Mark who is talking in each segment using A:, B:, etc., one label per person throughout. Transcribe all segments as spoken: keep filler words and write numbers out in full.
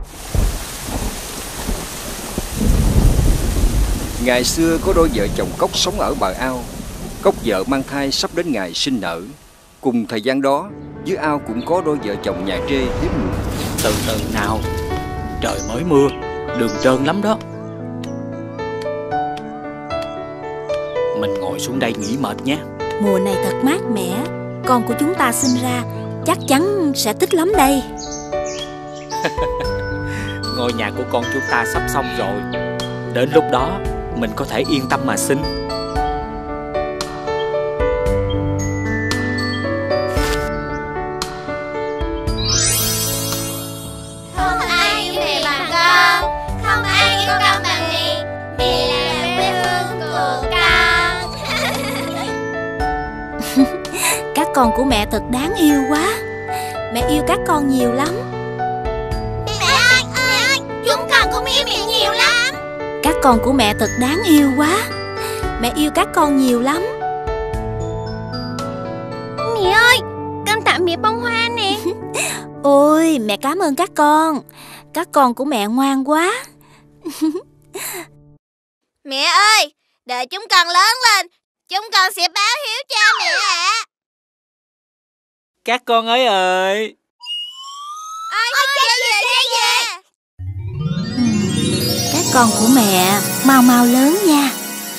A: Ngày xưa có đôi vợ chồng Cóc sống ở bờ ao. Cóc vợ mang thai sắp đến ngày sinh nở. Cùng thời gian đó, dưới ao cũng có đôi vợ chồng nhà trê hiếm muộn.
B: Từ từ nào, trời mới mưa, đường trơn lắm đó. Mình ngồi xuống đây nghỉ mệt nhé.
C: Mùa này thật mát mẻ. Con của chúng ta sinh ra chắc chắn sẽ thích lắm đây.
B: Ngôi nhà của con chúng ta sắp xong rồi. Đến lúc đó mình có thể yên tâm mà sinh.
D: Không ai yêu mẹ bằng con, không ai yêu con bằng mẹ. Mẹ là quê hương của con.
C: Các con của mẹ thật đáng yêu quá. Mẹ yêu các con nhiều lắm.
D: Mẹ ơi, mẹ ơi, chúng con cũng yêu mẹ nhiều lắm.
C: Các con của mẹ thật đáng yêu quá. Mẹ yêu các con nhiều lắm.
D: Mẹ ơi, con tặng mẹ bông hoa nè.
C: Ôi, mẹ cảm ơn các con. Các con của mẹ ngoan quá.
D: Mẹ ơi, đợi chúng con lớn lên, chúng con sẽ báo hiếu cho mẹ ạ. À.
B: Các con ơi ơi.
D: Ôi, cha về, cha về.
C: Các con của mẹ mau mau lớn nha.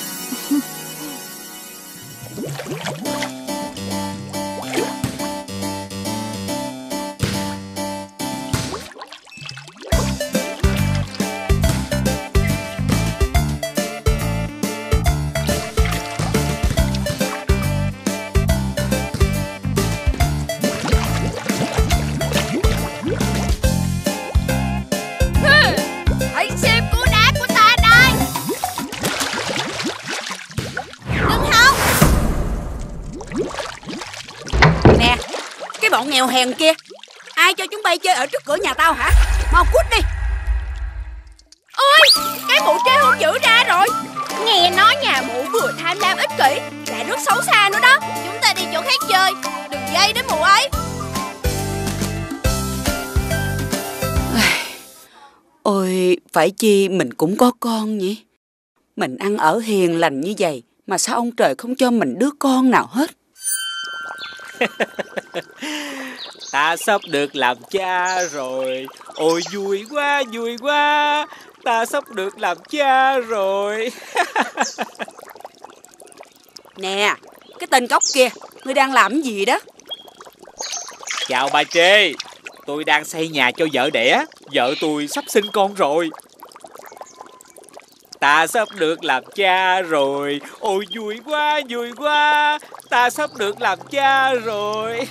D: Hãy xem cú đá của ta đây. Đừng hòng.
E: Nè, cái bọn nghèo hèn kia, ai cho chúng bay chơi ở trước cửa nhà tao hả? Mau cút đi.
D: Ôi, cái mụ trê hung dữ ra rồi. Nghe nói nhà mụ vừa tham lam ích kỷ, lại rất xấu xa nữa đó. Chúng ta đi chỗ khác chơi, đừng dây đến mụ ấy.
E: Ôi, phải chi mình cũng có con nhỉ? Mình ăn ở hiền lành như vậy mà sao ông trời không cho mình đứa con nào hết?
B: Ta sắp được làm cha rồi. Ôi vui quá, vui quá. Ta sắp được làm cha rồi.
E: Nè, cái tên Cóc kia, ngươi đang làm gì đó?
B: Chào bà Trê. Tôi đang xây nhà cho vợ đẻ. Vợ tôi sắp sinh con rồi. Ta sắp được làm cha rồi. Ôi vui quá, vui quá. Ta sắp được làm cha rồi.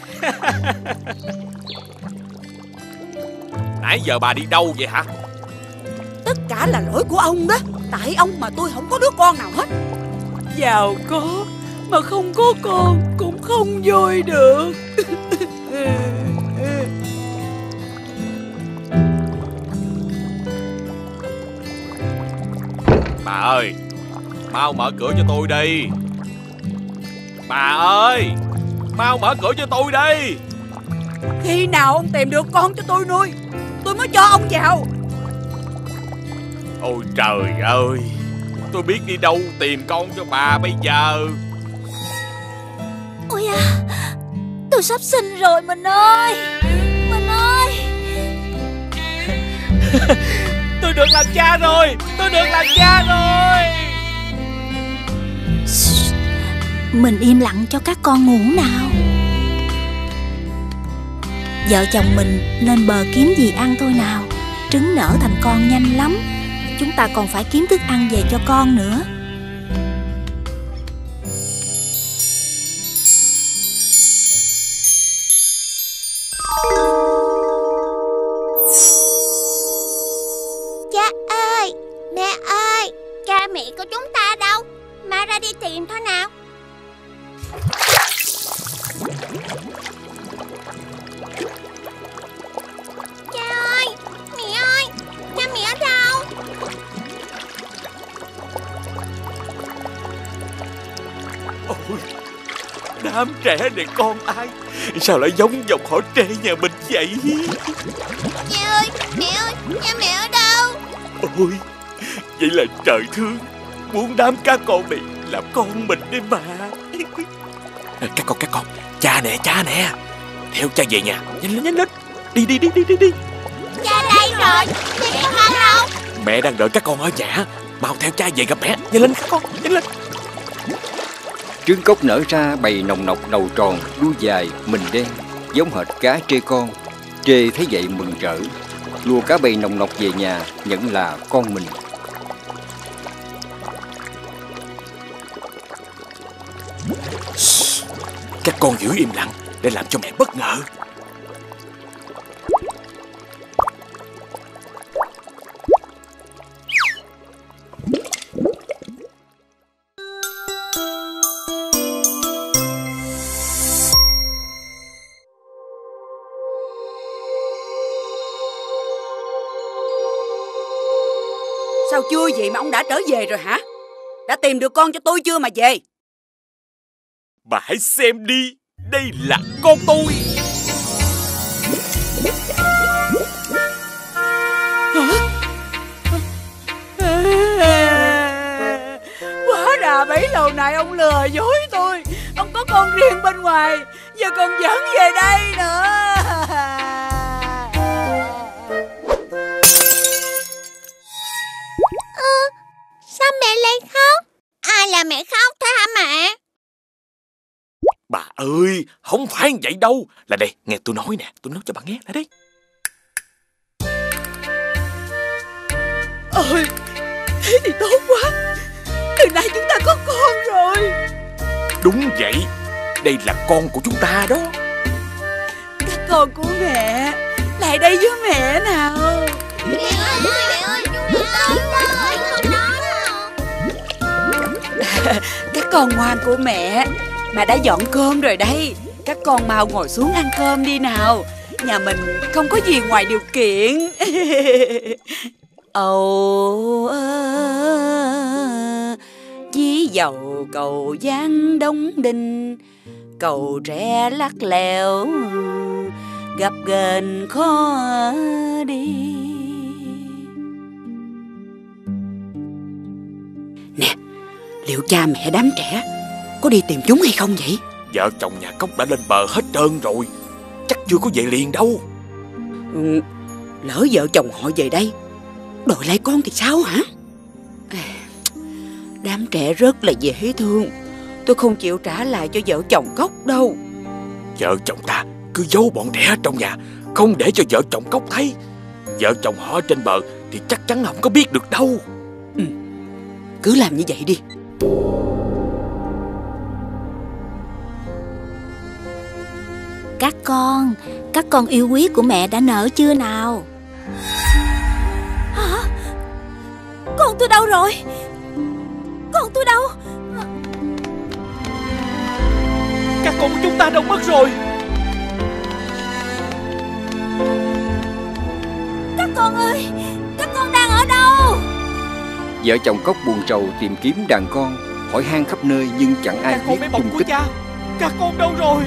F: Nãy giờ bà đi đâu vậy hả?
E: Tất cả là lỗi của ông đó. Tại ông mà tôi không có đứa con nào hết. Giàu có mà không có con cũng không vui được.
F: Bà ơi, mau mở cửa cho tôi đi. Bà ơi, mau mở cửa cho tôi đi.
E: Khi nào ông tìm được con cho tôi nuôi, tôi mới cho ông vào.
F: Ôi trời ơi, tôi biết đi đâu tìm con cho bà bây giờ.
C: Ôi à, tôi sắp sinh rồi mình ơi. Mình ơi.
B: Tôi được làm cha rồi. Tôi được làm cha rồi.
C: Mình im lặng cho các con ngủ nào. Vợ chồng mình lên bờ kiếm gì ăn thôi nào. Trứng nở thành con nhanh lắm. Chúng ta còn phải kiếm thức ăn về cho con nữa.
D: Cha ơi, mẹ ơi, cha mẹ của chúng ta đâu? Mai ra đi tìm thôi nào. Cha ơi, mẹ ơi, cha mẹ ở đâu?
F: Ôi, đám trẻ này con ai? Sao lại giống dòng họ Trê nhà mình vậy?
D: Mẹ ơi, mẹ ơi, nhà mẹ ở đâu?
F: Ôi, vậy là trời thương, muốn đám cá con này làm con mình đi mà. Các con, các con, cha nè, cha nè. Theo cha về nhà, nhanh lên, nhanh lên. Đi, đi, đi, đi, đi, đi.
D: Cha đây rồi, mẹ con đâu?
F: Mẹ đang đợi các con ở nhà. Mau theo cha về gặp mẹ, nhanh lên các con, nhanh lên.
A: Trứng cốc nở ra bầy nồng nọc đầu tròn, đuôi dài, mình đen, giống hệt cá trê con. Trê thấy vậy mừng rỡ, lùa cá bầy nồng nọc về nhà, nhận là con mình.
F: Các con giữ im lặng để làm cho mẹ bất ngờ.
E: Sao chưa vậy mà ông đã trở về rồi hả? Đã tìm được con cho tôi chưa mà về?
F: Bà hãy xem đi, đây là con tôi.
E: Hóa ra bấy lâu nay ông lừa dối tôi. Ông có con riêng bên ngoài, giờ còn dẫn về đây nữa.
D: Ơ, sao mẹ lại khóc? Ai là mẹ khóc thế hả mẹ?
F: Bà ơi, không phải vậy đâu. Là đây, nghe tôi nói nè, tôi nói cho bà nghe, là đây.
E: Ôi, thế thì tốt quá. Từ nay chúng ta có con rồi.
F: Đúng vậy, đây là con của chúng ta đó.
E: Các con của mẹ, lại đây với mẹ nào.
D: Mẹ ơi, mẹ ơi, chúng ta tới rồi, không nói nào.
E: Các con ngoan của mẹ, mẹ đã dọn cơm rồi đây. Các con mau ngồi xuống ăn cơm đi nào. Nhà mình không có gì ngoài điều kiện. Ồ ơ, dí dầu cầu Giang Đông Đình, cầu tre lắc lẻo, gập ghềnh khó đi. Nè, liệu cha mẹ đám trẻ có đi tìm chúng hay không vậy?
F: Vợ chồng nhà Cốc đã lên bờ hết trơn rồi, chắc chưa có về liền đâu.
E: Ừ, lỡ vợ chồng họ về đây đòi lại con thì sao hả? Đám trẻ rất là dễ thương, tôi không chịu trả lại cho vợ chồng Cốc đâu.
F: Vợ chồng ta cứ giấu bọn trẻ trong nhà, không để cho vợ chồng Cốc thấy. Vợ chồng họ trên bờ thì chắc chắn không có biết được đâu.
E: Ừ, cứ làm như vậy đi.
C: Các con, các con yêu quý của mẹ đã nở chưa nào? Hả? Con tôi đâu rồi? Con tôi đâu?
B: Các con của chúng ta đâu mất rồi?
C: Các con ơi, các con đang ở đâu?
A: Vợ chồng Cốc buồn rầu tìm kiếm đàn con, hỏi han khắp nơi nhưng chẳng ai
B: Các con
A: biết
B: bé bỏng
A: tung
B: của
A: tích.
B: cha, các con đâu rồi?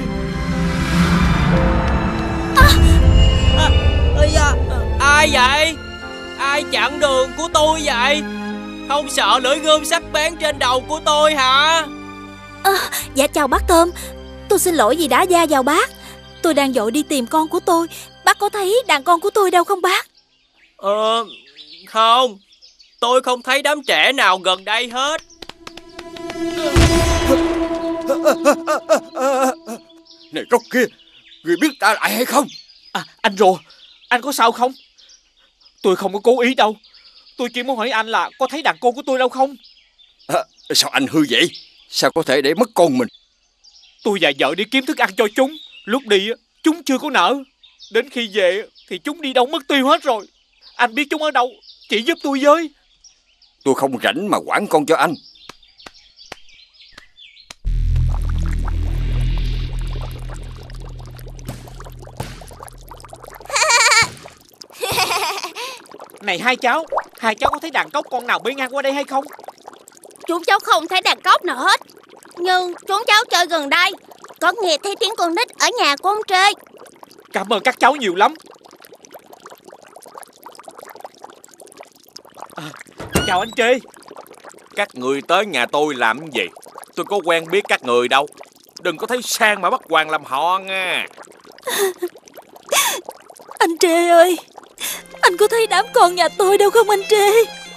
G: À, ây da, ai vậy? Ai chặn đường của tôi vậy? Không sợ lưỡi gươm sắc bén trên đầu của tôi hả?
C: À, dạ chào bác Tôm. Tôi xin lỗi vì đã va vào bác. Tôi đang vội đi tìm con của tôi. Bác có thấy đàn con của tôi đâu không bác?
G: Ờ, không. Tôi không thấy đám trẻ nào gần đây hết.
A: Này Cốc kia, người biết ta lại hay không?
B: À, anh Rùa, anh có sao không? Tôi không có cố ý đâu. Tôi chỉ muốn hỏi anh là có thấy đàn con của tôi đâu không?
A: À, sao anh hư vậy? Sao có thể để mất con mình?
B: Tôi và vợ đi kiếm thức ăn cho chúng. Lúc đi chúng chưa có nở. Đến khi về thì chúng đi đâu mất tiêu hết rồi. Anh biết chúng ở đâu, chỉ giúp tôi với.
A: Tôi không rảnh mà quản con cho anh.
B: Này hai cháu, hai cháu có thấy đàn cóc con nào bơi ngang qua đây hay không?
D: Chúng cháu không thấy đàn cóc nào hết. Nhưng chúng cháu chơi gần đây, có nghe thấy tiếng con nít ở nhà của ông Trê.
B: Cảm ơn các cháu nhiều lắm. À, chào anh Trê.
F: Các người tới nhà tôi làm cái gì? Tôi có quen biết các người đâu. Đừng có thấy sang mà bắt hoàng làm họ nha.
C: Anh Trê ơi, anh có thấy đám con nhà tôi đâu không anh Trê?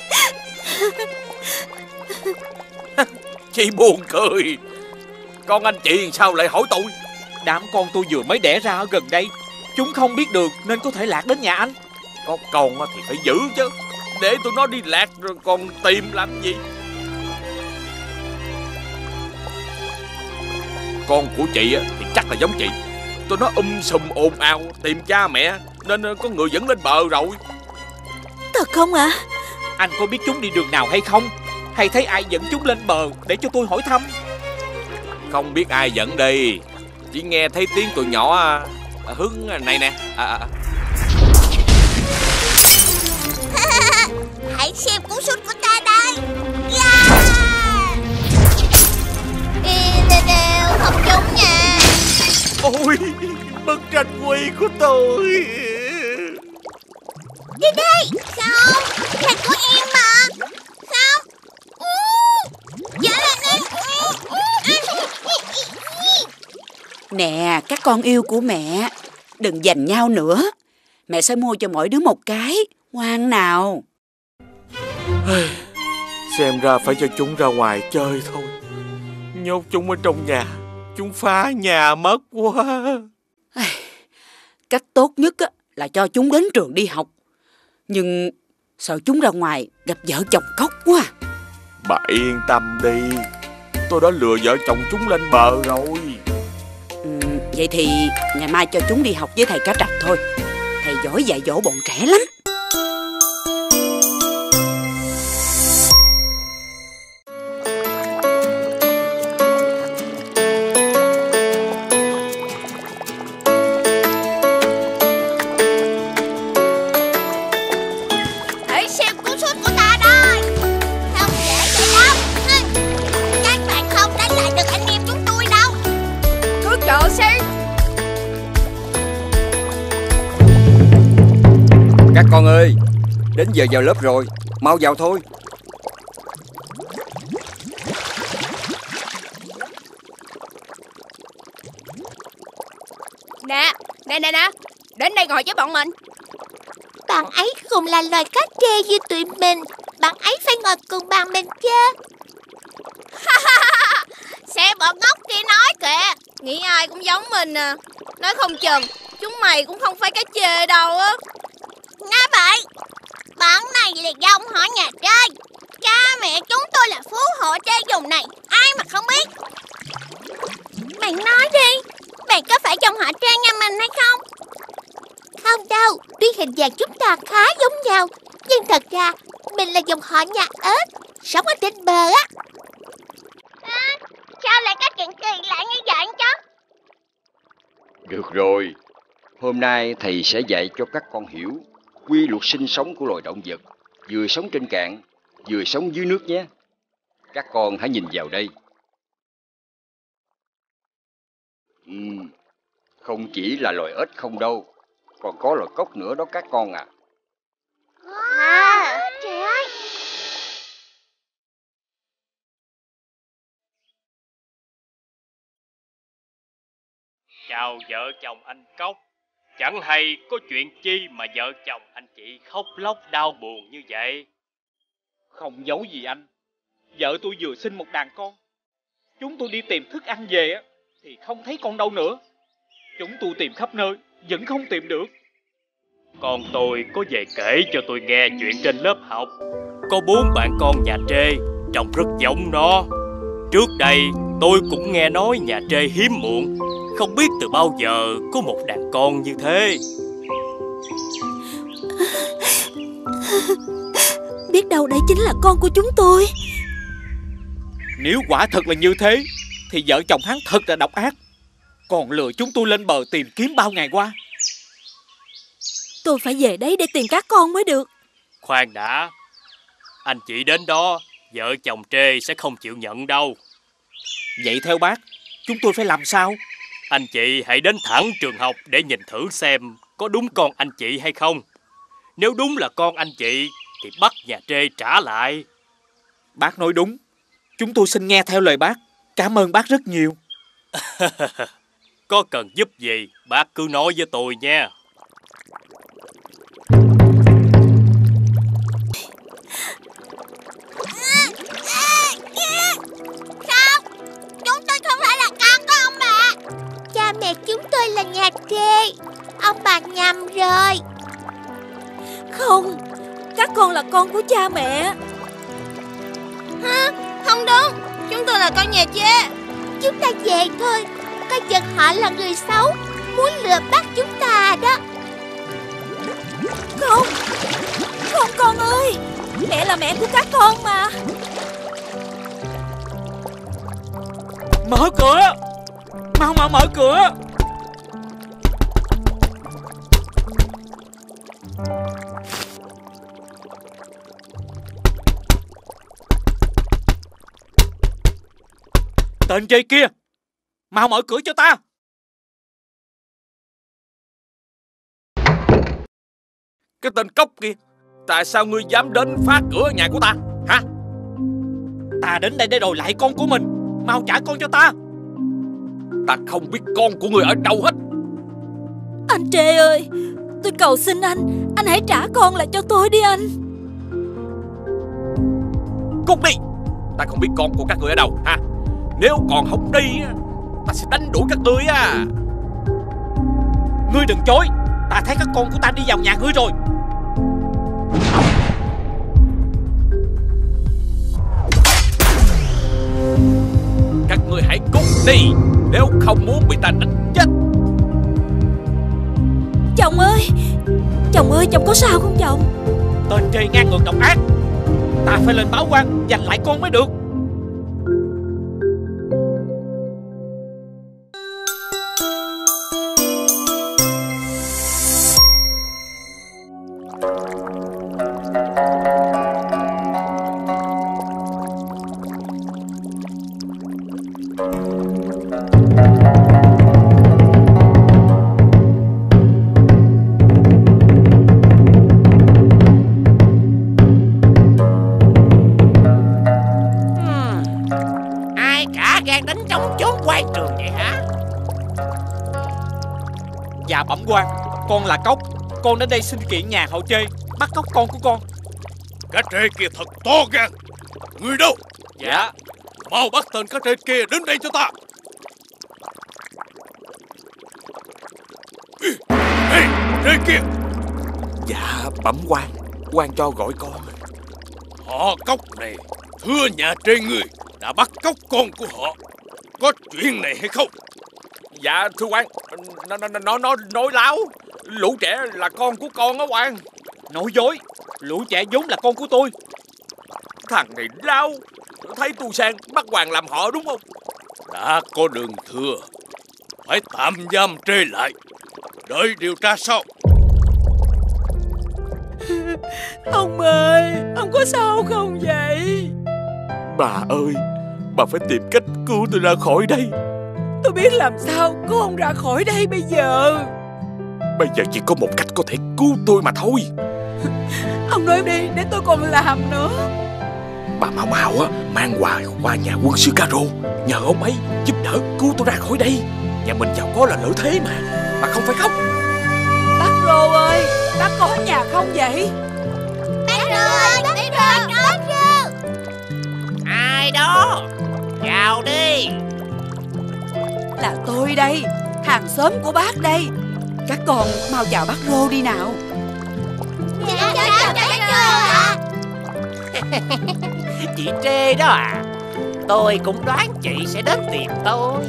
F: Chị buồn cười. Con anh chị sao lại hỏi tôi?
B: Đám con tôi vừa mới đẻ ra ở gần đây. Chúng không biết đường nên có thể lạc đến nhà anh.
F: Có con thì phải giữ chứ. Để tụi nó đi lạc rồi còn tìm làm gì? Con của chị thì chắc là giống chị. Tụi nó um sùm ồn ào tìm cha mẹ nên có người dẫn lên bờ rồi.
C: Thật không ạ? À?
B: Anh có biết chúng đi đường nào hay không? Hay thấy ai dẫn chúng lên bờ để cho tôi hỏi thăm?
F: Không biết ai dẫn đi. Chỉ nghe thấy tiếng tụi nhỏ à, hướng này nè. À, à.
D: Hãy xem cú sút của ta đây. Yeah! Đi đều đều không trúng nha.
F: Ôi, bức tranh quy của tôi.
D: Đi đây. Sao? Là của em mà. Sao? Dạ là em.
E: Nè, các con yêu của mẹ, đừng giành nhau nữa. Mẹ sẽ mua cho mỗi đứa một cái. Ngoan nào.
F: Xem ra phải cho chúng ra ngoài chơi thôi. Nhốt chúng ở trong nhà, chúng phá nhà mất quá.
E: Cách tốt nhất là cho chúng đến trường đi học. Nhưng sợ chúng ra ngoài gặp vợ chồng cóc quá.
F: Bà yên tâm đi, tôi đã lừa vợ chồng chúng lên bờ rồi.
E: ừ, Vậy thì ngày mai cho chúng đi học với thầy Cá Trạch thôi. Thầy giỏi dạy dỗ bọn trẻ lắm.
A: Các con ơi, đến giờ vào lớp rồi, mau vào thôi.
D: Nè, nè nè nè, đến đây ngồi với bọn mình. Bạn ấy không là loài cá trê như tụi mình. Bạn ấy phải ngồi cùng bàn mình chứ. Xem bọn ngốc kia nói kìa. Nghĩ ai cũng giống mình à. Nói không chừng chúng mày cũng không phải cá chê đâu á. Nghe vậy, bọn này là dòng họ nhà Trê. Cha mẹ chúng tôi là phú hộ trên vùng này, ai mà không biết. Bạn nói đi, bạn có phải dòng họ Trê nhà mình hay không? Không đâu, tuy hình dạng chúng ta khá giống nhau, nhưng thật ra mình là dòng họ nhà ếch, sống ở trên bờ á. À, sao lại có chuyện kỳ lạ như vậy chứ?
A: Được rồi, hôm nay thầy sẽ dạy cho các con hiểu quy luật sinh sống của loài động vật, vừa sống trên cạn, vừa sống dưới nước nhé. Các con hãy nhìn vào đây. Uhm, không chỉ là loài ếch không đâu, còn có loài cóc nữa đó các con à.
D: À, trời ơi!
G: Chào vợ chồng anh Cóc. Chẳng hay có chuyện chi mà vợ chồng anh chị khóc lóc đau buồn như vậy.
B: Không giấu gì anh, vợ tôi vừa sinh một đàn con. Chúng tôi đi tìm thức ăn về á thì không thấy con đâu nữa. Chúng tôi tìm khắp nơi vẫn không tìm được.
G: Con tôi có về kể cho tôi nghe chuyện trên lớp học. Có bốn bạn con nhà Trê trông rất giống nó. Trước đây tôi cũng nghe nói nhà Trê hiếm muộn, không biết từ bao giờ có một đàn con như thế.
C: Biết đâu đây chính là con của chúng tôi.
B: Nếu quả thật là như thế thì vợ chồng hắn thật là độc ác, còn lừa chúng tôi lên bờ tìm kiếm bao ngày qua.
C: Tôi phải về đấy để tìm các con mới được.
G: Khoan đã, anh chị đến đó vợ chồng Trê sẽ không chịu nhận đâu.
B: Vậy theo bác, chúng tôi phải làm sao?
G: Anh chị hãy đến thẳng trường học để nhìn thử xem có đúng con anh chị hay không. Nếu đúng là con anh chị thì bắt nhà Trê trả lại.
B: Bác nói đúng. Chúng tôi xin nghe theo lời bác. Cảm ơn bác rất nhiều.
G: Có cần giúp gì bác cứ nói với tôi nha.
D: Sao? Chúng tôi không phải là con của ông bà. Cha mẹ chúng tôi là nhà Trê. Ông bà nhầm rồi.
C: Không, các con là con của cha mẹ.
D: Hả? Không đúng. Chúng tôi là con nhà Trê. Chúng ta về thôi. Coi chừng họ là người xấu, muốn lừa bắt chúng ta đó.
C: Không, không con ơi. Mẹ là mẹ của các con mà.
B: Mở cửa. Mau mau mở cửa. Tên Trê kia, mau mở cửa cho ta.
F: Cái tên cóc kia, tại sao ngươi dám đến phá cửa nhà của ta hả?
B: Ta đến đây để đòi lại con của mình. Mau trả con cho ta.
F: Ta không biết con của ngươi ở đâu hết.
C: Anh Trê ơi, tôi cầu xin anh, anh hãy trả con lại cho tôi đi anh.
F: Cút đi. Ta không biết con của các ngươi ở đâu ha. Nếu còn không đi, ta sẽ đánh đuổi các ngươi á.
B: Ngươi đừng chối. Ta thấy các con của ta đi vào nhà ngươi rồi.
F: Các ngươi hãy cút đi, nếu không muốn bị ta đánh chết.
C: Chồng ơi, chồng ơi, chồng có sao không chồng?
B: Tên Trê ngang ngược độc ác. Ta phải lên báo quan giành lại con mới được. Dạ bẩm quan, con là Cóc. Con đến đây xin kiện nhà họ Trê bắt cóc con của con.
F: Cá Trê kia thật to gan. Người đâu?
B: Dạ.
F: Mau bắt tên cá Trê kia đến đây cho ta. Ê, Trê kia. Dạ bẩm quan, quan cho gọi con. Họ Cóc này thưa nhà Trê người đã bắt cóc con của họ. Có chuyện này hay không? Dạ thưa quan, nó nó nó nó nói láo. Lũ trẻ là con của con đó quan.
B: Nói dối. Lũ trẻ vốn là con của tôi.
F: Thằng này láo. Thấy tôi sang bắt quan làm họ đúng không? Đã có đường thừa, phải tạm giam Trê lại, đợi điều tra sau.
E: Ông ơi, ông có sao không vậy?
F: Bà ơi, bà phải tìm cách cứu tôi ra khỏi đây.
E: Tôi biết làm sao cứu ông ra khỏi đây bây giờ.
F: Bây giờ chỉ có một cách có thể cứu tôi mà thôi.
E: Ông nói đi để tôi còn làm nữa.
F: Bà mau mau á, mang quà qua nhà quân sư Caro, nhờ ông ấy giúp đỡ cứu tôi ra khỏi đây. Nhà mình giàu có là lợi thế mà, bà không phải khóc.
E: Bác Rô ơi, bác có ở nhà không vậy?
D: Bác Rô ơi, bác Rô, bác Rô.
H: Ai đó, vào đi.
E: Là tôi đây, hàng xóm của bác đây. Các con mau chào bác Rô đi nào.
D: Dạ, dạ, chào bác Rô ạ.
H: Chị Trê đó à? Tôi cũng đoán chị sẽ đến tìm tôi.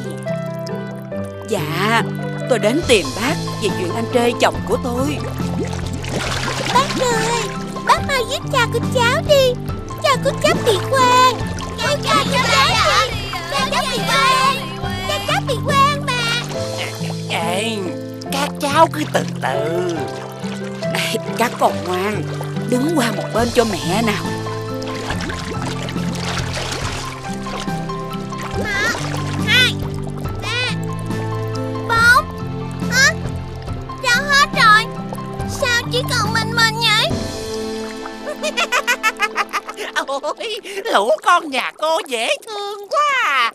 E: Dạ, tôi đến tìm bác về chuyện anh Trê chồng của tôi.
D: Bác ơi, bác mau giúp cha của cháu đi. Cha của cháu bị quan. Cha cha cha cháu đi. Cha cháu bị quan. Cha cháu bị quan mà.
H: Ê, các cháu cứ từ từ.
E: Ê, các con ngoan, đứng qua một bên cho mẹ nào.
D: Một, hai, ba, bốn. Hả? Đâu hết rồi? Sao chỉ còn mình mình vậy?
H: ôi, lũ con nhà cô dễ thương quá.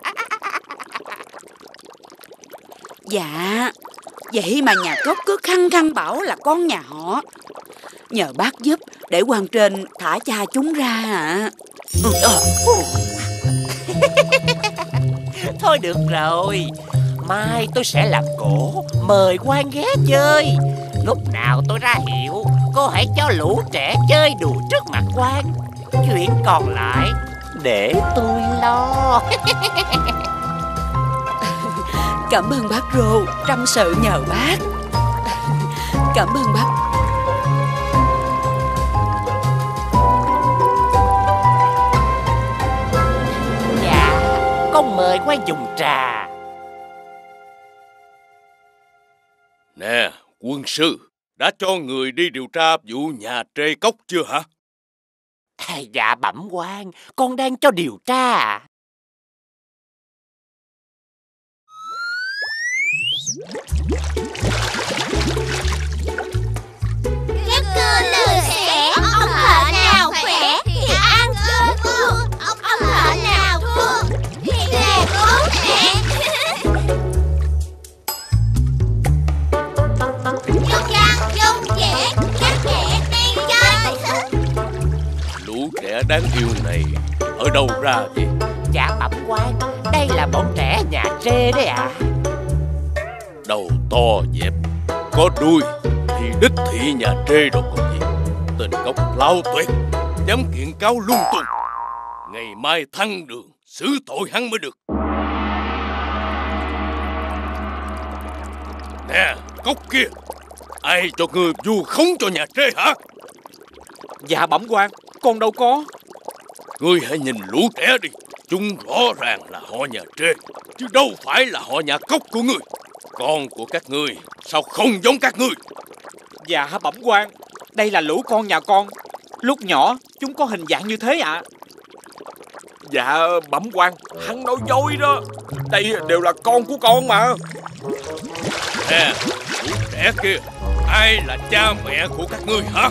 E: Dạ, vậy mà nhà cốc cứ khăng khăng bảo là con nhà họ. Nhờ bác giúp để quan trên thả cha chúng ra ạ. À.
H: Thôi được rồi, mai tôi sẽ làm cổ mời quan ghé chơi. Lúc nào tôi ra hiệu, cô hãy cho lũ trẻ chơi đùa trước mặt quan. Chuyện còn lại để tôi lo.
E: Cảm ơn bác Rô, trăm sự nhờ bác. Cảm ơn bác.
H: Dạ, con mời quan dùng trà.
F: Nè, quân sư, đã cho người đi điều tra vụ nhà Trê Cốc chưa hả?
H: À, dạ bẩm quan, con đang cho điều tra.
D: Các cưa lừa xẻ, ông thợ nào khỏe thì ăn cơm cua, ông thợ nào thua thì về cố trẻ. Dung gian, dung dễ, các trẻ đi chơi.
F: Lũ trẻ đáng yêu này ở đâu ra vậy?
H: Dạ bẩm quan, đây là bọn trẻ nhà Trê đấy ạ. À.
F: Đầu to dẹp, có đuôi thì đích thị nhà Trê đâu còn gì. Tên Cốc lao tuyệt, dám kiện cáo lung tung. Ngày mai thăng đường xử tội hắn mới được. Nè, Cốc kia, ai cho ngươi vu khống cho nhà Trê hả?
B: Dạ bẩm quan, con đâu có.
F: Ngươi hãy nhìn lũ trẻ đi, chúng rõ ràng là họ nhà Trê, chứ đâu phải là họ nhà Cốc của ngươi. Con của các ngươi sao không giống các ngươi?
B: Dạ bẩm quan, đây là lũ con nhà con. Lúc nhỏ chúng có hình dạng như thế ạ. À.
I: Dạ bẩm quan, hắn nói dối đó. Đây đều là con của con mà.
F: Nè, lũ trẻ kia, ai là cha mẹ của các ngươi hả?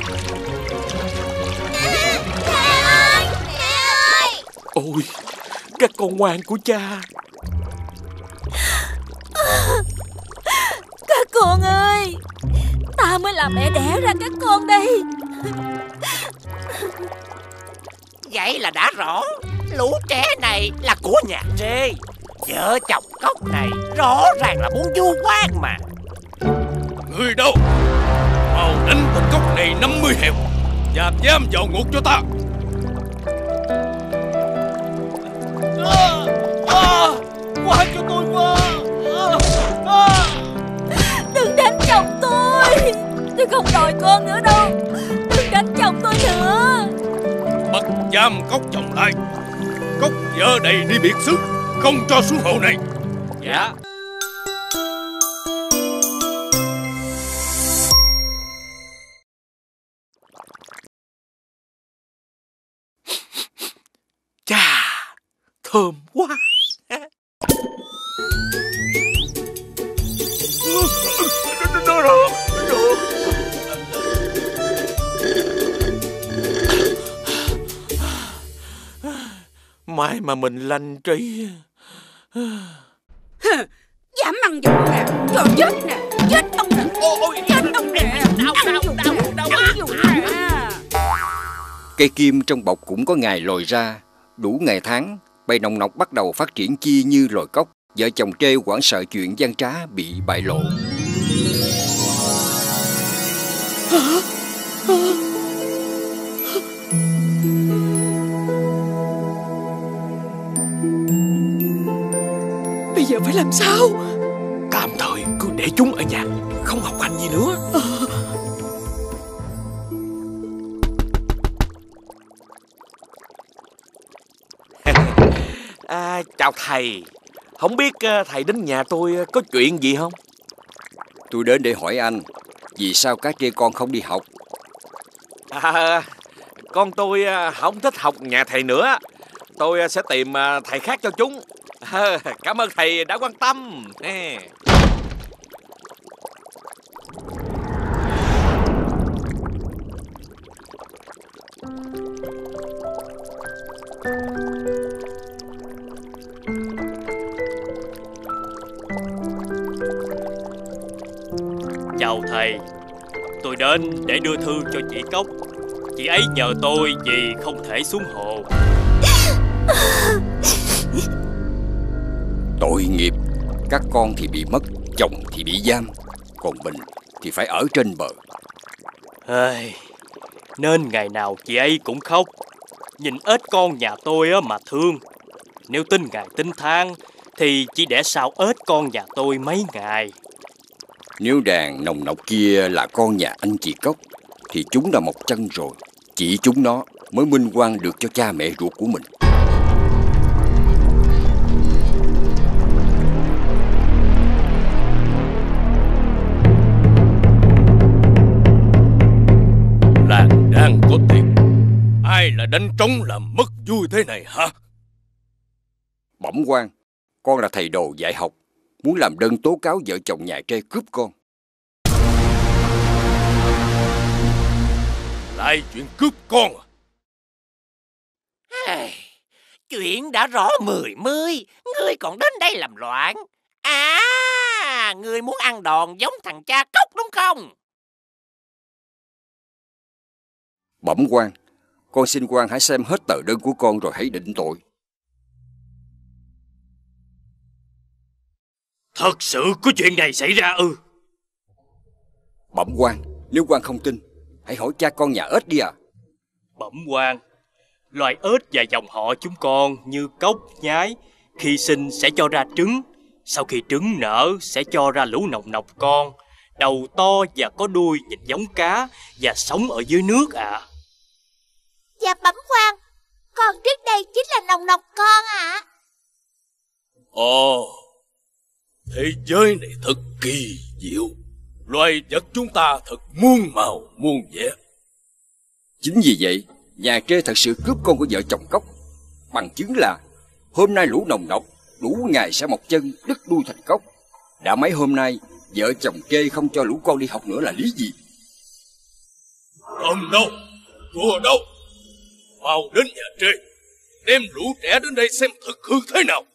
D: Mẹ ơi, mẹ ơi.
I: Ôi, các con ngoan của cha.
C: Các con ơi, ta mới là mẹ đẻ ra các con đây.
H: Vậy là đã rõ, lũ trẻ này là của nhà Trê. Vợ chồng Cốc này rõ ràng là muốn vu oan mà.
F: Người đâu? Mau đánh tên Cốc này năm mươi heo và giam vào ngục cho ta.
B: À, à, qua cho tôi qua. À, à.
C: Đừng đánh chồng tôi. Tôi không đòi con nữa đâu. Đừng đánh chồng tôi nữa.
F: Bắt giam Cốc chồng lại. Cốc giờ đây đi biệt xứ, không cho xuống hồ này.
B: Dạ.
I: Chà, thơm quá.
F: Đó rồi, rồi.
I: Mai mà mình lành trí.
E: Dám ăn dụ nè, cho chết nè, chết ông nè, chết ông nè.
H: Đau, đau, đau, đau quá.
E: Dụ nè.
A: Cây kim trong bọc cũng có ngày lòi ra. Đủ ngày tháng, bầy nòng nọc bắt đầu phát triển chia như loài cốc. Vợ chồng Trê hoảng sợ chuyện gian trá bị bại lộ.
E: Bây giờ phải làm sao?
I: Tạm thời cứ để chúng ở nhà, không học hành gì nữa. À, chào thầy. Không biết thầy đến nhà tôi có chuyện gì không?
A: Tôi đến để hỏi anh, vì sao các Trê con không đi học?
I: À, con tôi không thích học nhà thầy nữa. Tôi sẽ tìm thầy khác cho chúng. Cảm ơn thầy đã quan tâm.
G: Chào thầy, tôi đến để đưa thư cho chị Cốc. Chị ấy nhờ tôi vì không thể xuống hồ.
A: Tội nghiệp, các con thì bị mất, chồng thì bị giam, còn mình thì phải ở trên bờ.
G: Ây, nên ngày nào chị ấy cũng khóc, nhìn ếch con nhà tôi á mà thương. Nếu tính ngày tính tháng thì chỉ đẻ sao ếch con nhà tôi mấy ngày.
A: Nếu đàn nồng nọc kia là con nhà anh chị Cốc thì chúng đã mọc chân rồi. Chỉ chúng nó mới minh oan được cho cha mẹ ruột của mình.
F: Làng đang có tiền, ai là đánh trống làm mất vui thế này hả?
A: Bẩm quan, con là thầy đồ dạy học, muốn làm đơn tố cáo vợ chồng nhà Trê cướp con.
F: Lại chuyện cướp con
H: à? Chuyện đã rõ mười mươi, ngươi còn đến đây làm loạn. À, ngươi muốn ăn đòn giống thằng cha Cốc đúng không?
A: Bẩm quan, con xin quan hãy xem hết tờ đơn của con rồi hãy định tội.
G: Thật sự có chuyện này xảy ra ư?
A: Bẩm quan, nếu quan không tin, hãy hỏi cha con nhà ếch đi à.
G: Bẩm quan, loài ếch và dòng họ chúng con như Cốc, Nhái khi sinh sẽ cho ra trứng. Sau khi trứng nở sẽ cho ra lũ nồng nọc con, đầu to và có đuôi nhìn giống cá và sống ở dưới nước ạ. À.
D: Dạ bẩm quan, con trước đây chính là nồng nọc con ạ. À.
F: Ồ, thế giới này thật kỳ diệu. Loài vật chúng ta thật muôn màu muôn vẻ.
A: Chính vì vậy, nhà Trê thật sự cướp con của vợ chồng Cốc. Bằng chứng là hôm nay lũ nồng nọc đủ ngày sẽ mọc chân đứt đuôi thành cốc. Đã mấy hôm nay vợ chồng Trê không cho lũ con đi học nữa là lý gì?
F: Không đâu, đùa đâu. Mau đến nhà Trê, đem lũ trẻ đến đây xem thực hư thế nào.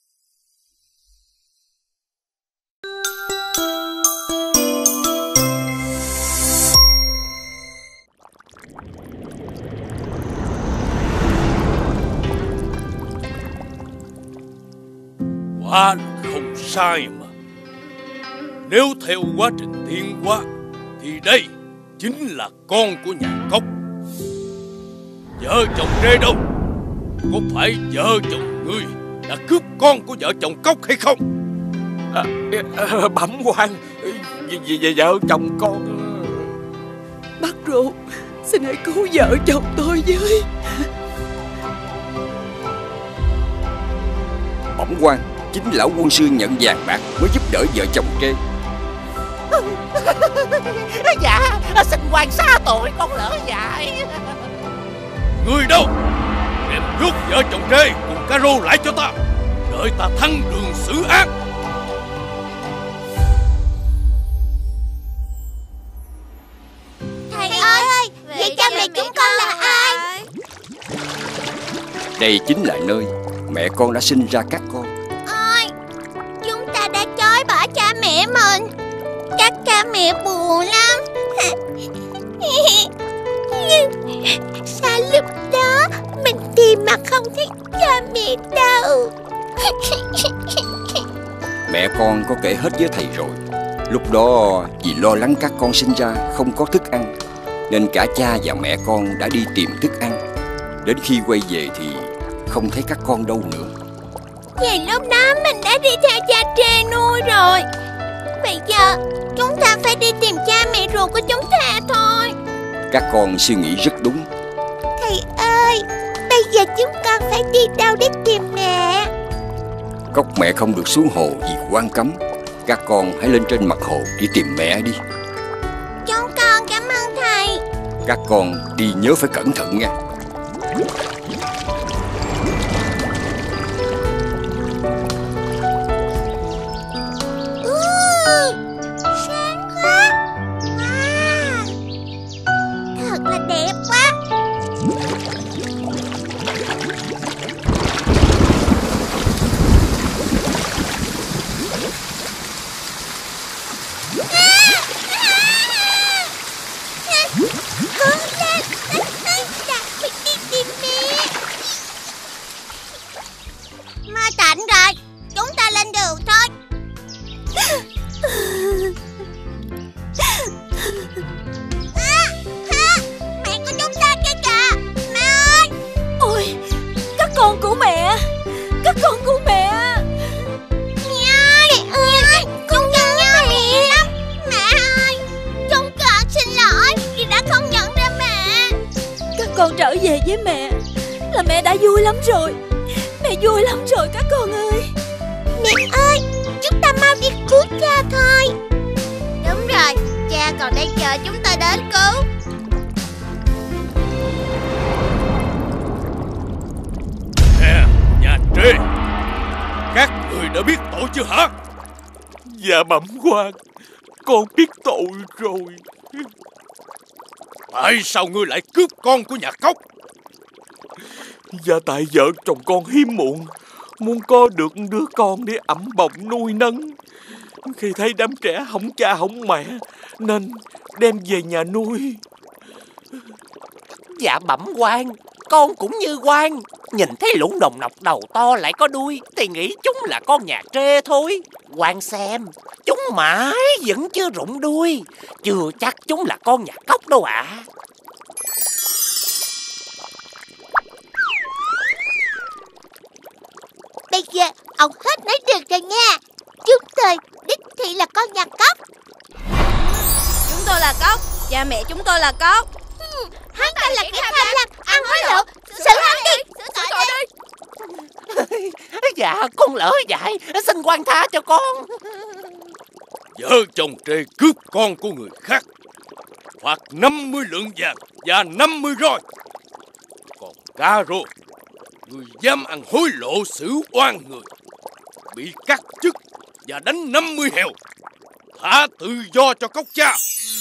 F: Quá không sai mà. Nếu theo quá trình tiến hóa thì đây chính là con của nhà Cốc. Vợ chồng Trê đâu? Có phải vợ chồng ngươi đã cướp con của vợ chồng Cốc hay không?
I: À, à, bẩm quan, vì, vì vợ chồng con.
E: Bác ruột, xin hãy cứu vợ chồng tôi với.
A: Bẩm quan, chính lão quân sư nhận vàng bạc mới giúp đỡ vợ chồng Trê.
H: Dạ, xin quan xá tội con lỡ dại.
F: Người đâu? Đem rút vợ chồng Trê cùng cá rô lại cho ta, đợi ta thăng đường xử án.
D: Thầy ơi, vậy cha mẹ chúng con là ai?
A: Đây chính là nơi mẹ con đã sinh ra các con.
D: Ôi, chúng ta đã chối bỏ cha mẹ mình. Các cha mẹ buồn lắm. Nhưng sao lúc đó mình tìm mà không thấy cha mẹ đâu?
A: Mẹ con có kể hết với thầy rồi. Lúc đó vì lo lắng các con sinh ra không có thức ăn, nên cả cha và mẹ con đã đi tìm thức ăn. Đến khi quay về thì không thấy các con đâu nữa.
D: Vì lúc đó mình đã đi theo cha Trê nuôi rồi. Bây giờ chúng ta phải đi tìm cha mẹ ruột của chúng ta thôi.
A: Các con suy nghĩ rất đúng.
D: Thầy ơi, bây giờ chúng con phải đi đâu để tìm mẹ?
A: Cốc mẹ không được xuống hồ vì quan cấm. Các con hãy lên trên mặt hồ đi tìm mẹ đi.
D: Chúng con cảm ơn thầy.
A: Các con đi nhớ phải cẩn thận nha.
D: Ui, sáng quá. À, thật là đẹp quá.
C: trở về với mẹ là mẹ đã vui lắm rồi. Mẹ vui lắm rồi các con ơi.
D: Mẹ ơi, chúng ta mau đi cứu cha thôi. Đúng rồi, cha còn đang chờ chúng ta đến cứu.
F: Nè, nhà Trê, các người đã biết tội chưa hả? Dạ bẩm quan, con biết tội rồi. Tại sao ngươi lại cướp con của nhà Cốc? Dạ tại vợ chồng con hiếm muộn, muốn có được đứa con để ẵm bồng nuôi nấng. Khi thấy đám trẻ hỏng cha hỏng mẹ nên đem về nhà nuôi.
H: Dạ bẩm quan, con cũng như quan. Nhìn thấy lũ đồng nọc đầu to lại có đuôi thì nghĩ chúng là con nhà Trê thôi. Quan xem, chúng mãi vẫn chưa rụng đuôi, chưa chắc chúng là con nhà Cốc đâu ạ. À.
D: Bây giờ ông hết nói được rồi nha. Chúng tôi đích thị là con nhà Cốc.
C: Chúng tôi là Cốc, cha mẹ chúng tôi là Cốc.
D: Hmm, hắn ta là kẻ tham lam, ăn hối lộ. Xử hắn đi, xử tội đi.
H: Dạ con lỡ dại, xin quan tha cho con.
F: Vợ chồng Trê cướp con của người khác, phạt năm mươi lượng vàng và năm mươi roi. Còn Caro, người dám ăn hối lộ xử oan người, bị cắt chức và đánh năm mươi heo. Thả tự do cho Cốc cha.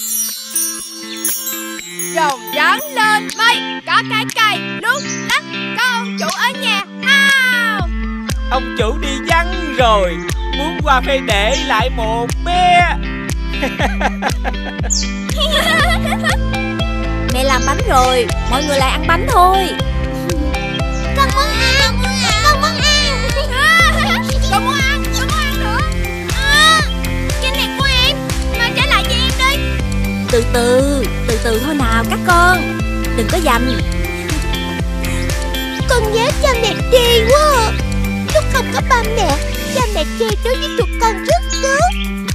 C: Rồng rắn lên mây, có cái cây lúc lắc, có ông chủ ở nhà ao.
B: Ông chủ đi vắng rồi, muốn qua phải để lại một bé.
C: Mẹ làm bánh rồi, mọi người lại ăn bánh thôi.
D: Con muốn ăn, con muốn ăn.
C: Con muốn ăn, con muốn ăn nữa.
D: À, cái này của em, mà trả lại cho em đi.
C: Từ từ, từ từ thôi nào các con, đừng có giành.
D: Con nhớ cha mẹ Trê quá à. Lúc không có ba mẹ, cha mẹ Trê đối với tụi con rất tốt.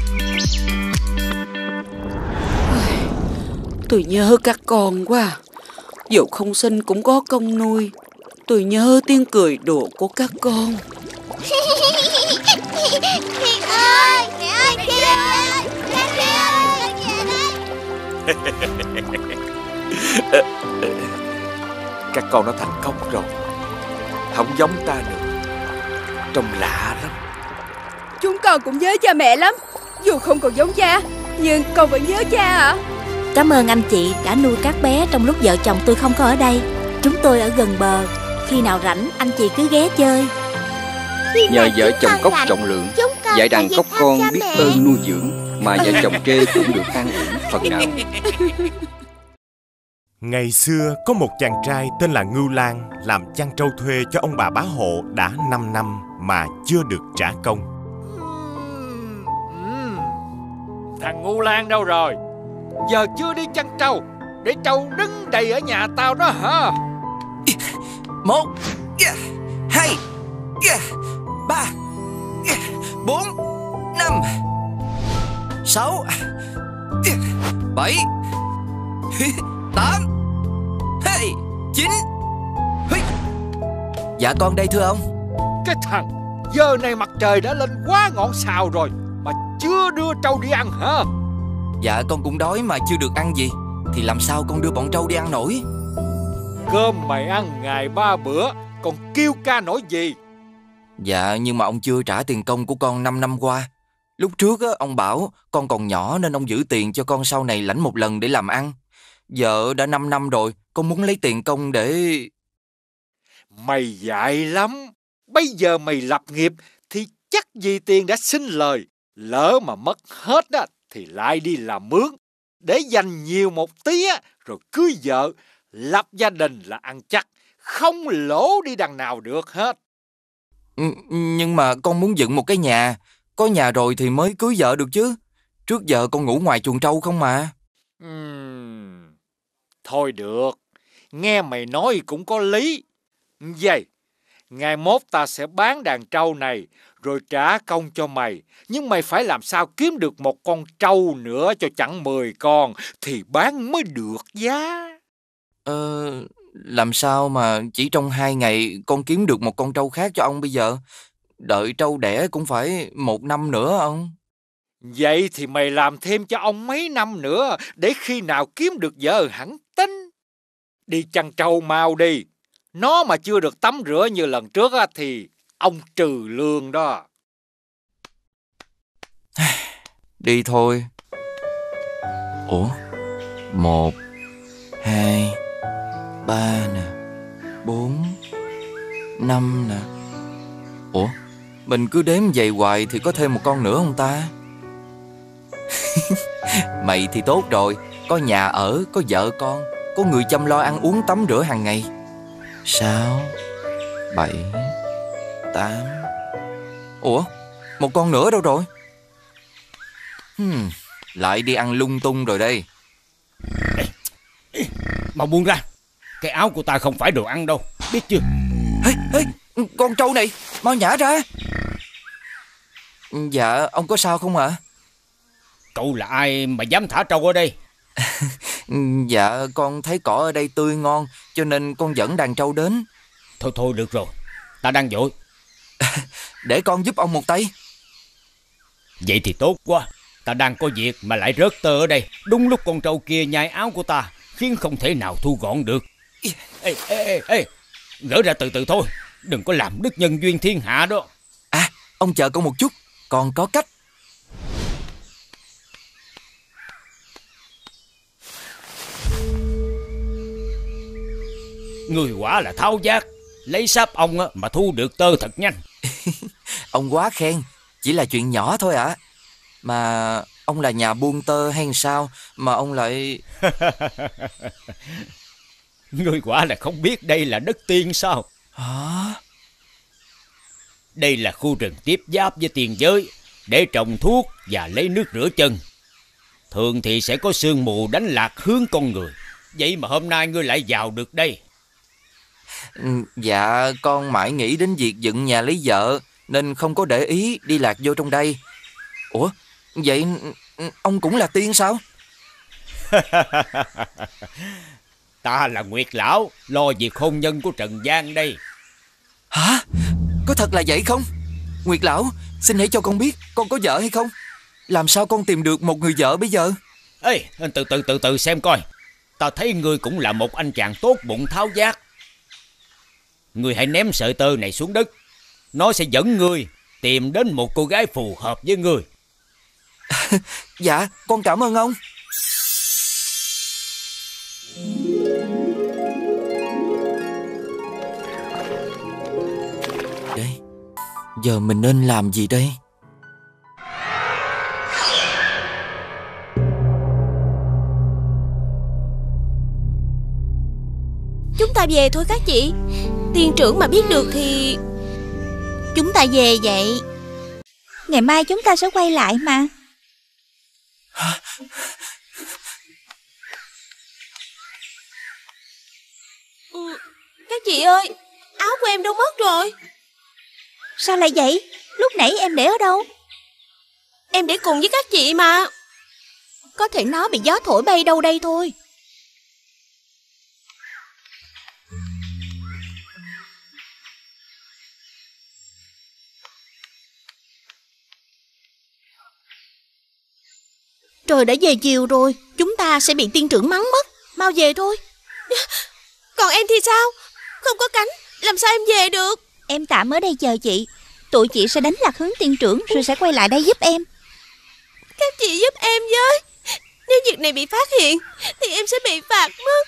E: Tôi nhớ các con quá. Dù không sinh cũng có công nuôi. Tôi nhớ tiếng cười đùa của các con.
D: Mẹ ơi, mẹ ơi, Trê ơi, Trê ơi,
I: Các con đã thành công rồi, không giống ta nữa, trông lạ lắm.
J: Chúng con cũng nhớ cha mẹ lắm. Dù không còn giống cha, nhưng con vẫn nhớ cha ạ. À?
C: Cảm ơn anh chị đã nuôi các bé trong lúc vợ chồng tôi không có ở đây. Chúng tôi ở gần bờ, khi nào rảnh anh chị cứ ghé chơi.
A: Nhờ vợ chồng Cốc trọng lượng, dạy đàn Cốc con biết ơn nuôi dưỡng, mà vợ chồng Trê cũng được an ủi phần nào.
K: Ngày xưa có một chàng trai tên là Ngưu Lang làm chăn trâu thuê cho ông bà bá hộ đã năm năm mà chưa được trả công.
B: Thằng Ngưu Lang đâu rồi? Giờ chưa đi chăn trâu, để trâu đứng đầy ở nhà tao đó hả?
L: Một, hai, ba, bốn, năm, sáu, bảy, tám, chín. Dạ con đây thưa ông.
B: Cái thằng, giờ này mặt trời đã lên quá ngọn sào rồi mà chưa đưa trâu đi ăn hả?
L: Dạ con cũng đói mà chưa được ăn gì, thì làm sao con đưa bọn trâu đi ăn nổi.
B: Cơm mày ăn ngày ba bữa, còn kêu ca nổi gì?
L: Dạ nhưng mà ông chưa trả tiền công của con năm năm qua. Lúc trước á, ông bảo con còn nhỏ nên ông giữ tiền cho con sau này lãnh một lần để làm ăn. Giờ đã năm năm rồi, con muốn lấy tiền công để...
B: Mày dại lắm. Bây giờ mày lập nghiệp thì chắc gì tiền đã sinh lời. Lỡ mà mất hết á, thì lại đi làm mướn. Để dành nhiều một tí á, rồi cưới vợ, lập gia đình là ăn chắc. Không lỗ đi đằng nào được hết.
L: Nhưng mà con muốn dựng một cái nhà. Có nhà rồi thì mới cưới vợ được chứ. Trước giờ con ngủ ngoài chuồng trâu không mà.
B: Uhm, thôi được. Nghe mày nói cũng có lý. Vậy, ngày mốt ta sẽ bán đàn trâu này rồi trả công cho mày. Nhưng mày phải làm sao kiếm được một con trâu nữa cho chẳng mười con thì bán mới được giá.
L: Ờ, Làm sao mà chỉ trong hai ngày con kiếm được một con trâu khác cho ông bây giờ? Đợi trâu đẻ cũng phải một năm nữa ông.
B: Vậy thì mày làm thêm cho ông mấy năm nữa, để khi nào kiếm được vợ hẳn tính. Đi chăn trâu mau đi. Nó mà chưa được tắm rửa như lần trước á, thì ông trừ lương đó.
L: Đi thôi. Ủa? Một, hai, ba nè, bốn, năm nè. Ủa? Mình cứ đếm vậy hoài thì có thêm một con nữa không ta? Mày thì tốt rồi, có nhà ở, có vợ con, có người chăm lo ăn uống tắm rửa hàng ngày. Sáu, bảy, tám. Ủa? Một con nữa đâu rồi? Hmm, lại đi ăn lung tung rồi đây.
M: Ê, ê, mau buông ra. Cái áo của ta không phải đồ ăn đâu, biết chưa?
L: Ê, ê, con trâu này, mau nhả ra. Dạ, ông có sao không ạ? À?
M: Cậu là ai mà dám thả trâu ở đây?
L: Dạ, con thấy cỏ ở đây tươi ngon, cho nên con dẫn đàn trâu đến.
M: Thôi thôi được rồi, ta đang vội.
L: Để con giúp ông một tay.
M: Vậy thì tốt quá. Ta đang có việc mà lại rớt tơ ở đây. Đúng lúc con trâu kia nhai áo của ta, khiến không thể nào thu gọn được. Ê, ê, ê, ê, gỡ ra từ từ thôi, đừng có làm đứt nhân duyên thiên hạ đó.
L: À, ông chờ con một chút, con có cách.
M: Người quả là tháo vát, lấy sáp ong mà thu được tơ thật nhanh.
L: Ông quá khen, chỉ là chuyện nhỏ thôi ạ. À. Mà ông là nhà buôn tơ hay sao mà ông lại...
M: Người quả là không biết đây là đất tiên sao?
L: Hả?
M: Đây là khu rừng tiếp giáp với tiền giới, để trồng thuốc và lấy nước rửa chân. Thường thì sẽ có sương mù đánh lạc hướng con người. Vậy mà hôm nay ngươi lại vào được đây.
L: Dạ, con mãi nghĩ đến việc dựng nhà lấy vợ, nên không có để ý đi lạc vô trong đây. Ủa, vậy ông cũng là tiên sao?
M: Ta là Nguyệt Lão, lo việc hôn nhân của Trần gian đây.
L: Hả? Có thật là vậy không? Nguyệt Lão, xin hãy cho con biết con có vợ hay không? Làm sao con tìm được một người vợ bây giờ?
M: Ê, từ từ từ từ xem coi. Ta thấy ngươi cũng là một anh chàng tốt bụng tháo vát. Ngươi hãy ném sợi tơ này xuống đất. Nó sẽ dẫn ngươi tìm đến một cô gái phù hợp với ngươi.
L: Dạ, con cảm ơn ông. Đây, giờ mình nên làm gì đây?
D: Chúng ta về thôi các chị. Tiên trưởng mà biết được thì...
C: Chúng ta về vậy. Ngày mai chúng ta sẽ quay lại mà.
D: Ừ, các chị ơi, áo của em đâu mất rồi?
C: Sao lại vậy? Lúc nãy em để ở đâu?
D: Em để cùng với các chị mà.
C: Có thể nó bị gió thổi bay đâu đây thôi. Trời đã về chiều rồi, chúng ta sẽ bị tiên trưởng mắng mất. Mau về thôi.
D: Còn em thì sao? Không có cánh, làm sao em về được?
C: Em tạm ở đây chờ chị. Tụi chị sẽ đánh lạc hướng tiên trưởng, rồi sẽ quay lại đây giúp em.
D: Các chị giúp em với. Nếu việc này bị phát hiện thì em sẽ bị phạt mất.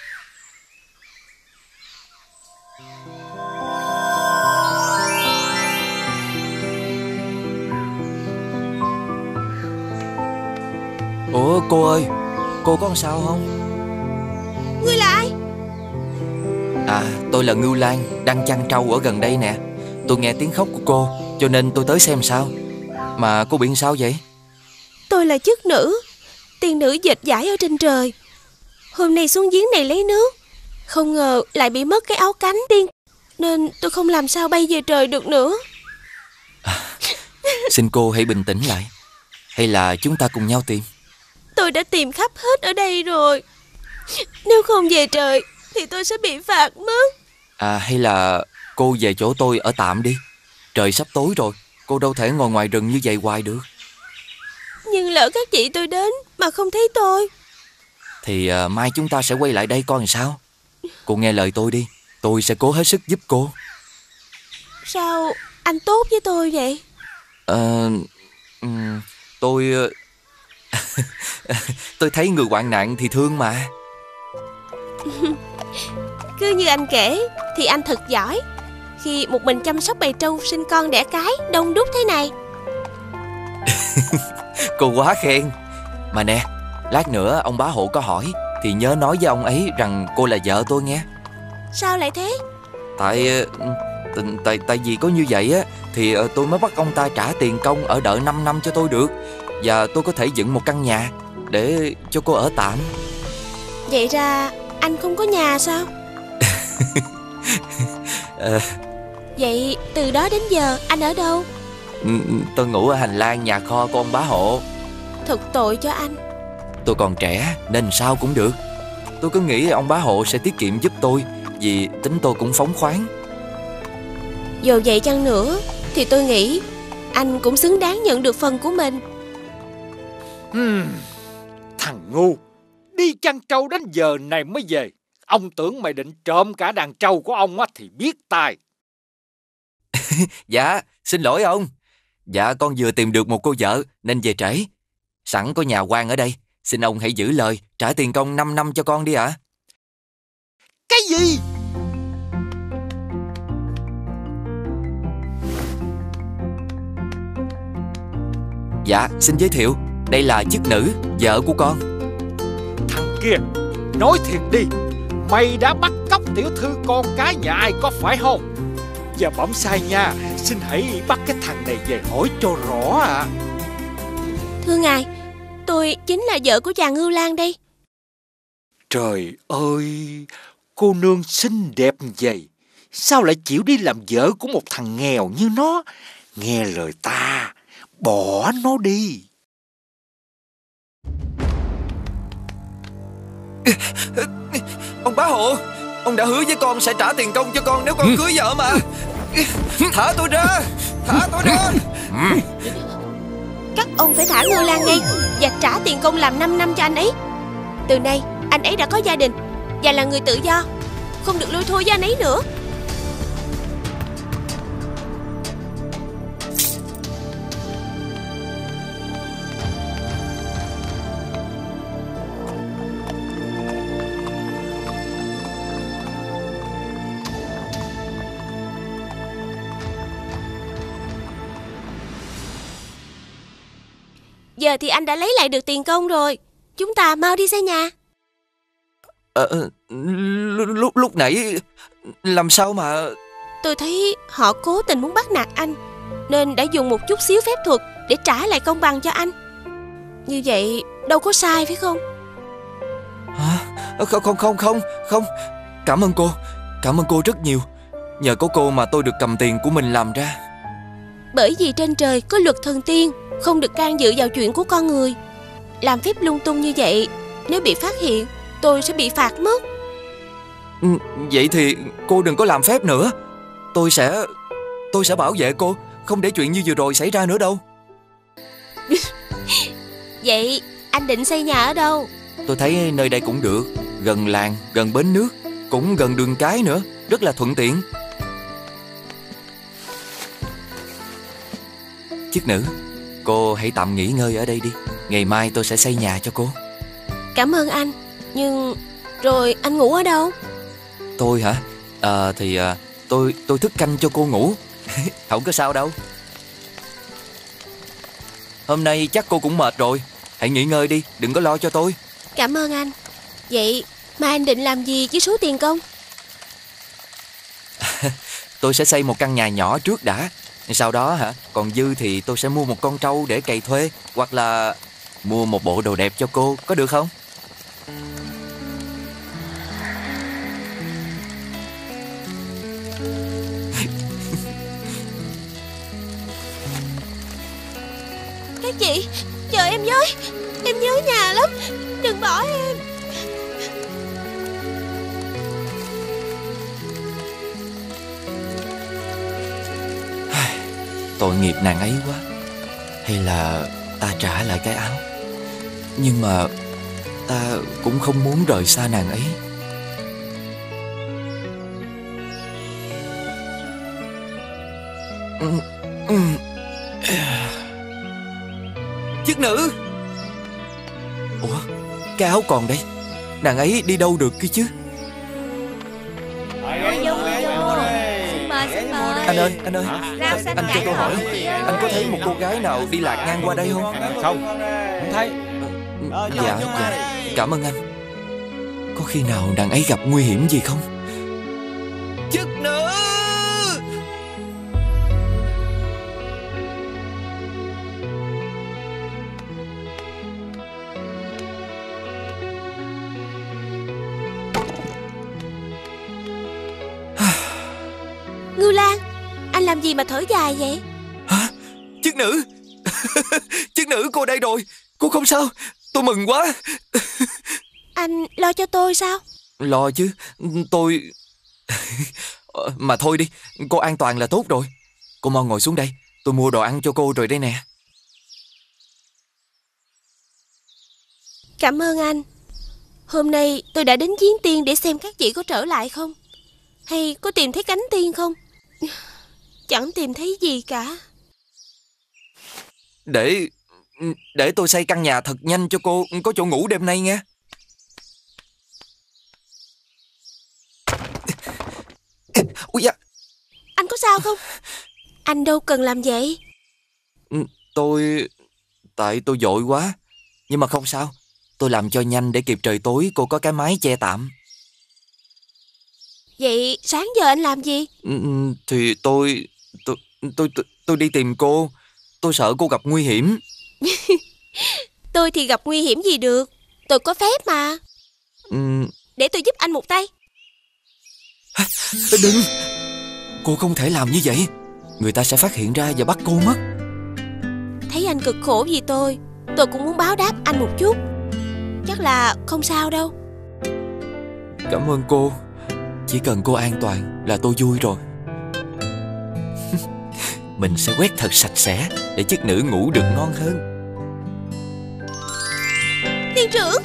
L: Ủa cô ơi, cô có sao không?
D: Ngươi là ai?
L: À, tôi là Ngưu Lan, đang chăn trâu ở gần đây nè. Tôi nghe tiếng khóc của cô, cho nên tôi tới xem sao. Mà cô bị sao vậy?
D: Tôi là chức nữ, tiên nữ dịch giải ở trên trời. Hôm nay xuống giếng này lấy nước, không ngờ lại bị mất cái áo cánh tiên, nên tôi không làm sao bay về trời được nữa.
L: À, xin cô hãy bình tĩnh lại. Hay là chúng ta cùng nhau tìm?
D: Tôi đã tìm khắp hết ở đây rồi. Nếu không về trời
N: thì tôi sẽ bị phạt mất.
L: À hay là cô về chỗ tôi ở tạm đi. Trời sắp tối rồi, cô đâu thể ngồi ngoài rừng như vậy hoài được.
N: Nhưng lỡ các chị tôi đến mà không thấy tôi
L: Thì à, mai chúng ta sẽ quay lại đây coi làm sao. Cô nghe lời tôi đi, tôi sẽ cố hết sức giúp cô.
N: Sao anh tốt với tôi vậy?
L: Ờ... Um, tôi... tôi thấy người hoạn nạn thì thương mà.
N: Cứ như anh kể thì anh thật giỏi khi một mình chăm sóc bầy trâu sinh con đẻ cái đông đúc thế này.
L: Cô quá khen. Mà nè, lát nữa ông bá hộ có hỏi thì nhớ nói với ông ấy rằng cô là vợ tôi nghe.
N: Sao lại thế?
L: Tại tại tại vì có như vậy á thì tôi mới bắt ông ta trả tiền công ở đợi năm năm cho tôi được. Và tôi có thể dựng một căn nhà để cho cô ở tạm.
N: Vậy ra anh không có nhà sao?
L: à...
N: Vậy từ đó đến giờ anh ở đâu?
L: Tôi ngủ ở hành lang nhà kho của ông bá hộ.
N: Thật tội cho anh.
L: Tôi còn trẻ nên sao cũng được. Tôi cứ nghĩ ông bá hộ sẽ tiết kiệm giúp tôi, vì tính tôi cũng phóng khoáng.
N: Dù vậy chăng nữa thì tôi nghĩ anh cũng xứng đáng nhận được phần của mình.
B: hmm, Thằng ngu, đi chăn trâu đến giờ này mới về. Ông tưởng mày định trộm cả đàn trâu của ông á thì biết tài.
L: Dạ, xin lỗi ông. Dạ, con vừa tìm được một cô vợ nên về trễ. Sẵn có nhà quan ở đây, xin ông hãy giữ lời, trả tiền công năm năm cho con đi ạ. À?
B: Cái gì?
L: Dạ, xin giới thiệu, đây là chức nữ, vợ của con.
B: Thằng kia, nói thiệt đi, mày đã bắt cóc tiểu thư con cái nhà ai có phải không? Giờ bẩm sai nha, xin hãy bắt cái thằng này về hỏi cho rõ ạ. À.
N: Thưa ngài, tôi chính là vợ của chàng Ngưu Lang đây.
B: Trời ơi, cô nương xinh đẹp vậy, sao lại chịu đi làm vợ của một thằng nghèo như nó? Nghe lời ta, bỏ nó đi.
L: Ông bá hộ, ông đã hứa với con sẽ trả tiền công cho con nếu con cưới vợ mà. Thả tôi ra, thả tôi ra.
N: Các ông phải thả Ngưu Lang ngay và trả tiền công làm năm năm cho anh ấy. Từ nay anh ấy đã có gia đình và là người tự do, không được lui thôi với anh ấy nữa. Giờ thì anh đã lấy lại được tiền công rồi. Chúng ta mau đi xây nhà.
L: Ờ, lúc, lúc nãy làm sao mà...
N: Tôi thấy họ cố tình muốn bắt nạt anh, nên đã dùng một chút xíu phép thuật để trả lại công bằng cho anh. Như vậy đâu có sai phải không?
L: Hả? Không, không, không, không, không. Cảm ơn cô, cảm ơn cô rất nhiều. Nhờ có cô mà tôi được cầm tiền của mình làm ra.
N: Bởi vì trên trời có luật thần tiên, không được can dự vào chuyện của con người. Làm phép lung tung như vậy, nếu bị phát hiện, tôi sẽ bị phạt mất.
L: Vậy thì cô đừng có làm phép nữa. Tôi sẽ... Tôi sẽ bảo vệ cô, không để chuyện như vừa rồi xảy ra nữa đâu.
N: Vậy anh định xây nhà ở đâu?
L: Tôi thấy nơi đây cũng được. Gần làng, gần bến nước, cũng gần đường cái nữa, rất là thuận tiện. Chức nữ, cô hãy tạm nghỉ ngơi ở đây đi. Ngày mai tôi sẽ xây nhà cho cô.
N: Cảm ơn anh. Nhưng rồi anh ngủ ở đâu?
L: Tôi hả? À, thì à, tôi tôi thức canh cho cô ngủ. Không có sao đâu. Hôm nay chắc cô cũng mệt rồi. Hãy nghỉ ngơi đi, đừng có lo cho tôi.
N: Cảm ơn anh. Vậy mà anh định làm gì với số tiền công?
L: Tôi sẽ xây một căn nhà nhỏ trước đã. Sau đó hả, còn dư thì tôi sẽ mua một con trâu để cày thuê, hoặc là mua một bộ đồ đẹp cho cô, có được không?
N: Các chị, chờ em với. Em nhớ nhà lắm, đừng bỏ em.
L: Tội nghiệp nàng ấy quá. Hay là ta trả lại cái áo? Nhưng mà ta cũng không muốn rời xa nàng ấy. Chức nữ! Ủa, cái áo còn đây. Nàng ấy đi đâu được kia chứ? Anh ơi, anh ơi, anh cho tôi hỏi, anh có thấy một cô gái nào đi lạc ngang qua đây không?
B: Không, không thấy.
L: Dạ, dạ, cảm ơn anh. Có khi nào nàng ấy gặp nguy hiểm gì không? Chức nữ!
N: Ngưu Lang, anh làm gì mà thở dài vậy?
L: Hả? Chức nữ! Chức nữ, cô đây rồi. Cô không sao? Tôi mừng quá.
N: Anh lo cho tôi sao?
L: Lo chứ. Tôi... Mà thôi đi, cô an toàn là tốt rồi. Cô mau ngồi xuống đây. Tôi mua đồ ăn cho cô rồi đây nè.
N: Cảm ơn anh. Hôm nay tôi đã đến Giếng Tiên để xem các chị có trở lại không, hay có tìm thấy cánh tiên không. Chẳng tìm thấy gì cả.
L: Để... Để tôi xây căn nhà thật nhanh cho cô có chỗ ngủ đêm nay nghe. Ui da.
N: Anh có sao không? Anh đâu cần làm vậy.
L: Tôi... Tại tôi vội quá. Nhưng mà không sao. Tôi làm cho nhanh để kịp trời tối cô có cái mái che tạm.
N: Vậy sáng giờ anh làm gì?
L: Thì tôi... Tôi... Tôi, tôi, tôi đi tìm cô. Tôi sợ cô gặp nguy hiểm.
N: Tôi thì gặp nguy hiểm gì được. Tôi có phép mà.
L: uhm...
N: Để tôi giúp anh một tay.
L: Đừng. Cô không thể làm như vậy. Người ta sẽ phát hiện ra và bắt cô mất.
N: Thấy anh cực khổ vì tôi, tôi cũng muốn báo đáp anh một chút. Chắc là không sao đâu.
L: Cảm ơn cô. Chỉ cần cô an toàn là tôi vui rồi. Mình sẽ quét thật sạch sẽ để chức nữ ngủ được ngon hơn.
N: Tiên trưởng!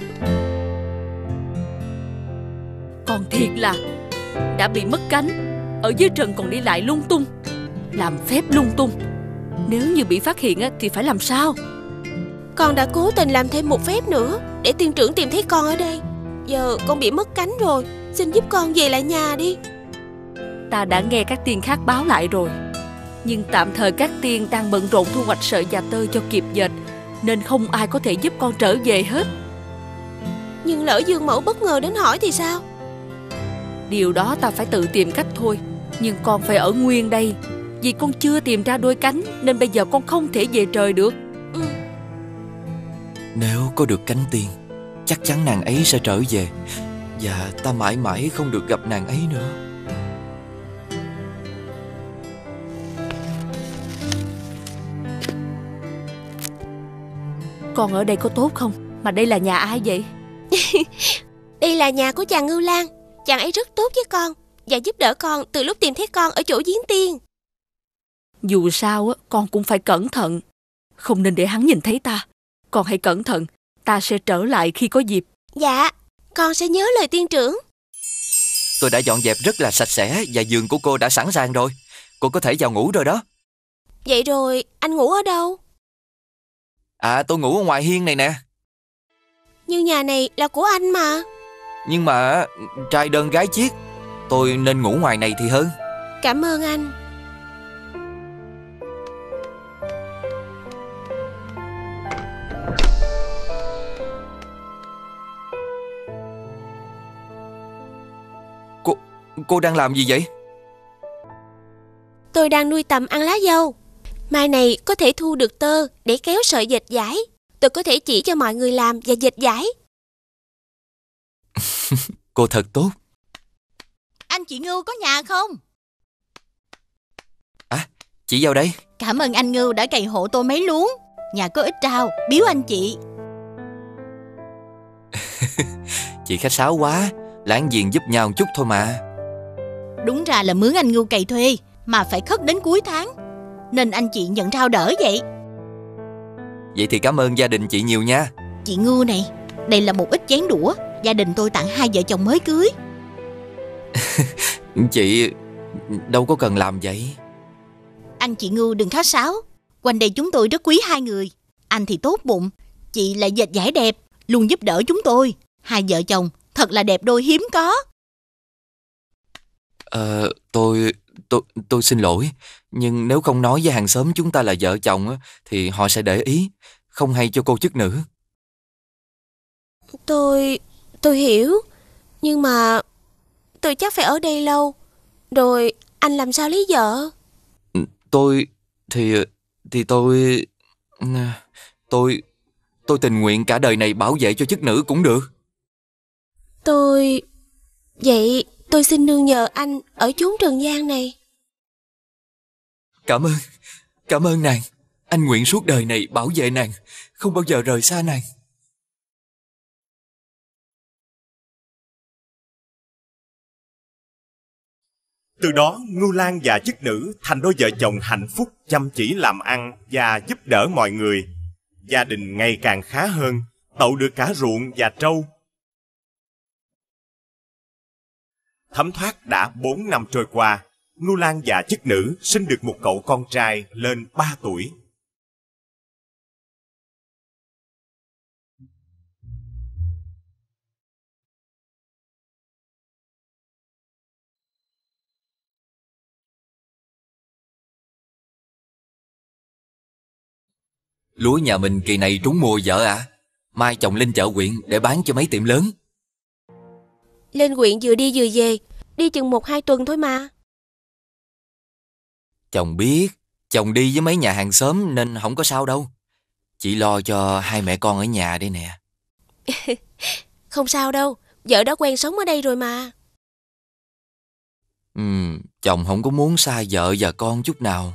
O: Còn thiệt là đã bị mất cánh, ở dưới trần còn đi lại lung tung, làm phép lung tung. Nếu như bị phát hiện thì phải làm sao?
N: Con đã cố tình làm thêm một phép nữa để tiên trưởng tìm thấy con ở đây. Giờ con bị mất cánh rồi, xin giúp con về lại nhà đi.
O: Ta đã nghe các tiên khác báo lại rồi, nhưng tạm thời các tiên đang bận rộn thu hoạch sợi và tơ cho kịp dệt, nên không ai có thể giúp con trở về hết.
N: Nhưng lỡ Dương Mẫu bất ngờ đến hỏi thì sao?
O: Điều đó ta phải tự tìm cách thôi. Nhưng con phải ở nguyên đây, vì con chưa tìm ra đôi cánh, nên bây giờ con không thể về trời được.
N: Ừ.
L: Nếu có được cánh tiên, chắc chắn nàng ấy sẽ trở về, và ta mãi mãi không được gặp nàng ấy nữa.
O: Con ở đây có tốt không? Mà đây là nhà ai vậy?
N: Đây là nhà của chàng Ngưu Lang. Chàng ấy rất tốt với con và giúp đỡ con từ lúc tìm thấy con ở chỗ Giếng Tiên.
O: Dù sao con cũng phải cẩn thận, không nên để hắn nhìn thấy ta. Con hãy cẩn thận, ta sẽ trở lại khi có dịp.
N: Dạ, con sẽ nhớ lời tiên trưởng.
L: Tôi đã dọn dẹp rất là sạch sẽ, và giường của cô đã sẵn sàng rồi. Cô có thể vào ngủ rồi đó.
N: Vậy rồi anh ngủ ở đâu?
L: À, tôi ngủ ở ngoài hiên này nè.
N: Nhưng nhà này là của anh mà.
L: Nhưng mà trai đơn gái chiếc, tôi nên ngủ ngoài này thì hơn.
N: Cảm ơn anh.
L: Cô, cô đang làm gì vậy?
N: Tôi đang nuôi tầm ăn lá dâu. Mai này có thể thu được tơ để kéo sợi dệt vải. Tôi có thể chỉ cho mọi người làm và dệt vải.
L: Cô thật tốt.
D: Anh chị Ngưu có nhà không?
L: À, chị vào đây.
D: Cảm ơn anh Ngưu đã cày hộ tôi mấy luống. Nhà có ít rau, biếu anh chị.
L: Chị khách sáo quá, láng giềng giúp nhau một chút thôi mà.
D: Đúng ra là mướn anh Ngưu cày thuê, mà phải khất đến cuối tháng.
P: nên anh chị nhận trao đỡ vậy.
L: Vậy thì cảm ơn gia đình chị nhiều nha.
P: Chị Ngưu này, đây là một ít chén đũa gia đình tôi tặng hai vợ chồng mới cưới.
L: Chị đâu có cần làm vậy.
P: Anh chị Ngưu đừng khách sáo. Quanh đây chúng tôi rất quý hai người. Anh thì tốt bụng, chị lại dệt vải đẹp, luôn giúp đỡ chúng tôi. Hai vợ chồng thật là đẹp đôi hiếm có.
L: Ờ, tôi, tôi, tôi xin lỗi. Nhưng nếu không nói với hàng xóm chúng ta là vợ chồng thì họ sẽ để ý, không hay cho cô chức nữ.
N: Tôi... tôi hiểu. Nhưng mà tôi chắc phải ở đây lâu. Rồi anh làm sao lấy vợ?
L: Tôi... thì... thì tôi... Tôi... tôi tình nguyện cả đời này bảo vệ cho chức nữ cũng được.
N: Tôi... Vậy tôi xin nương nhờ anh ở chốn trần gian này.
L: Cảm ơn. Cảm ơn nàng. Anh nguyện suốt đời này bảo vệ nàng, không bao giờ rời xa nàng.
K: Từ đó Ngưu Lang và chức nữ thành đôi vợ chồng hạnh phúc, chăm chỉ làm ăn và giúp đỡ mọi người. Gia đình ngày càng khá hơn, tậu được cả ruộng và trâu. Thấm thoát đã bốn năm trôi qua, Ngưu Lang và chức nữ sinh được một cậu con trai lên ba tuổi.
L: Lúa nhà mình kỳ này trúng mùa vợ ạ. À? Mai chồng lên chợ huyện để bán cho mấy tiệm lớn.
N: Lên huyện vừa đi vừa về, đi chừng một hai tuần thôi mà.
L: Chồng biết, chồng đi với mấy nhà hàng xóm nên không có sao đâu. Chỉ lo cho hai mẹ con ở nhà đây nè.
N: Không sao đâu, vợ đã quen sống ở đây rồi mà.
L: Ừ, chồng không có muốn xa vợ và con chút nào.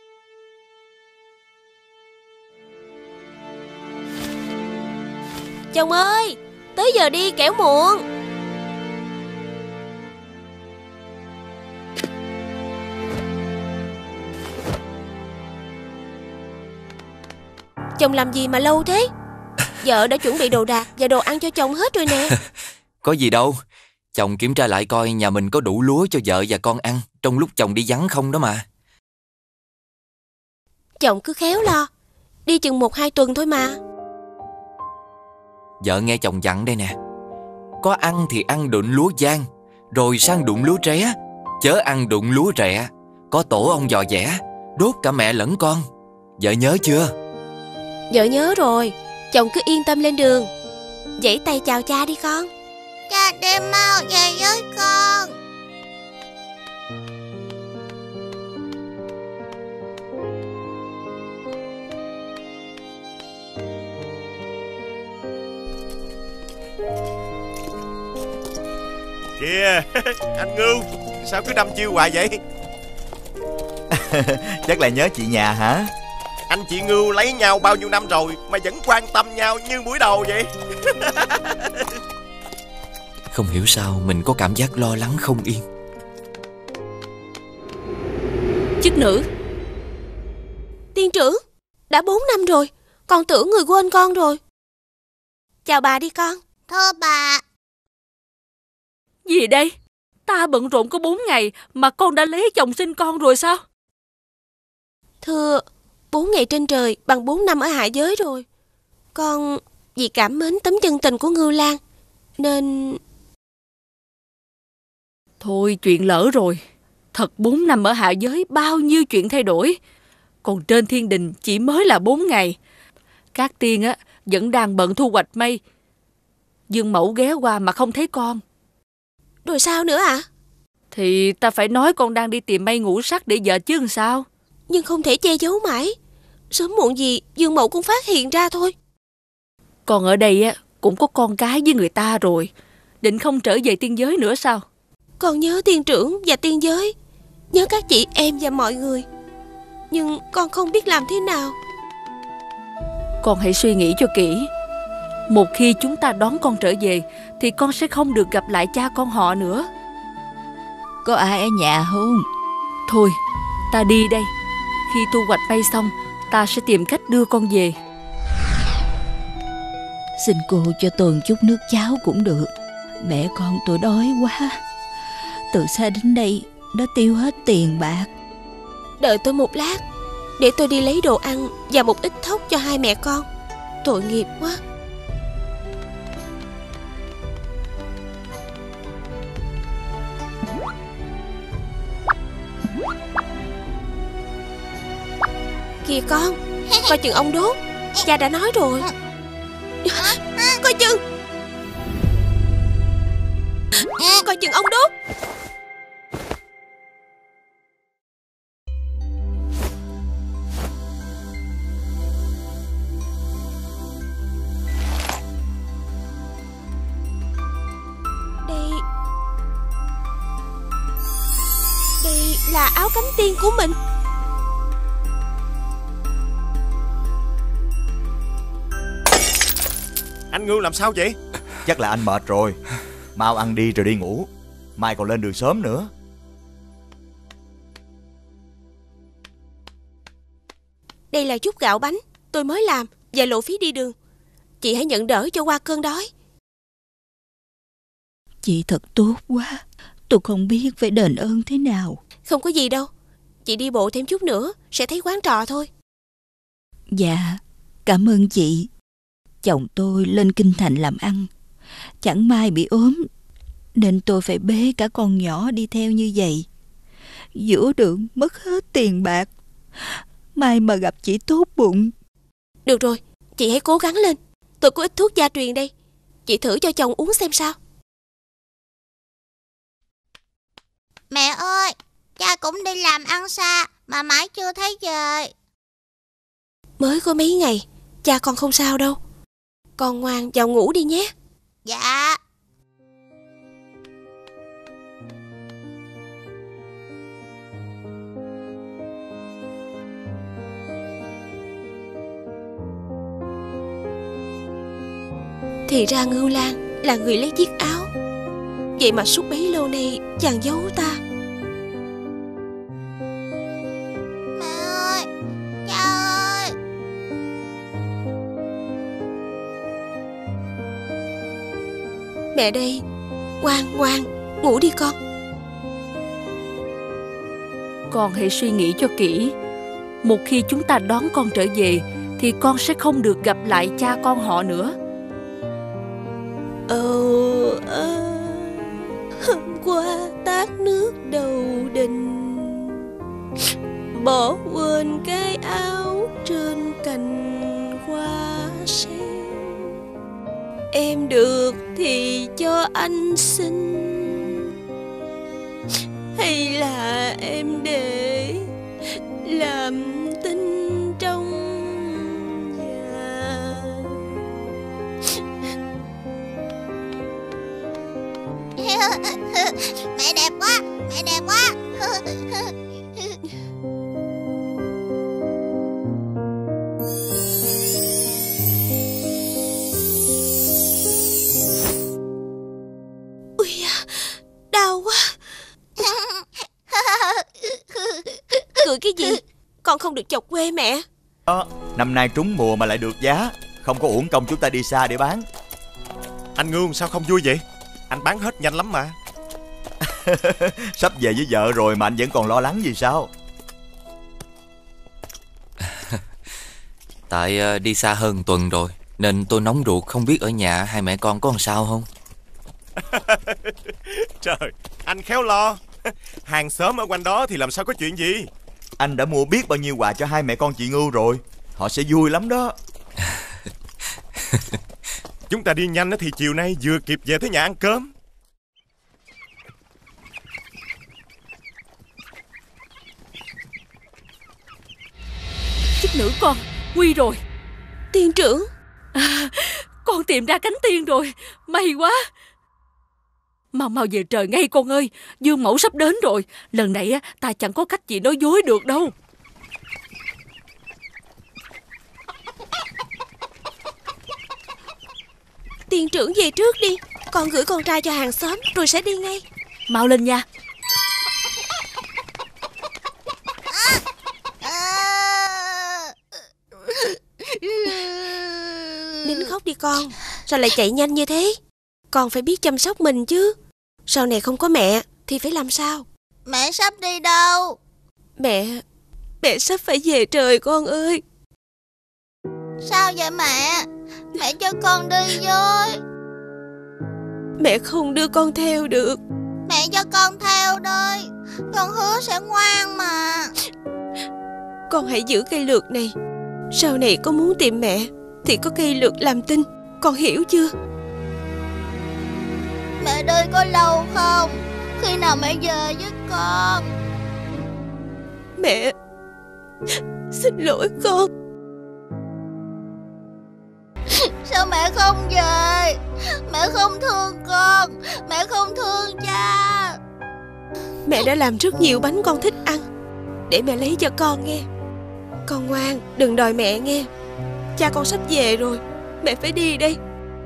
N: Chồng ơi, tới giờ đi kẻo muộn. Chồng làm gì mà lâu thế? Vợ đã chuẩn bị đồ đạc và đồ ăn cho chồng hết rồi nè.
L: Có gì đâu. Chồng kiểm tra lại coi nhà mình có đủ lúa cho vợ và con ăn trong lúc chồng đi vắng không đó mà.
N: Chồng cứ khéo lo. Đi chừng một hai tuần thôi mà.
L: Vợ nghe chồng dặn đây nè. Có ăn thì ăn đụng lúa giang, rồi sang đụng lúa tré. Chớ ăn đụng lúa rẹ. Có tổ ông dò dẻ, đốt cả mẹ lẫn con. Vợ nhớ chưa?
N: Vợ nhớ rồi. Chồng cứ yên tâm lên đường. Vẫy tay chào cha đi con.
D: Cha đem mau về với con.
K: Kìa, anh Ngưu, sao cứ đâm chiêu hoài vậy?
Q: Chắc là nhớ chị nhà hả?
K: Anh chị Ngưu lấy nhau bao nhiêu năm rồi mà vẫn quan tâm nhau như buổi đầu vậy?
L: Không hiểu sao mình có cảm giác lo lắng không yên.
N: Chức nữ. Tiên trưởng, đã bốn năm rồi. Con tưởng người quên con rồi. Chào bà đi con.
D: Thưa bà.
O: Gì đây? Ta bận rộn có bốn ngày mà con đã lấy chồng sinh con rồi sao?
N: Thưa, bốn ngày trên trời bằng bốn năm ở hạ giới rồi. Con vì cảm mến tấm chân tình của Ngưu Lang nên...
O: Thôi chuyện lỡ rồi. Thật bốn năm ở hạ giới bao nhiêu chuyện thay đổi. Còn trên thiên đình chỉ mới là bốn ngày. Các tiên á vẫn đang bận thu hoạch mây. Dương mẫu ghé qua mà không thấy con.
N: Rồi sao nữa ạ? À?
O: Thì ta phải nói con đang đi tìm mây ngũ sắc để vợ chứ làm sao.
N: Nhưng không thể che giấu mãi. Sớm muộn gì Dương mẫu cũng phát hiện ra thôi.
O: Còn ở đây á cũng có con cái với người ta rồi. Định không trở về tiên giới nữa sao?
N: Con nhớ tiên trưởng và tiên giới. Nhớ các chị em và mọi người. Nhưng con không biết làm thế nào.
O: Con hãy suy nghĩ cho kỹ. Một khi chúng ta đón con trở về thì con sẽ không được gặp lại cha con họ nữa.
R: Có ai ở nhà không?
O: Thôi, ta đi đây. khi thu hoạch mây xong, ta sẽ tìm cách đưa con về.
R: Xin cô cho tôi chút nước cháo cũng được. Mẹ con tôi đói quá. Từ xa đến đây đã tiêu hết tiền bạc.
N: Đợi tôi một lát, để tôi đi lấy đồ ăn và một ít thóc cho hai mẹ con. Tội nghiệp quá. Kìa con, coi chừng ông đốt. Cha đã nói rồi. Coi chừng. Coi chừng ông đốt. Đây Đây là áo cánh tiên của mình.
K: Anh Ngưu làm sao vậy?
Q: Chắc là anh mệt rồi. Mau ăn đi rồi đi ngủ, mai còn lên đường sớm nữa.
N: Đây là chút gạo bánh tôi mới làm và lộ phí đi đường. Chị hãy nhận đỡ cho qua cơn đói.
R: Chị thật tốt quá. Tôi không biết phải đền ơn thế nào.
N: Không có gì đâu. Chị đi bộ thêm chút nữa sẽ thấy quán trọ thôi.
R: Dạ, cảm ơn chị. Chồng tôi lên kinh thành làm ăn, chẳng may bị ốm, nên tôi phải bế cả con nhỏ đi theo như vậy. Giữa đường mất hết tiền bạc. May mà gặp chị tốt bụng.
N: Được rồi, chị hãy cố gắng lên. Tôi có ít thuốc gia truyền đây. Chị thử cho chồng uống xem sao.
D: Mẹ ơi, cha cũng đi làm ăn xa mà mãi chưa thấy về.
N: Mới có mấy ngày, cha con không sao đâu. Con ngoan vào ngủ đi nhé.
D: Dạ.
N: Thì ra Ngưu Lang là người lấy chiếc áo. Vậy mà suốt bấy lâu nay chàng giấu ta.
D: Mẹ ơi, cha ơi.
N: Mẹ đây. Ngoan ngoan, ngủ đi con.
O: Con hãy suy nghĩ cho kỹ. Một khi chúng ta đón con trở về thì con sẽ không được gặp lại cha con họ nữa.
N: Ờ, à, hôm qua tát nước đầu đình, bỏ quên cái áo trên cành hoa sen. Em được thì cho anh xin, hay là em để làm tinh trong nhà.
D: Mẹ đẹp quá, mẹ đẹp quá.
N: Ui da, đau quá. Cười cái gì? Con không được chọc quê mẹ.
Q: Đó, năm nay trúng mùa mà lại được giá, không có uổng công chúng ta đi xa để bán.
K: Anh Ngưu sao không vui vậy? Anh bán hết nhanh lắm mà.
Q: Sắp về với vợ rồi mà anh vẫn còn lo lắng gì sao?
L: Tại đi xa hơn tuần rồi nên tôi nóng ruột, không biết ở nhà hai mẹ con có làm sao không.
K: Trời, anh khéo lo. Hàng xóm ở quanh đó thì làm sao có chuyện gì.
Q: Anh đã mua biết bao nhiêu quà cho hai mẹ con chị Ngưu rồi. Họ sẽ vui lắm đó.
K: Chúng ta đi nhanh thì chiều nay vừa kịp về tới nhà ăn cơm.
O: Chức nữ con, nguy rồi.
N: Tiên trưởng.
O: À, con tìm ra cánh tiên rồi. May quá. Mau mau về trời ngay con ơi. Dương mẫu sắp đến rồi. Lần này ta chẳng có cách gì nói dối được đâu.
N: Tiên trưởng về trước đi. Con gửi con trai cho hàng xóm rồi sẽ đi ngay.
O: Mau lên nha.
D: À, à.
N: khóc đi con. Sao lại chạy nhanh như thế? Con phải biết chăm sóc mình chứ. Sau này không có mẹ thì phải làm sao?
D: Mẹ sắp đi đâu?
N: Mẹ Mẹ sắp phải về trời con ơi.
D: Sao vậy mẹ? Mẹ cho con đi với.
N: Mẹ không đưa con theo được.
D: Mẹ cho con theo đi. Con hứa sẽ ngoan mà.
N: Con hãy giữ cây lược này. Sau này con muốn tìm mẹ thì có cây lược làm tinh. Con hiểu chưa?
D: Mẹ đi có lâu không? Khi nào mẹ về với con?
N: Mẹ xin lỗi con.
D: Sao mẹ không về? Mẹ không thương con. Mẹ không thương cha.
N: Mẹ đã làm rất nhiều bánh con thích ăn, để mẹ lấy cho con nghe. Con ngoan, đừng đòi mẹ nghe. Cha con sắp về rồi. Mẹ phải đi đây.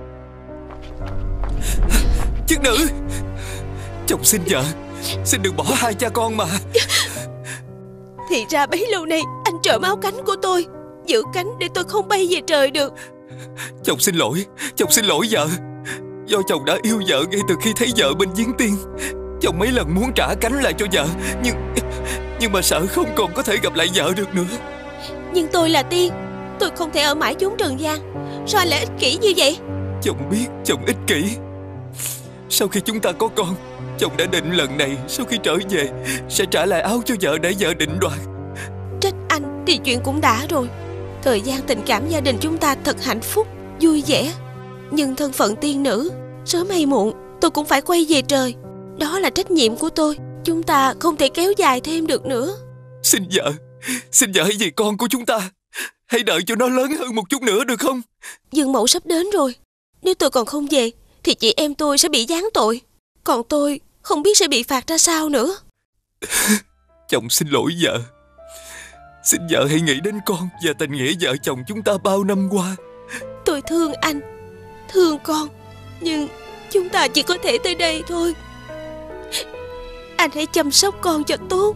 L: Chức nữ, chồng xin vợ, xin đừng bỏ hai cha con mà.
N: Thì ra bấy lâu nay anh trộm áo cánh của tôi, giữ cánh để tôi không bay về trời được.
L: Chồng xin lỗi, chồng xin lỗi vợ. Do chồng đã yêu vợ ngay từ khi thấy vợ bên giếng tiên. Chồng mấy lần muốn trả cánh lại cho vợ, Nhưng Nhưng mà sợ không còn có thể gặp lại vợ được nữa.
N: Nhưng tôi là tiên, tôi không thể ở mãi chốn trần gian. Sao anh lại ích kỷ như vậy?
L: Chồng biết chồng ích kỷ. Sau khi chúng ta có con, chồng đã định lần này sau khi trở về sẽ trả lại áo cho vợ để vợ định đoạt.
N: Trách anh thì chuyện cũng đã rồi. Thời gian tình cảm gia đình chúng ta thật hạnh phúc, vui vẻ. Nhưng thân phận tiên nữ, sớm hay muộn tôi cũng phải quay về trời. Đó là trách nhiệm của tôi. Chúng ta không thể kéo dài thêm được nữa.
L: Xin vợ, xin vợ hãy vì con của chúng ta. Hãy đợi cho nó lớn hơn một chút nữa được không?
N: Dương mẫu sắp đến rồi. Nếu tôi còn không về thì chị em tôi sẽ bị giáng tội. Còn tôi không biết sẽ bị phạt ra sao nữa.
L: Chồng xin lỗi vợ. Xin vợ hãy nghĩ đến con và tình nghĩa vợ chồng chúng ta bao năm qua.
N: Tôi thương anh, thương con, nhưng chúng ta chỉ có thể tới đây thôi. Anh hãy chăm sóc con cho tốt.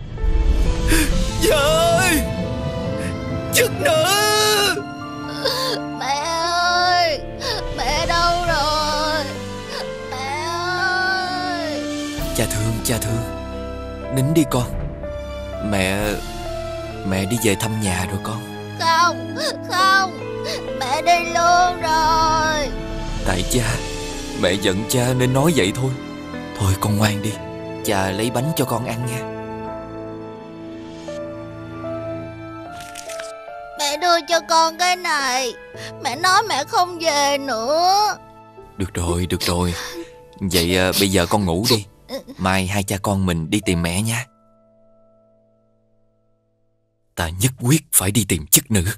L: Vợ ơi! Chức nữ!
D: Mẹ ơi! Mẹ đâu rồi? Mẹ ơi!
L: Cha thương, cha thương. Nín đi con. Mẹ... Mẹ đi về thăm nhà rồi con.
D: Không, không. Mẹ đi luôn rồi.
L: Tại cha. Mẹ giận cha nên nói vậy thôi. Thôi con ngoan đi. Cha lấy bánh cho con ăn nha.
D: Mẹ đưa cho con cái này. Mẹ nói mẹ không về nữa.
L: Được rồi, được rồi. Vậy à, bây giờ con ngủ đi. Mai hai cha con mình đi tìm mẹ nha. Ta nhất quyết phải đi tìm chức nữ.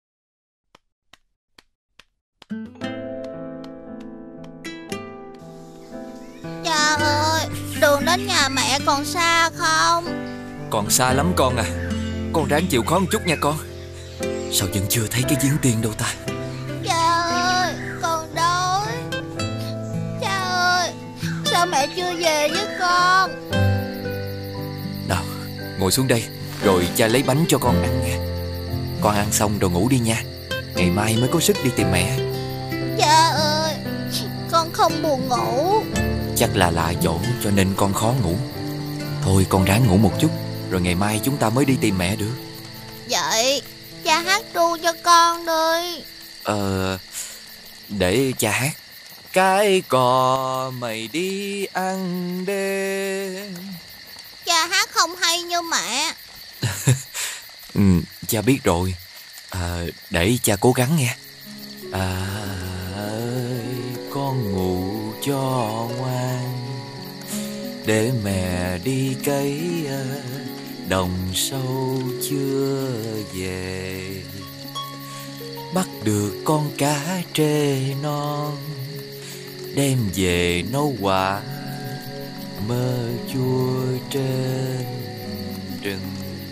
D: Cha ơi, đường đến nhà mẹ còn xa không?
L: Còn xa lắm con à. Con ráng chịu khó một chút nha con. Sao vẫn chưa thấy cái giếng tiên đâu ta?
D: Cha ơi, con đói. Cha ơi, sao mẹ chưa về với con?
L: Nào, ngồi xuống đây. Rồi cha lấy bánh cho con ăn nha. Con ăn xong rồi ngủ đi nha. Ngày mai mới có sức đi tìm mẹ.
D: Cha ơi, con không buồn ngủ.
L: Chắc là lạ chỗ cho nên con khó ngủ. Thôi con ráng ngủ một chút, rồi ngày mai chúng ta mới đi tìm mẹ được.
D: Vậy cha hát ru cho con đi.
L: Ờ... Để cha hát. Cái cò mày đi ăn đêm.
D: Cha hát không hay như mẹ.
L: Ừ, cha biết rồi. À, để cha cố gắng nghe. À ơi, con ngủ cho ngoan, để mẹ đi cấy đồng sâu chưa về. Bắt được con cá trê non, đem về nấu quả mơ chua trên rừng.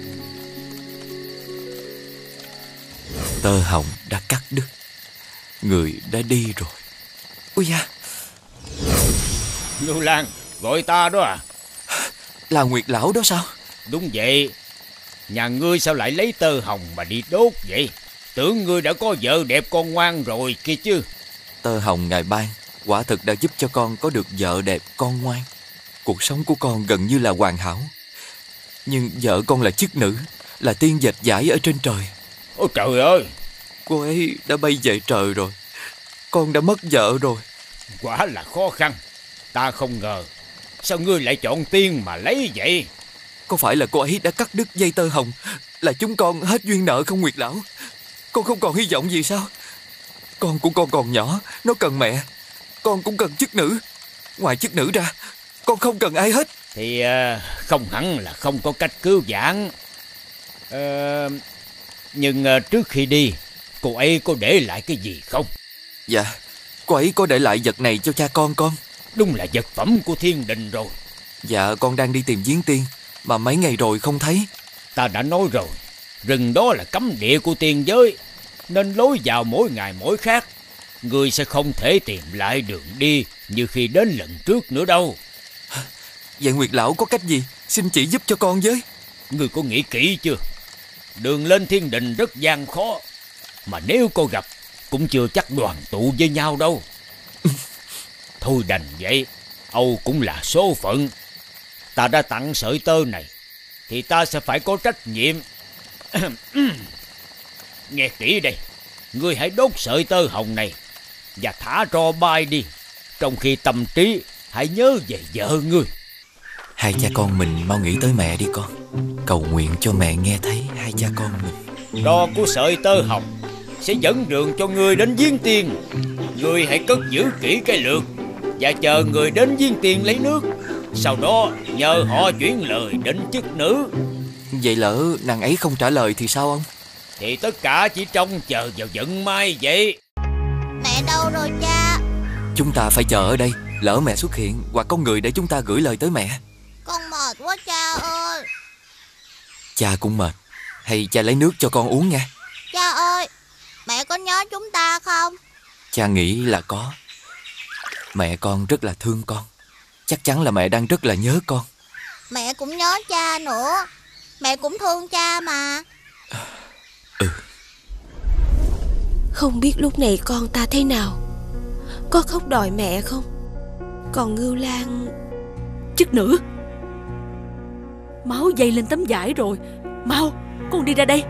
L: Tơ hồng đã cắt đứt, người đã đi rồi. Ui da!
M: Lưu Lan, gọi ta đó à?
L: Là Nguyệt lão đó sao?
M: Đúng vậy. Nhà ngươi sao lại lấy tơ hồng mà đi đốt vậy? Tưởng ngươi đã có vợ đẹp con ngoan rồi kia chứ.
L: Tơ hồng ngài ban quả thực đã giúp cho con có được vợ đẹp con ngoan. Cuộc sống của con gần như là hoàn hảo. Nhưng vợ con là chức nữ, là tiên dệt vải ở trên trời.
M: Ôi trời ơi!
L: Cô ấy đã bay về trời rồi. Con đã mất vợ rồi.
M: Quả là khó khăn. Ta không ngờ. Sao ngươi lại chọn tiên mà lấy vậy?
L: Có phải là cô ấy đã cắt đứt dây tơ hồng, là chúng con hết duyên nợ không Nguyệt lão? Con không còn hy vọng gì sao? Con của con còn nhỏ, nó cần mẹ. Con cũng cần chức nữ. Ngoài chức nữ ra, con không cần ai hết.
M: Thì uh, không hẳn là không có cách cứu vãn. uh, Nhưng uh, trước khi đi, cô ấy có để lại cái gì không?
L: Dạ, cô ấy có để lại vật này cho cha con con.
M: Đúng là vật phẩm của thiên đình rồi.
L: Dạ, con đang đi tìm giếng tiên, mà mấy ngày rồi không thấy.
M: Ta đã nói rồi, rừng đó là cấm địa của tiên giới, nên lối vào mỗi ngày mỗi khác. Ngươi sẽ không thể tìm lại đường đi như khi đến lần trước nữa đâu.
L: Vậy Nguyệt lão có cách gì? Xin chỉ giúp cho con với.
M: Ngươi có nghĩ kỹ chưa? Đường lên thiên đình rất gian khó, mà nếu cô gặp cũng chưa chắc đoàn tụ với nhau đâu. Thôi đành vậy, Âu cũng là số phận. Ta đã tặng sợi tơ này thì ta sẽ phải có trách nhiệm. Nghe kỹ đây, ngươi hãy đốt sợi tơ hồng này và thả tro bay đi, trong khi tâm trí hãy nhớ về vợ ngươi.
L: Hai cha con mình mau nghĩ tới mẹ đi con. Cầu nguyện cho mẹ nghe thấy hai cha con mình.
M: Tro của sợi tơ hồng sẽ dẫn đường cho ngươi đến giếng tiên. Ngươi hãy cất giữ kỹ cái lược và chờ người đến giếng tiên lấy nước. Sau đó nhờ họ chuyển lời đến chức nữ.
L: Vậy lỡ nàng ấy không trả lời thì sao ông?
M: Thì tất cả chỉ trông chờ vào vận may vậy.
D: Mẹ đâu rồi cha?
L: Chúng ta phải chờ ở đây. Lỡ mẹ xuất hiện hoặc có người để chúng ta gửi lời tới mẹ.
D: Con mệt quá cha ơi.
L: Cha cũng mệt. Hay cha lấy nước cho con uống nha.
D: Cha ơi, mẹ có nhớ chúng ta không?
L: Cha nghĩ là có. Mẹ con rất là thương con. Chắc chắn là mẹ đang rất là nhớ con.
D: Mẹ cũng nhớ cha nữa. Mẹ cũng thương cha mà.
L: Ừ.
N: Không biết lúc này con ta thế nào. Có khóc đòi mẹ không? Còn Ngưu Lang...
O: Chức nữ. Máu dây lên tấm vải rồi. Mau, con đi ra đây.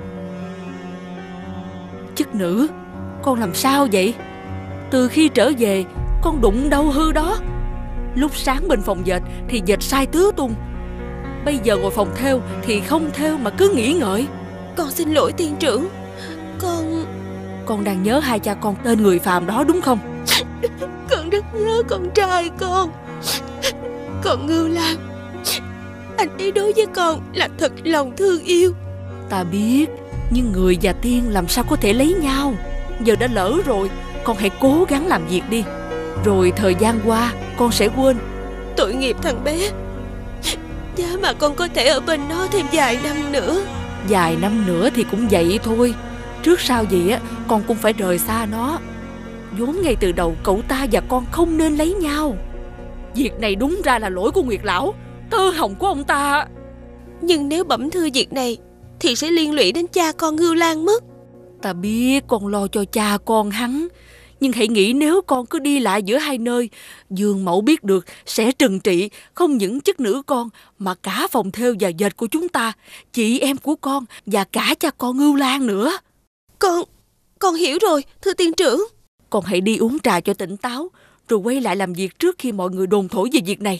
O: Chức nữ, con làm sao vậy? Từ khi trở về, con đụng đâu hư đó. Lúc sáng bên phòng dệt thì dệt sai tứ tung. Bây giờ ngồi phòng thêu thì không thêu mà cứ nghĩ ngợi.
N: Con xin lỗi tiên trưởng. Con...
O: Con đang nhớ hai cha con tên người phàm đó đúng không?
N: Con rất nhớ con trai con. Còn Ngưu Lang, anh ấy đối với con là thật lòng thương yêu.
O: Ta biết, nhưng người và tiên làm sao có thể lấy nhau. Giờ đã lỡ rồi, con hãy cố gắng làm việc đi. Rồi thời gian qua con sẽ quên.
N: Tội nghiệp thằng bé. Giá mà con có thể ở bên nó thêm vài năm nữa.
O: Vài năm nữa thì cũng vậy thôi. Trước sau gì á, con cũng phải rời xa nó. Vốn ngay từ đầu cậu ta và con không nên lấy nhau. Việc này đúng ra là lỗi của Nguyệt lão, tơ hồng của ông ta.
N: Nhưng nếu bẩm thư việc này thì sẽ liên lụy đến cha con Ngưu Lang mất.
O: Ta biết con lo cho cha con hắn, nhưng hãy nghĩ nếu con cứ đi lại giữa hai nơi, Dương mẫu biết được sẽ trừng trị không những chức nữ con mà cả phòng thêu và dệt của chúng ta, chị em của con và cả cha con Ngưu Lang nữa.
N: Con, con hiểu rồi, thưa tiên trưởng.
O: Con hãy đi uống trà cho tỉnh táo, rồi quay lại làm việc trước khi mọi người đồn thổi về việc này.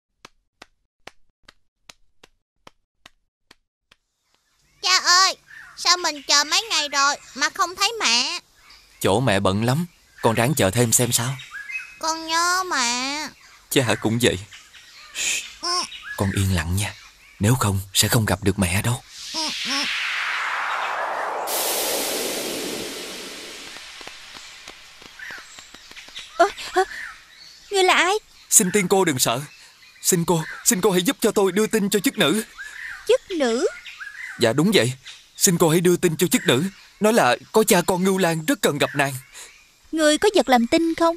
D: Cha ơi, sao mình chờ mấy ngày rồi mà không thấy mẹ?
L: Chỗ mẹ bận lắm, con ráng chờ thêm xem sao.
D: Con nhớ mẹ.
L: Cha cũng vậy.
D: Ừ.
L: Con yên lặng nha, nếu không sẽ không gặp được mẹ đâu.
D: Ừ, ừ.
R: Ơ, hả? Ngươi là ai?
L: Xin tiên cô đừng sợ. Xin cô, xin cô hãy giúp cho tôi đưa tin cho chức nữ.
R: Chức nữ?
L: Dạ đúng vậy. Xin cô hãy đưa tin cho chức nữ, nói là có cha con Ngưu Lang rất cần gặp nàng.
R: Ngươi có vật làm tin không?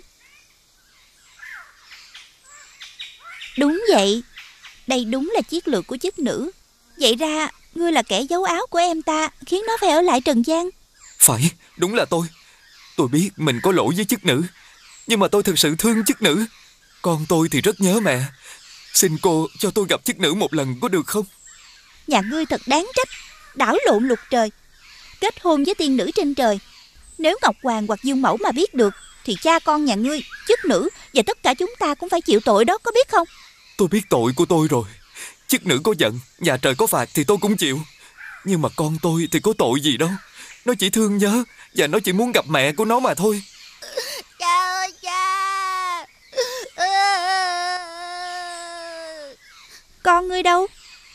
R: Đúng vậy. Đây đúng là chiến lược của chức nữ. Vậy ra ngươi là kẻ giấu áo của em ta, khiến nó phải ở lại trần gian.
L: Phải, đúng là tôi. Tôi biết mình có lỗi với chức nữ, nhưng mà tôi thực sự thương chức nữ. Con tôi thì rất nhớ mẹ. Xin cô cho tôi gặp chức nữ một lần có được không?
R: Nhà ngươi thật đáng trách, đảo lộn luật trời, kết hôn với tiên nữ trên trời. Nếu Ngọc Hoàng hoặc Dương Mẫu mà biết được thì cha con nhà ngươi, chức nữ và tất cả chúng ta cũng phải chịu tội đó, có biết không?
L: Tôi biết tội của tôi rồi. Chức nữ có giận, nhà trời có phạt thì tôi cũng chịu. Nhưng mà con tôi thì có tội gì đâu. Nó chỉ thương nhớ và nó chỉ muốn gặp mẹ của nó mà thôi.
D: Cha ơi cha.
R: Con ngươi đâu?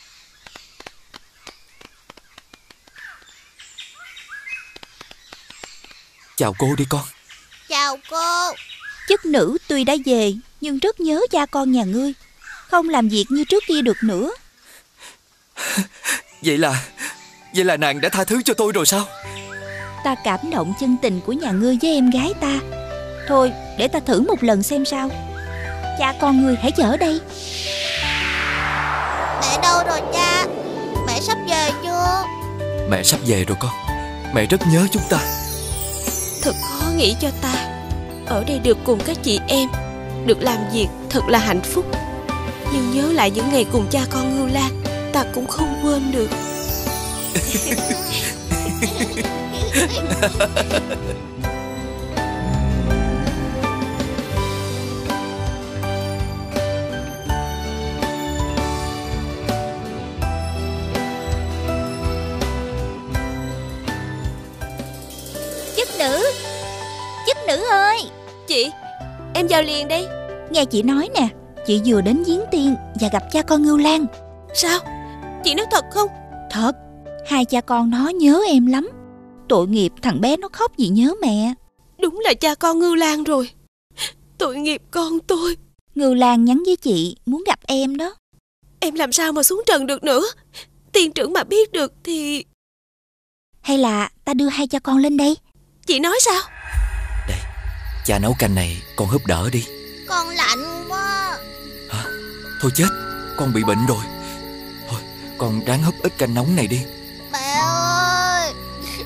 L: Chào cô đi con.
D: Chào cô.
R: Chức nữ tuy đã về nhưng rất nhớ cha con nhà ngươi, không làm việc như trước kia được nữa.
L: Vậy là Vậy là nàng đã tha thứ cho tôi rồi sao?
R: Ta cảm động chân tình của nhà ngươi với em gái ta. Thôi để ta thử một lần xem sao. Cha con ngươi hãy chờ ở đây.
D: Mẹ đâu rồi cha? Mẹ sắp về chưa?
L: Mẹ sắp về rồi con. Mẹ rất nhớ chúng ta.
N: Thật khó nghĩ cho ta. Ở đây được cùng các chị em, được làm việc thật là hạnh phúc. Nhưng nhớ lại những ngày cùng cha con Ngưu Lang, ta cũng không quên được.
R: Chức nữ, chức nữ ơi.
N: Chị, em vào liền đây.
R: Nghe chị nói nè, chị vừa đến Giếng Tiên và gặp cha con Ngưu Lang.
N: Sao? Chị nói thật không?
R: Thật. Hai cha con nó nhớ em lắm. Tội nghiệp thằng bé nó khóc vì nhớ mẹ.
N: Đúng là cha con Ngưu Lang rồi. Tội nghiệp con tôi.
R: Ngưu Lang nhắn với chị muốn gặp em đó.
N: Em làm sao mà xuống trần được nữa. Tiên trưởng mà biết được thì...
R: Hay là ta đưa hai cha con lên đây?
N: Chị nói sao?
L: Đây, cha nấu canh này con húp đỡ đi.
D: Con lạnh quá.
L: Hả? Thôi chết, con bị bệnh rồi. Thôi, con ráng húp ít canh nóng này đi.
D: Mẹ ơi.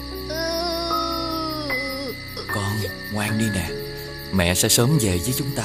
L: Con ngoan đi nè. Mẹ sẽ sớm về với chúng ta.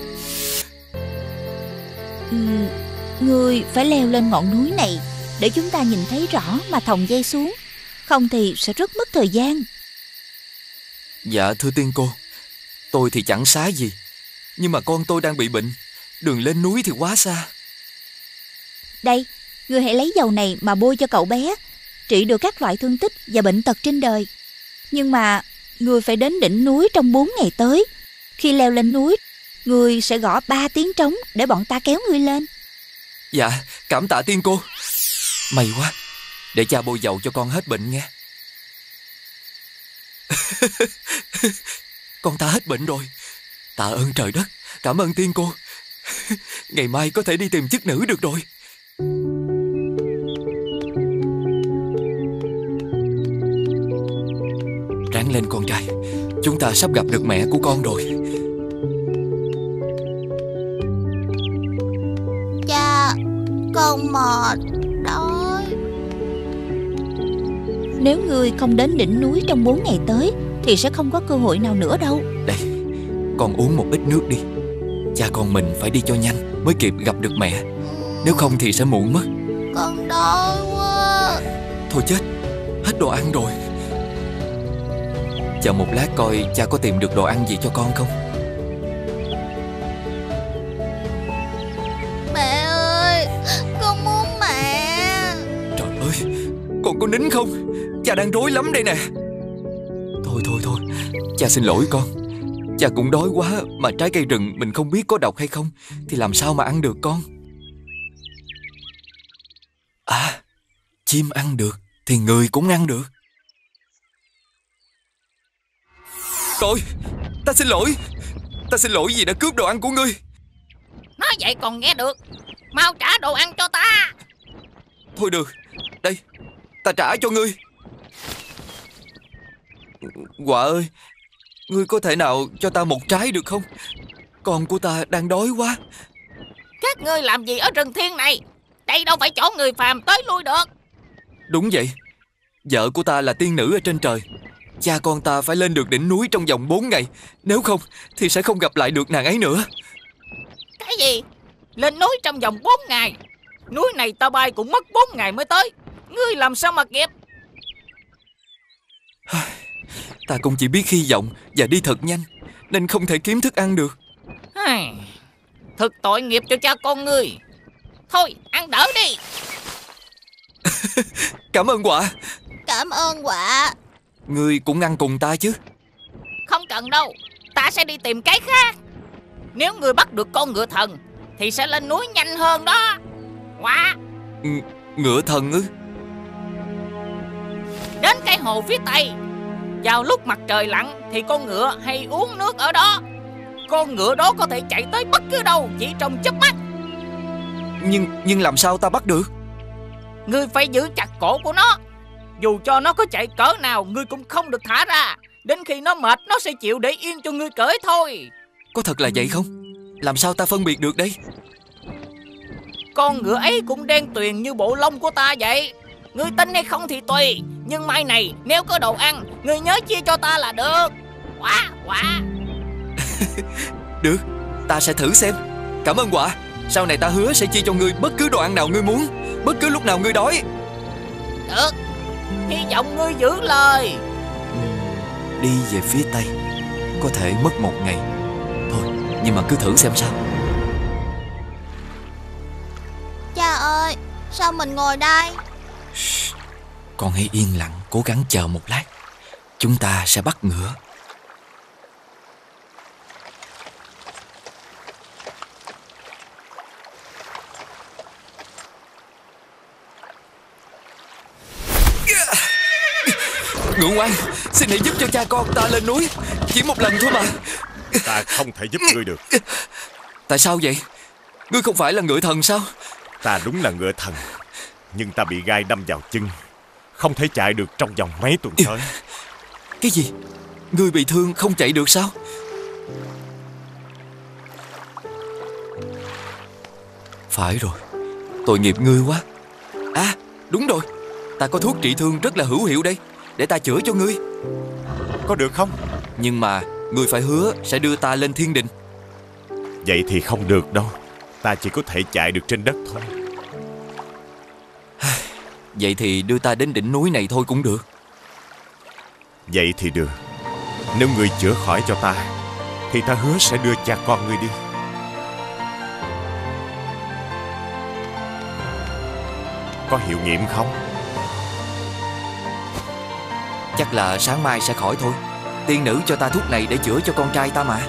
R: ừ, Ngươi phải leo lên ngọn núi này để chúng ta nhìn thấy rõ mà thòng dây xuống. Không thì sẽ rất mất thời gian.
L: Dạ thưa tiên cô, tôi thì chẳng xá gì, nhưng mà con tôi đang bị bệnh. Đường lên núi thì quá xa.
R: Đây, ngươi hãy lấy dầu này mà bôi cho cậu bé, trị được các loại thương tích và bệnh tật trên đời. Nhưng mà ngươi phải đến đỉnh núi trong bốn ngày tới. Khi leo lên núi, ngươi sẽ gõ ba tiếng trống để bọn ta kéo ngươi lên.
L: Dạ, cảm tạ tiên cô. May quá, để cha bôi dầu cho con hết bệnh nghe. Con ta hết bệnh rồi. Tạ ơn trời đất, cảm ơn tiên cô. Ngày mai có thể đi tìm chức nữ được rồi. Ráng lên con trai, chúng ta sắp gặp được mẹ của con rồi.
D: Cha, con mệt, đói.
R: Nếu ngươi không đến đỉnh núi trong bốn ngày tới thì sẽ không có cơ hội nào nữa đâu.
L: Đây, con uống một ít nước đi. Cha con mình phải đi cho nhanh mới kịp gặp được mẹ. Nếu không thì sẽ muộn mất.
D: Con đói quá.
L: Thôi chết, hết đồ ăn rồi. Chờ một lát coi cha có tìm được đồ ăn gì cho con không.
D: Mẹ ơi, con muốn mẹ.
L: Trời ơi, con có nín không? Cha đang rối lắm đây nè. Thôi thôi thôi, cha xin lỗi con. Cha cũng đói quá, mà trái cây rừng mình không biết có độc hay không thì làm sao mà ăn được con. À, chim ăn được thì người cũng ăn được. Tôi, ta xin lỗi. Ta xin lỗi vì đã cướp đồ ăn của ngươi.
H: Nói vậy còn nghe được. Mau trả đồ ăn cho ta.
L: Thôi được, đây, ta trả cho ngươi. Quả ơi, ngươi có thể nào cho ta một trái được không? Con của ta đang đói quá.
H: Các ngươi làm gì ở rừng thiên này? Đây đâu phải chỗ người phàm tới lui được.
L: Đúng vậy, vợ của ta là tiên nữ ở trên trời. Cha con ta phải lên được đỉnh núi trong vòng bốn ngày. Nếu không thì sẽ không gặp lại được nàng ấy nữa.
H: Cái gì? Lên núi trong vòng bốn ngày? Núi này ta bay cũng mất bốn ngày mới tới. Ngươi làm sao mà kịp?
L: Ta cũng chỉ biết hy vọng và đi thật nhanh, nên không thể kiếm thức ăn được.
H: Thật tội nghiệp cho cha con ngươi. Thôi ăn đỡ đi.
L: Cảm ơn Quạ.
D: Cảm ơn Quạ.
L: Ngươi cũng ăn cùng ta chứ?
H: Không cần đâu, ta sẽ đi tìm cái khác. Nếu ngươi bắt được con ngựa thần thì sẽ lên núi nhanh hơn đó. Quạ.
L: Ng ngựa thần ư?
H: Đến cái hồ phía tây, vào lúc mặt trời lặn thì con ngựa hay uống nước ở đó. Con ngựa đó có thể chạy tới bất cứ đâu chỉ trong chớp mắt.
L: Nhưng nhưng làm sao ta bắt được?
H: Ngươi phải giữ chặt cổ của nó. Dù cho nó có chạy cỡ nào, ngươi cũng không được thả ra. Đến khi nó mệt, nó sẽ chịu để yên cho ngươi cưỡi thôi.
L: Có thật là vậy không? Làm sao ta phân biệt được đây?
H: Con ngựa ấy cũng đen tuyền như bộ lông của ta vậy. Ngươi tin hay không thì tùy. Nhưng mai này nếu có đồ ăn, ngươi nhớ chia cho ta là được. Quá quá.
L: Được, ta sẽ thử xem. Cảm ơn Quạ. Sau này ta hứa sẽ chia cho ngươi bất cứ đồ ăn nào ngươi muốn, bất cứ lúc nào ngươi đói.
H: Được, hy vọng ngươi giữ lời.
L: Đi về phía tây có thể mất một ngày. Thôi, nhưng mà cứ thử xem sao.
D: Cha ơi, sao mình ngồi đây?
L: Con hãy yên lặng, cố gắng chờ một lát. Chúng ta sẽ bắt ngựa. Ngựa ngoan, xin hãy giúp cho cha con ta lên núi. Chỉ một lần thôi mà.
K: Ta không thể giúp ngươi được.
L: Tại sao vậy? Ngươi không phải là ngựa thần sao?
K: Ta đúng là ngựa thần, nhưng ta bị gai đâm vào chân, không thể chạy được trong vòng mấy tuần tới.
L: Cái gì? Ngươi bị thương không chạy được sao? Phải rồi, tội nghiệp ngươi quá. À, đúng rồi, ta có thuốc trị thương rất là hữu hiệu đây. Để ta chữa cho ngươi.
K: Có được không?
L: Nhưng mà ngươi phải hứa sẽ đưa ta lên thiên đình.
K: Vậy thì không được đâu. Ta chỉ có thể chạy được trên đất thôi.
L: Vậy thì đưa ta đến đỉnh núi này thôi cũng được.
K: Vậy thì được. Nếu ngươi chữa khỏi cho ta thì ta hứa sẽ đưa cha con ngươi đi. Có hiệu nghiệm không?
L: Chắc là sáng mai sẽ khỏi thôi. Tiên nữ cho ta thuốc này để chữa cho con trai ta mà.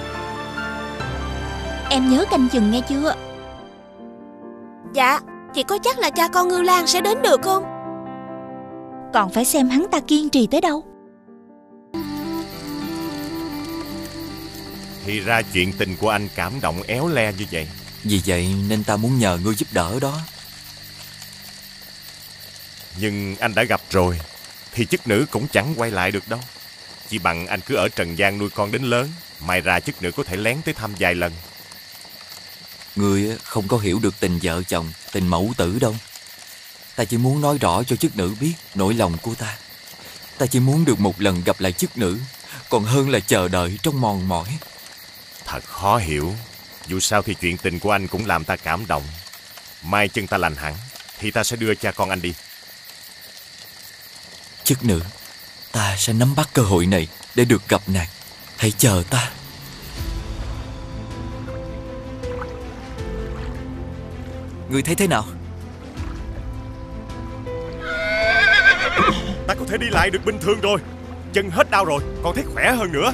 C: Em nhớ canh chừng nghe chưa?
N: Dạ, chị có chắc là cha con Ngưu Lang sẽ đến được không?
C: Còn phải xem hắn ta kiên trì tới đâu.
K: Thì ra chuyện tình của anh cảm động éo le như vậy.
L: Vì vậy nên ta muốn nhờ ngươi giúp đỡ đó.
K: Nhưng anh đã gặp rồi thì chức nữ cũng chẳng quay lại được đâu. Chỉ bằng anh cứ ở trần gian nuôi con đến lớn, may ra chức nữ có thể lén tới thăm vài lần.
L: Ngươi không có hiểu được tình vợ chồng, tình mẫu tử đâu. Ta chỉ muốn nói rõ cho chức nữ biết nỗi lòng của ta. Ta chỉ muốn được một lần gặp lại chức nữ, còn hơn là chờ đợi trong mòn mỏi.
K: Thật khó hiểu. Dù sao thì chuyện tình của anh cũng làm ta cảm động. Mai chân ta lành hẳn thì ta sẽ đưa cha con anh đi.
L: Chức nữ, ta sẽ nắm bắt cơ hội này để được gặp nàng. Hãy chờ ta. Ngươi thấy thế nào?
K: Ta có thể đi lại được bình thường rồi. Chân hết đau rồi, còn thấy khỏe hơn nữa.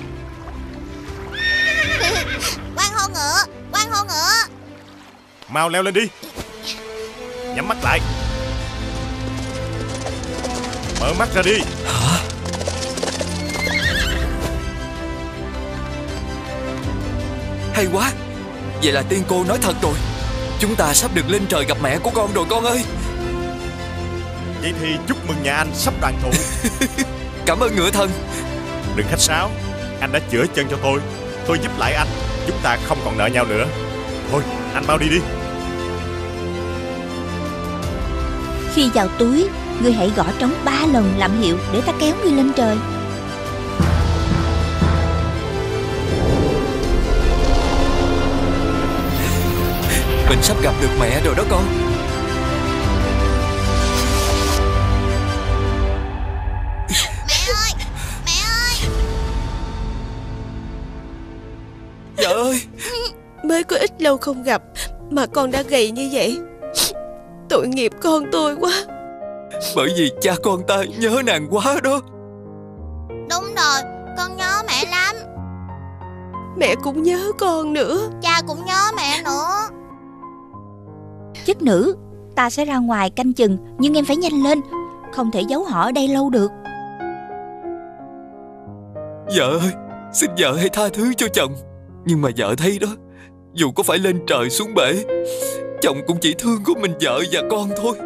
D: Quan hô ngựa, quan hô ngựa.
K: Mau leo lên đi. Nhắm mắt lại. Mở mắt ra đi.
L: Hả? Hay quá. Vậy là tiên cô nói thật rồi. Chúng ta sắp được lên trời gặp mẹ của con rồi con ơi.
K: Vậy thì chúc mừng nhà anh sắp đoàn tụ.
L: Cảm ơn ngựa thần.
K: Đừng khách sáo. Anh đã chữa chân cho tôi. Tôi giúp lại anh. Chúng ta không còn nợ nhau nữa. Thôi anh mau đi đi.
C: Khi vào túi, ngươi hãy gõ trống ba lần làm hiệu để ta kéo ngươi lên trời.
L: Mình sắp gặp được mẹ rồi đó con.
D: Mẹ ơi, mẹ ơi.
L: Vợ ơi.
N: Mới có ít lâu không gặp mà con đã gầy như vậy. Tội nghiệp con tôi quá.
L: Bởi vì cha con ta nhớ nàng quá đó.
D: Đúng rồi, con nhớ mẹ lắm.
N: Mẹ cũng nhớ con nữa.
D: Cha cũng nhớ mẹ nữa.
R: Chức nữ, ta sẽ ra ngoài canh chừng, nhưng em phải nhanh lên, không thể giấu họ ở đây lâu được.
L: Vợ ơi, xin vợ hãy tha thứ cho chồng. Nhưng mà vợ thấy đó, dù có phải lên trời xuống bể, chồng cũng chỉ thương có mình vợ và con thôi.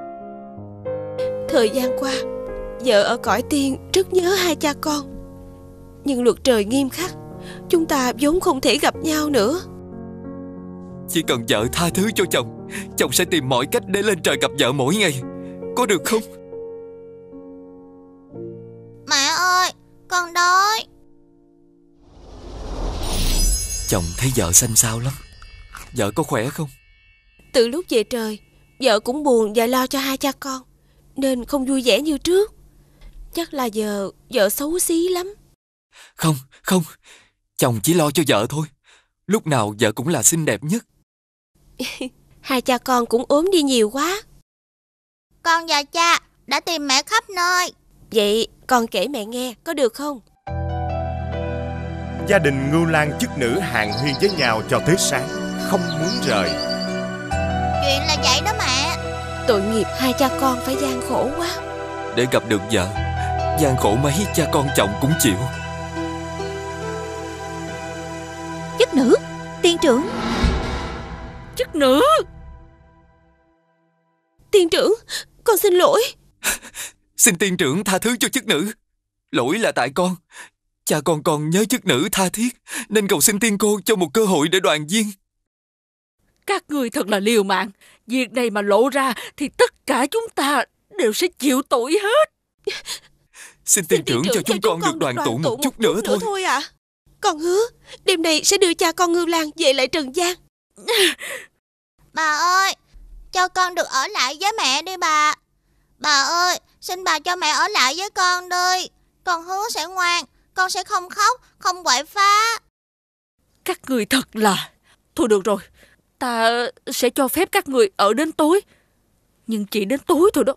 N: Thời gian qua, vợ ở cõi tiên rất nhớ hai cha con. Nhưng luật trời nghiêm khắc, chúng ta vốn không thể gặp nhau nữa.
L: Chỉ cần vợ tha thứ cho chồng, chồng sẽ tìm mọi cách để lên trời gặp vợ mỗi ngày. Có được không?
D: Mẹ ơi, con đói.
L: Chồng thấy vợ xanh xao lắm. Vợ có khỏe không?
N: Từ lúc về trời, vợ cũng buồn và lo cho hai cha con, nên không vui vẻ như trước. Chắc là giờ vợ xấu xí lắm.
L: Không, không, chồng chỉ lo cho vợ thôi. Lúc nào vợ cũng là xinh đẹp nhất.
N: Hai cha con cũng ốm đi nhiều quá.
D: Con và cha đã tìm mẹ khắp nơi.
N: Vậy con kể mẹ nghe có được không?
K: Gia đình Ngưu Lang chức nữ hàn huyên với nhau cho tới sáng, không muốn rời.
D: Chuyện là vậy đó mẹ.
N: Tội nghiệp hai cha con phải gian khổ quá.
L: Để gặp được vợ, gian khổ mấy cha con chồng cũng chịu.
R: Chức nữ, tiên trưởng.
O: Chức nữ.
N: Tiên trưởng, con xin lỗi.
L: Xin tiên trưởng tha thứ cho chức nữ. Lỗi là tại con. Cha con con nhớ chức nữ tha thiết, nên cầu xin tiên cô cho một cơ hội để đoàn viên.
O: Các người thật là liều mạng. Việc này mà lộ ra thì tất cả chúng ta đều sẽ chịu tội hết.
L: Xin tiên trưởng cho chúng con được đoàn tụ một chút nữa thôi.
N: thôi à. Con hứa đêm nay sẽ đưa cha con Ngưu Lang về lại trần gian.
D: Bà ơi, cho con được ở lại với mẹ đi bà. Bà ơi, xin bà cho mẹ ở lại với con đi. Con hứa sẽ ngoan, con sẽ không khóc, không quậy phá.
O: Các người thật là... Thôi được rồi, ta sẽ cho phép các người ở đến tối. Nhưng chỉ đến tối thôi đó.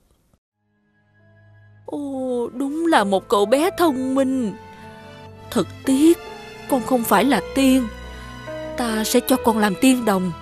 O: Ồ, đúng là một cậu bé thông minh. Thật tiếc, con không phải là tiên. Ta sẽ cho con làm tiên đồng.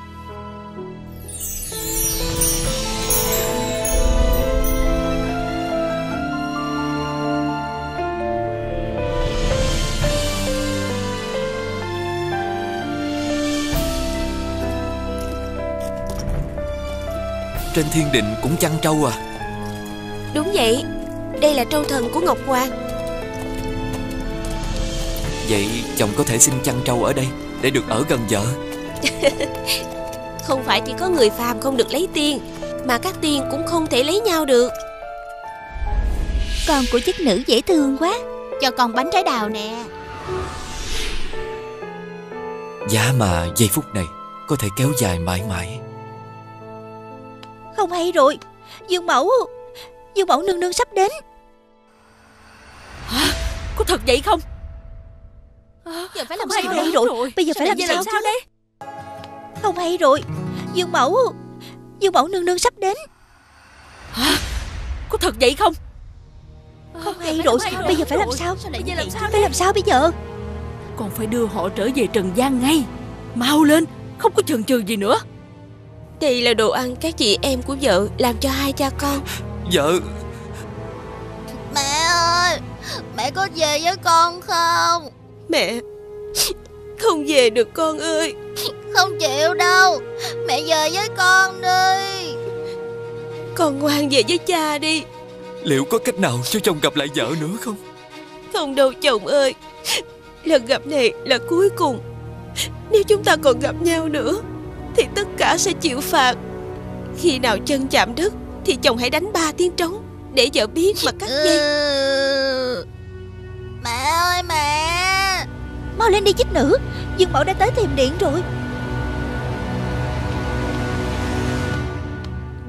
L: Trên thiên đình cũng chăn trâu à?
N: Đúng vậy, đây là trâu thần của Ngọc Hoàng.
L: Vậy chồng có thể xin chăn trâu ở đây để được ở gần vợ.
N: Không phải chỉ có người phàm không được lấy tiên, mà các tiên cũng không thể lấy nhau được.
R: Con của chức nữ dễ thương quá.
P: Cho con bánh trái đào nè.
L: Giá mà giây phút này có thể kéo dài mãi mãi.
R: Không hay rồi, Dương Mẫu, Dương Mẫu nương nương sắp đến.
O: Hả? Có thật vậy không?
R: À, giờ phải làm
O: sao
R: sao
O: đây
R: rồi?
O: rồi?
R: Bây giờ phải làm
O: Bây
R: sao,
O: làm sao đây?
R: Không hay rồi, Dương Mẫu, Dương Mẫu nương nương sắp đến.
O: Hả? Có thật vậy không?
R: Không hay rồi, bây giờ phải làm sao? Phải làm sao bây giờ?
O: Con phải đưa họ trở về trần gian ngay. Mau lên, không có chần chừ gì nữa.
N: Đây là đồ ăn các chị em của vợ làm cho hai cha con.
L: Vợ.
D: Mẹ ơi, mẹ có về với con không?
N: Mẹ không về được con ơi.
D: Không chịu đâu, mẹ về với con đi.
N: Con ngoan về với cha đi.
L: Liệu có cách nào cho chồng gặp lại vợ nữa không?
N: Không đâu chồng ơi. Lần gặp này là cuối cùng. Nếu chúng ta còn gặp nhau nữa thì tất cả sẽ chịu phạt. Khi nào chân chạm đất thì chồng hãy đánh ba tiếng trống để vợ biết mà cắt dây.
D: Ừ. Mẹ ơi mẹ.
R: Mau lên đi chức nữ, Dương Mẫu đã tới tìm điện rồi.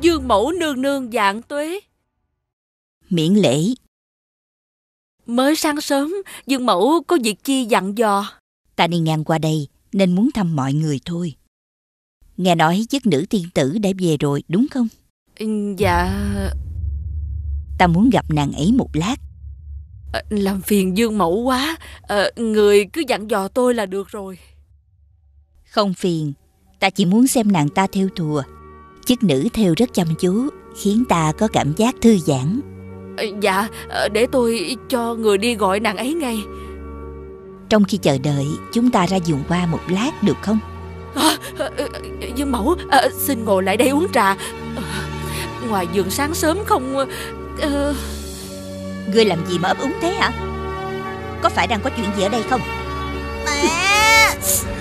O: Dương mẫu nương nương vạn tuế.
R: Miễn lễ.
O: Mới sáng sớm, Dương mẫu có việc chi dặn dò?
R: Ta đi ngang qua đây nên muốn thăm mọi người thôi. Nghe nói chức nữ tiên tử đã về rồi đúng không?
O: Dạ.
R: Ta muốn gặp nàng ấy một lát.
O: À, làm phiền Dương mẫu quá. À, người cứ dặn dò tôi là được rồi.
R: Không phiền. Ta chỉ muốn xem nàng ta thêu thùa. Chức nữ thêu rất chăm chú, khiến ta có cảm giác thư giãn.
O: À, dạ, để tôi cho người đi gọi nàng ấy ngay.
R: Trong khi chờ đợi, chúng ta ra vườn qua một lát được không?
O: À, à, Dương mẫu, à, xin ngồi lại đây uống trà. À, ngoài vườn sáng sớm không... À...
R: Ngươi làm gì mà ấp úng thế hả? Có phải đang có chuyện gì ở đây không?
D: Mẹ!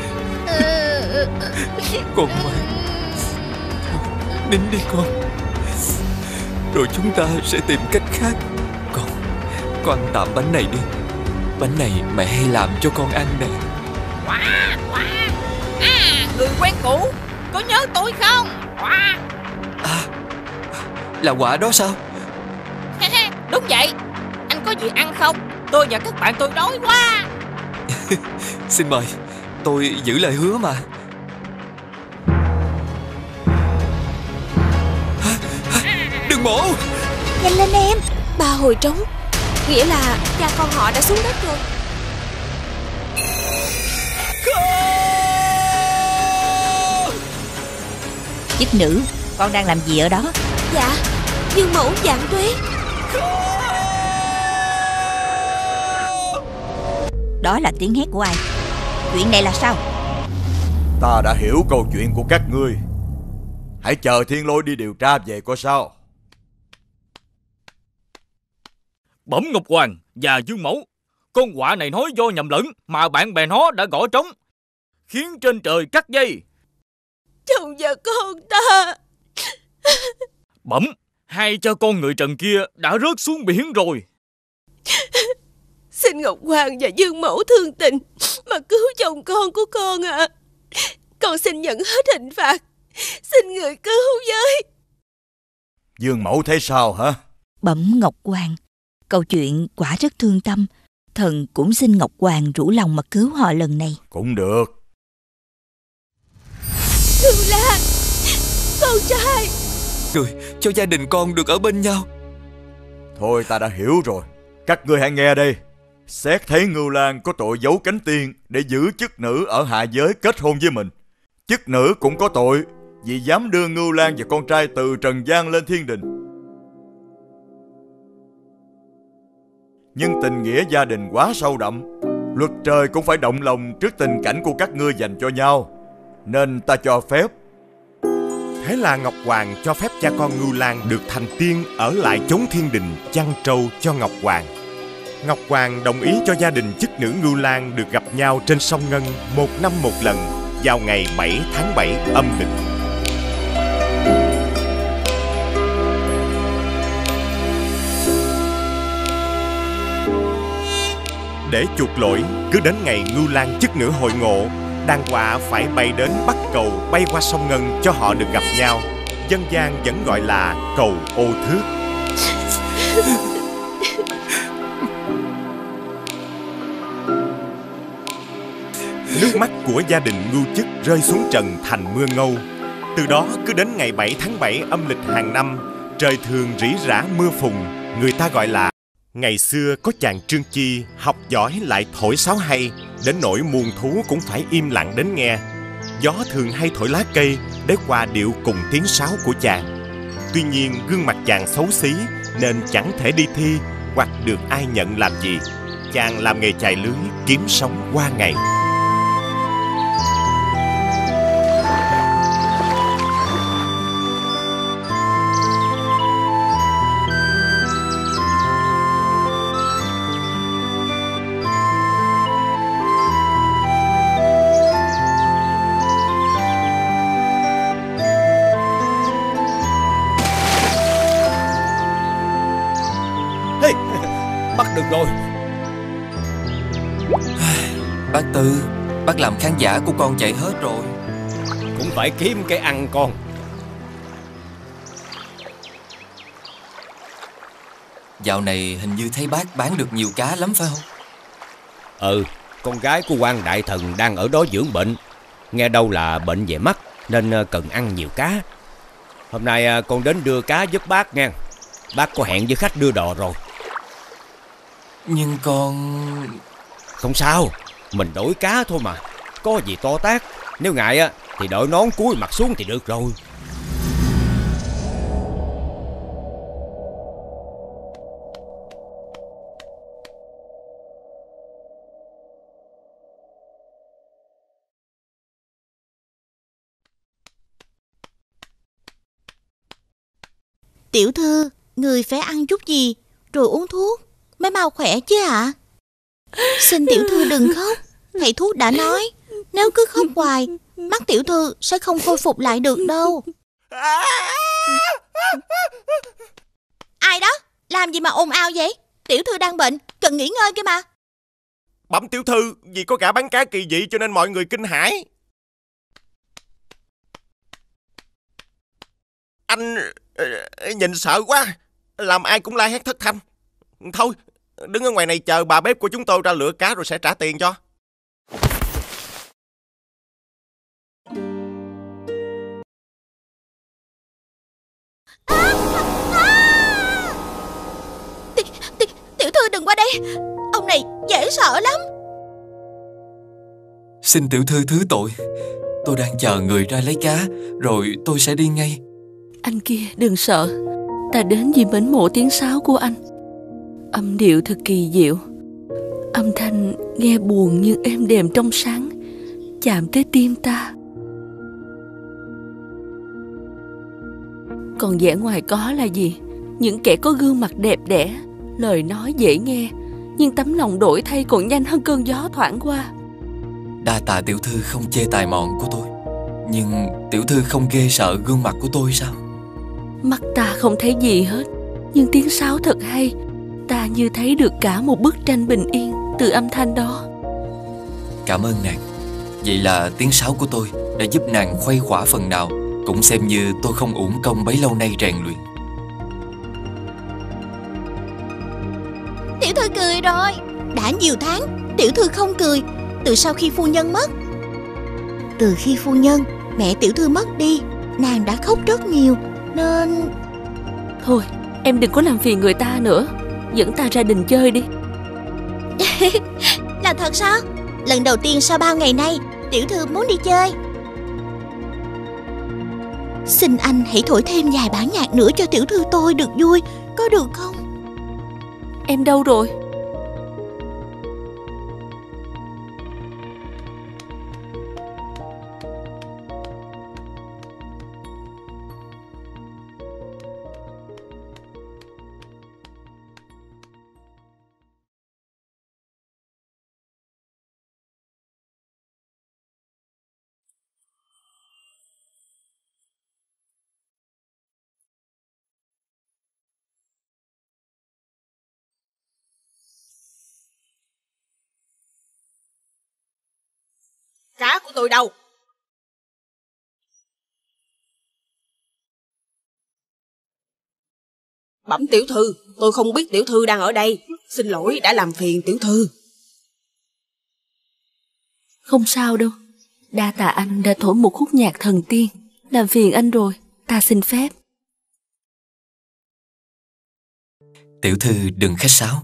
L: Con ngoan, nín đi con. Rồi chúng ta sẽ tìm cách khác. Con, con ăn tạm bánh này đi. Bánh này mẹ hay làm cho con ăn nè.
H: Quá, quá. À, người quen cũ, có nhớ tôi không? Quá.
L: À, là Quả đó sao?
H: Đúng vậy. Anh có gì ăn không? Tôi và các bạn tôi đói quá.
L: Xin mời, tôi giữ lời hứa mà. Đừng mổ.
N: Nhanh lên em. Ba hồi trống, nghĩa là cha con họ đã xuống đất rồi.
R: Chức nữ, con đang làm gì ở đó?
N: Dạ, Dương mẫu vạn tuế.
R: Đó là tiếng hét của ai? Chuyện này là sao?
Q: Ta đã hiểu câu chuyện của các ngươi. Hãy chờ Thiên Lôi đi điều tra về coi sao.
F: Bẩm Ngọc Hoàng và Dương mẫu, con quạ này nói do nhầm lẫn mà bạn bè nó đã gõ trống, khiến trên trời cắt dây.
N: Chồng và con ta.
F: Bẩm, hai cha con người Trần kia đã rớt xuống biển rồi.
N: Xin Ngọc Hoàng và Dương mẫu thương tình mà cứu chồng con của con ạ. À. Con xin nhận hết hình phạt. Xin người cứu với.
Q: Dương mẫu thấy sao hả?
R: Bẩm Ngọc Hoàng, câu chuyện quả rất thương tâm. Thần cũng xin Ngọc Hoàng rủ lòng mà cứu họ lần này.
Q: Cũng được.
N: Ngưu Lang, con trai.
L: Người cho gia đình con được ở bên nhau.
Q: Thôi ta đã hiểu rồi. Các ngươi hãy nghe đây. Xét thấy Ngưu Lang có tội giấu cánh tiên để giữ chức nữ ở hạ giới kết hôn với mình. Chức nữ cũng có tội vì dám đưa Ngưu Lang và con trai từ trần gian lên thiên đình. Nhưng tình nghĩa gia đình quá sâu đậm, luật trời cũng phải động lòng trước tình cảnh của các ngươi dành cho nhau, nên ta cho phép.
K: Thế là Ngọc Hoàng cho phép cha con Ngưu Lang được thành tiên ở lại chốn thiên đình chăn trâu cho Ngọc Hoàng. Ngọc Hoàng đồng ý cho gia đình chức nữ Ngưu Lang được gặp nhau trên sông Ngân một năm một lần vào ngày bảy tháng bảy âm lịch. Để chuộc lỗi, cứ đến ngày Ngưu Lang chức nữ hội ngộ, đàn quạ phải bay đến bắt cầu bay qua sông Ngân cho họ được gặp nhau. Dân gian vẫn gọi là cầu ô thước. Nước mắt của gia đình Ngưu Chức rơi xuống trần thành mưa ngâu. Từ đó cứ đến ngày bảy tháng bảy âm lịch hàng năm, trời thường rỉ rả mưa phùn, người ta gọi là ngày xưa có chàng Trương Chi học giỏi lại thổi sáo hay, đến nỗi muôn thú cũng phải im lặng đến nghe. Gió thường hay thổi lá cây để hòa điệu cùng tiếng sáo của chàng. Tuy nhiên gương mặt chàng xấu xí nên chẳng thể đi thi hoặc được ai nhận làm gì. Chàng làm nghề chài lưới kiếm sống qua ngày.
M: Bắt được rồi.
L: Bác Tư, bác làm khán giả của con chạy hết rồi.
M: Cũng phải kiếm cái ăn con.
L: Dạo này hình như thấy bác bán được nhiều cá lắm phải không?
M: Ừ, con gái của quan đại thần đang ở đó dưỡng bệnh. Nghe đâu là bệnh về mắt nên cần ăn nhiều cá. Hôm nay con đến đưa cá giúp bác nha. Bác có hẹn với khách đưa đò rồi.
L: Nhưng con...
M: Không sao, mình đổi cá thôi mà. Có gì to tát. Nếu ngại á thì đội nón cúi mặt xuống thì được rồi.
P: Tiểu thư, người phải ăn chút gì rồi uống thuốc mới mau khỏe chứ ạ. À? Xin tiểu thư đừng khóc. Thầy thuốc đã nói, nếu cứ khóc hoài, mắt tiểu thư sẽ không khôi phục lại được đâu. Ai đó? Làm gì mà ồn ào vậy? Tiểu thư đang bệnh, cần nghỉ ngơi kia mà.
K: Bẩm tiểu thư, vì có gã bán cá kỳ dị cho nên mọi người kinh hãi. Anh nhìn sợ quá, làm ai cũng la hét thất thanh. Thôi, đứng ở ngoài này chờ bà bếp của chúng tôi ra lựa cá rồi sẽ trả tiền cho.
P: À, à. Ti, ti, tiểu thư đừng qua đây, ông này dễ sợ lắm.
L: Xin tiểu thư thứ tội, tôi đang chờ người ra lấy cá, rồi tôi sẽ đi ngay.
O: Anh kia đừng sợ, ta đến vì mến mộ tiếng sáo của anh. Âm điệu thật kỳ diệu, âm thanh nghe buồn nhưng êm đềm trong sáng, chạm tới tim ta. Còn vẻ ngoài có là gì? Những kẻ có gương mặt đẹp đẽ, lời nói dễ nghe, nhưng tấm lòng đổi thay còn nhanh hơn cơn gió thoảng qua.
L: Đa tạ tiểu thư không chê tài mọn của tôi, nhưng tiểu thư không ghê sợ gương mặt của tôi sao?
O: Mắt ta không thấy gì hết, nhưng tiếng sáo thật hay. Ta như thấy được cả một bức tranh bình yên từ âm thanh đó.
L: Cảm ơn nàng. Vậy là tiếng sáo của tôi đã giúp nàng khuây khỏa phần nào, cũng xem như tôi không uổng công bấy lâu nay rèn luyện.
P: Tiểu thư cười rồi. Đã nhiều tháng tiểu thư không cười, từ sau khi phu nhân mất. Từ khi phu nhân, mẹ tiểu thư mất đi, nàng đã khóc rất nhiều, nên...
O: Thôi, em đừng có làm phiền người ta nữa, dẫn ta ra đình chơi đi.
P: Là thật sao? Lần đầu tiên sau bao ngày nay, tiểu thư muốn đi chơi. Xin anh hãy thổi thêm vài bản nhạc nữa cho tiểu thư tôi được vui, có được không?
O: Em đâu rồi?
S: Cá của tôi đâu? Bẩm tiểu thư, tôi không biết tiểu thư đang ở đây. Xin lỗi đã làm phiền tiểu thư.
O: Không sao đâu. Đa tạ anh đã thổi một khúc nhạc thần tiên. Làm phiền anh rồi, ta xin phép.
L: Tiểu thư đừng khách sáo.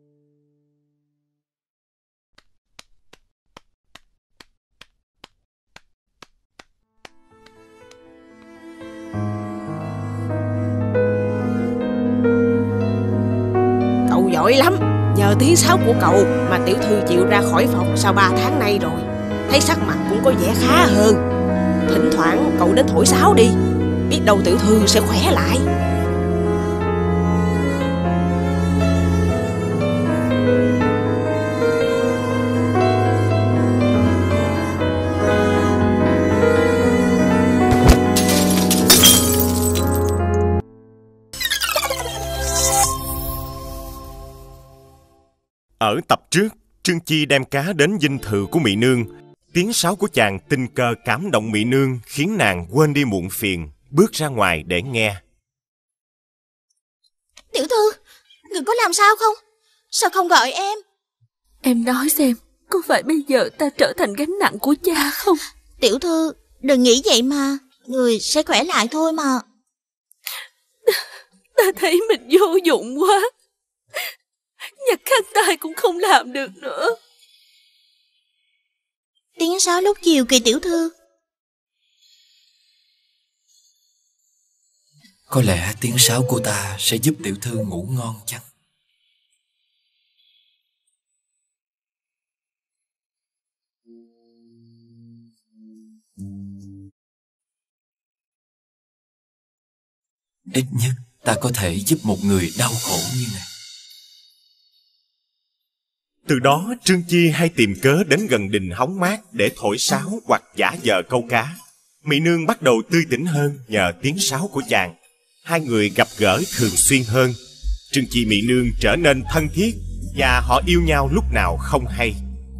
S: Cậu giỏi lắm. Nhờ tiếng sáo của cậu mà tiểu thư chịu ra khỏi phòng sau ba tháng nay rồi. Thấy sắc mặt cũng có vẻ khá hơn. Thỉnh thoảng cậu đến thổi sáo đi, biết đâu tiểu thư sẽ khỏe lại.
K: Ở tập trước, Trương Chi đem cá đến dinh thự của Mị Nương. Tiếng sáo của chàng tình cờ cảm động Mị Nương, khiến nàng quên đi muộn phiền, bước ra ngoài để nghe.
P: Tiểu thư, Người có làm sao không? Sao không gọi em?
O: Em nói xem, có phải bây giờ ta trở thành gánh nặng của cha không?
P: Tiểu thư, đừng nghĩ vậy mà. Người sẽ khỏe lại thôi mà.
O: Ta thấy mình vô dụng quá. Nhặt khăn tay cũng không làm được nữa.
P: Tiếng sáo lúc chiều kìa tiểu thư.
L: Có lẽ tiếng sáo của ta sẽ giúp tiểu thư ngủ ngon chăng? Ít nhất ta có thể giúp một người đau khổ như này.
K: Từ đó Trương Chi hay tìm cớ đến gần đình hóng mát để thổi sáo hoặc giả vờ câu cá. Mỹ Nương bắt đầu tươi tỉnh hơn nhờ tiếng sáo của chàng. Hai người gặp gỡ thường xuyên hơn. Trương Chi Mỹ Nương trở nên thân thiết và họ yêu nhau lúc nào không hay.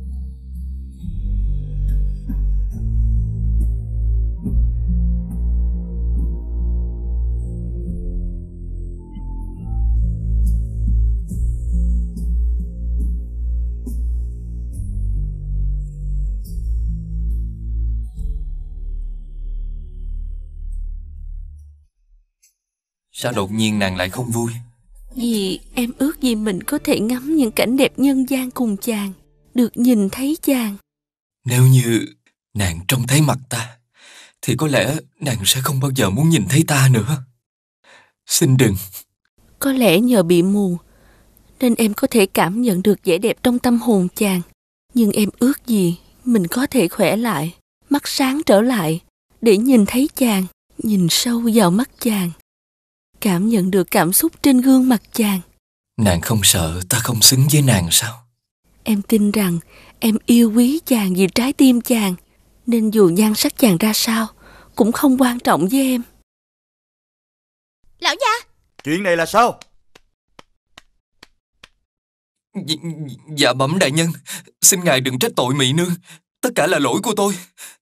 L: Sao đột nhiên nàng lại không vui?
O: Vì em ước gì mình có thể ngắm những cảnh đẹp nhân gian cùng chàng, được nhìn thấy chàng.
L: Nếu như nàng trông thấy mặt ta, thì có lẽ nàng sẽ không bao giờ muốn nhìn thấy ta nữa. Xin đừng.
O: Có lẽ nhờ bị mù, nên em có thể cảm nhận được vẻ đẹp trong tâm hồn chàng. Nhưng em ước gì mình có thể khỏe lại, mắt sáng trở lại, để nhìn thấy chàng, nhìn sâu vào mắt chàng, cảm nhận được cảm xúc trên gương mặt chàng.
L: Nàng không sợ ta không xứng với nàng sao?
O: Em tin rằng em yêu quý chàng vì trái tim chàng, nên dù nhan sắc chàng ra sao cũng không quan trọng với em.
P: Lão gia,
Q: chuyện này là sao?
L: Dạ, dạ bẩm đại nhân, xin ngài đừng trách tội Mỹ Nương, tất cả là lỗi của tôi.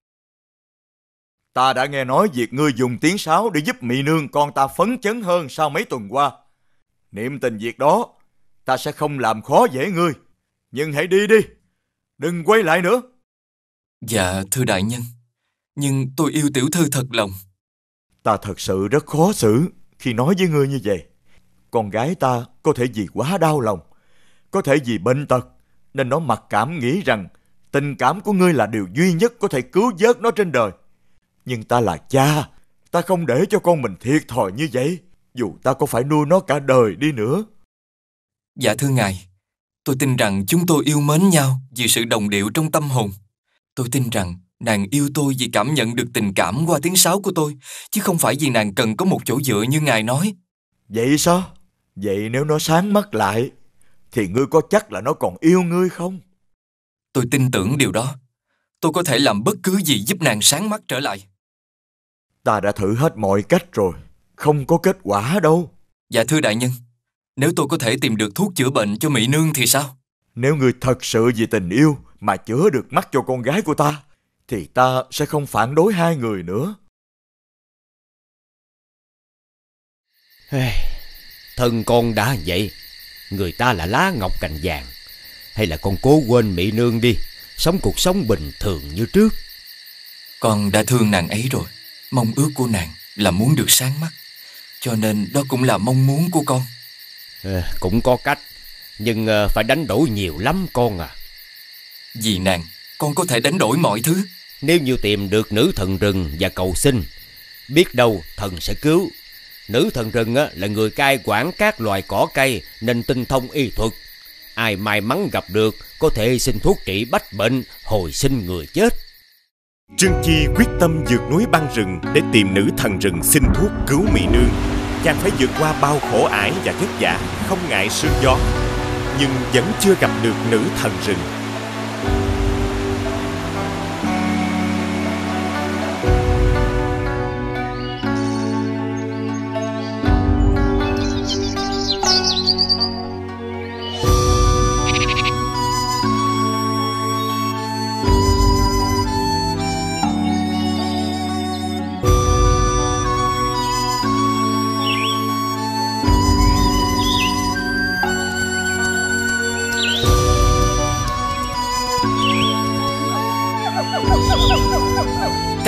Q: Ta đã nghe nói việc ngươi dùng tiếng sáo để giúp Mỹ Nương con ta phấn chấn hơn sau mấy tuần qua. Niệm tình việc đó, ta sẽ không làm khó dễ ngươi. Nhưng hãy đi đi, đừng quay lại nữa.
L: Dạ thưa đại nhân, nhưng tôi yêu tiểu thư thật lòng.
Q: Ta thật sự rất khó xử khi nói với ngươi như vậy. Con gái ta có thể vì quá đau lòng, có thể vì bệnh tật, nên nó mặc cảm nghĩ rằng tình cảm của ngươi là điều duy nhất có thể cứu vớt nó trên đời. Nhưng ta là cha, ta không để cho con mình thiệt thòi như vậy, dù ta có phải nuôi nó cả đời đi nữa.
L: Dạ thưa ngài, tôi tin rằng chúng tôi yêu mến nhau vì sự đồng điệu trong tâm hồn. Tôi tin rằng nàng yêu tôi vì cảm nhận được tình cảm qua tiếng sáo của tôi, chứ không phải vì nàng cần có một chỗ dựa như ngài nói.
Q: Vậy sao? Vậy nếu nó sáng mắt lại, thì ngươi có chắc là nó còn yêu ngươi không?
L: Tôi tin tưởng điều đó. Tôi có thể làm bất cứ gì giúp nàng sáng mắt trở lại.
Q: Ta đã thử hết mọi cách rồi, không có kết quả đâu.
L: Dạ thưa đại nhân, nếu tôi có thể tìm được thuốc chữa bệnh cho Mỹ Nương thì sao?
Q: Nếu ngươi thật sự vì tình yêu mà chữa được mắt cho con gái của ta, thì ta sẽ không phản đối hai người nữa.
M: Thân con đã vậy, người ta là lá ngọc cành vàng. Hay là con cố quên Mỹ Nương đi, sống cuộc sống bình thường như trước.
L: Con đã thương nàng ấy rồi. Mong ước của nàng là muốn được sáng mắt, cho nên đó cũng là mong muốn của con.
M: À, cũng có cách, nhưng uh, phải đánh đổi nhiều lắm con à.
L: Vì nàng, con có thể đánh đổi mọi thứ.
M: Nếu như tìm được nữ thần rừng và cầu xin, biết đâu thần sẽ cứu. Nữ thần rừng á, là người cai quản các loài cỏ cây nên tinh thông y thuật. Ai may mắn gặp được có thể xin thuốc trị bách bệnh, hồi sinh người chết.
K: Trương Chi quyết tâm vượt núi băng rừng để tìm nữ thần rừng xin thuốc cứu Mỹ Nương. Chàng phải vượt qua bao khổ ải và vất vả, không ngại sương gió, nhưng vẫn chưa gặp được nữ thần rừng.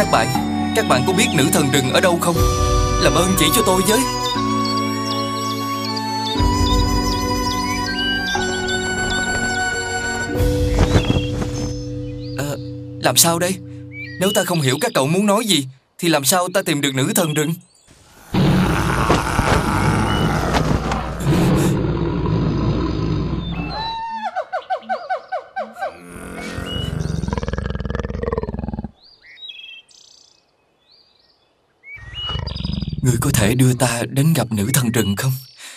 L: bạn, các bạn có biết nữ thần rừng ở đâu không? Làm ơn chỉ cho tôi với. À, làm sao đây? Nếu ta không hiểu các cậu muốn nói gì thì làm sao ta tìm được nữ thần rừng? Ngươi có thể đưa ta đến gặp nữ thần rừng không?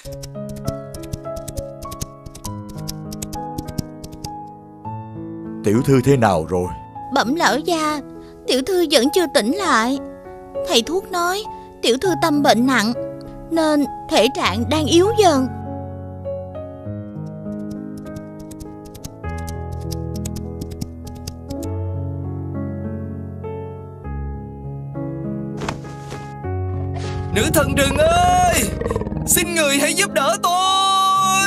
Q: Tiểu thư thế nào rồi?
P: Bẩm lão gia, tiểu thư vẫn chưa tỉnh lại. Thầy thuốc nói tiểu thư tâm bệnh nặng nên thể trạng đang yếu dần.
L: Nữ thần rừng ơi, xin người hãy giúp đỡ tôi.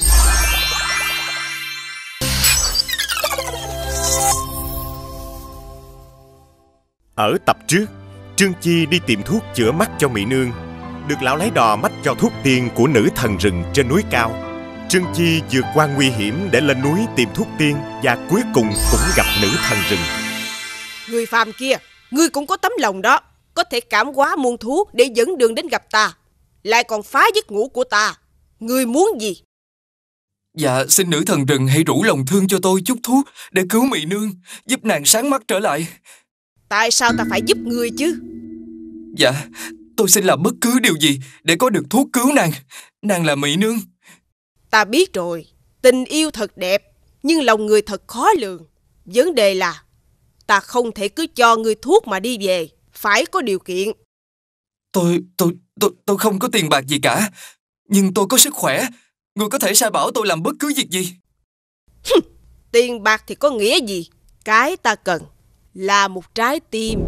K: Ở tập trước, Trương Chi đi tìm thuốc chữa mắt cho Mỹ Nương, được lão lái đò mách cho thuốc tiên của nữ thần rừng trên núi cao. Trương Chi vượt qua nguy hiểm để lên núi tìm thuốc tiên và cuối cùng cũng gặp nữ thần rừng.
S: Người phàm kia, ngươi cũng có tấm lòng đó, có thể cảm hóa muôn thú để dẫn đường đến gặp ta, lại còn phá giấc ngủ của ta. Ngươi muốn gì?
L: Dạ, xin nữ thần rừng hãy rủ lòng thương cho tôi chút thuốc để cứu Mỹ Nương, giúp nàng sáng mắt trở lại.
S: Tại sao ta phải giúp ngươi chứ?
L: Dạ, tôi xin làm bất cứ điều gì để có được thuốc cứu nàng. Nàng là Mỹ Nương.
S: Ta biết rồi, tình yêu thật đẹp, nhưng lòng người thật khó lường. Vấn đề là ta không thể cứ cho ngươi thuốc mà đi về, phải có điều kiện.
L: Tôi, tôi, tôi, tôi không có tiền bạc gì cả, nhưng tôi có sức khỏe. Ngươi có thể sai bảo tôi làm bất cứ việc gì.
S: Tiền bạc thì có nghĩa gì? Cái ta cần là một trái tim.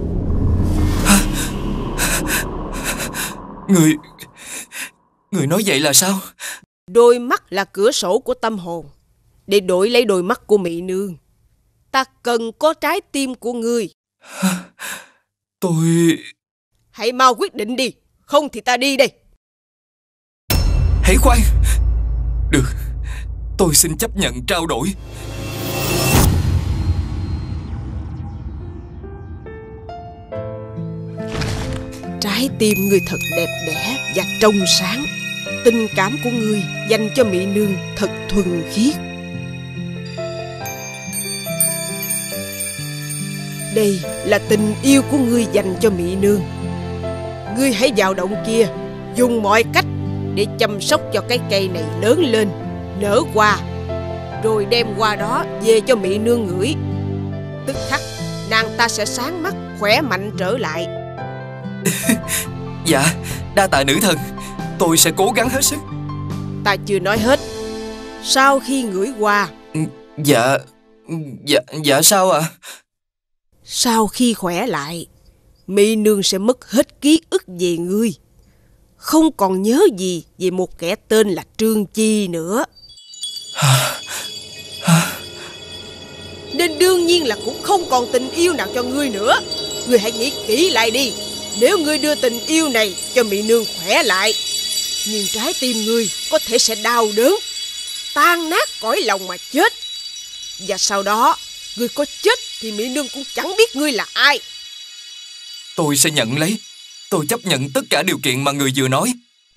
L: Người... Người nói vậy là sao?
S: Đôi mắt là cửa sổ của tâm hồn. Để đổi lấy đôi mắt của Mỹ Nương, ta cần có trái tim của ngươi.
L: Tôi...
S: Hãy mau quyết định đi, không thì ta đi đây.
L: Hãy khoan. Được, tôi xin chấp nhận trao đổi.
S: Trái tim ngươi thật đẹp đẽ và trong sáng. Tình cảm của ngươi dành cho Mỹ Nương thật thuần khiết. Đây là tình yêu của ngươi dành cho Mỹ Nương. Ngươi hãy vào động kia, dùng mọi cách để chăm sóc cho cái cây này lớn lên, nở hoa, rồi đem hoa đó về cho Mỹ Nương ngửi. Tức khắc nàng ta sẽ sáng mắt, khỏe mạnh trở lại.
L: Dạ, đa tạ nữ thần, tôi sẽ cố gắng hết sức.
S: Ta chưa nói hết. Sau khi ngửi hoa...
L: Dạ... Dạ, dạ sao ạ? À?
S: Sau khi khỏe lại, Mỹ Nương sẽ mất hết ký ức về ngươi, không còn nhớ gì về một kẻ tên là Trương Chi nữa. Nên đương nhiên là cũng không còn tình yêu nào cho ngươi nữa. Ngươi hãy nghĩ kỹ lại đi. Nếu ngươi đưa tình yêu này cho Mỹ Nương khỏe lại, nhưng trái tim ngươi có thể sẽ đau đớn, tan nát cõi lòng mà chết. Và sau đó ngươi có chết thì Mỹ Nương cũng chẳng biết ngươi là ai.
L: Tôi sẽ nhận lấy. Tôi chấp nhận tất cả điều kiện mà người vừa nói.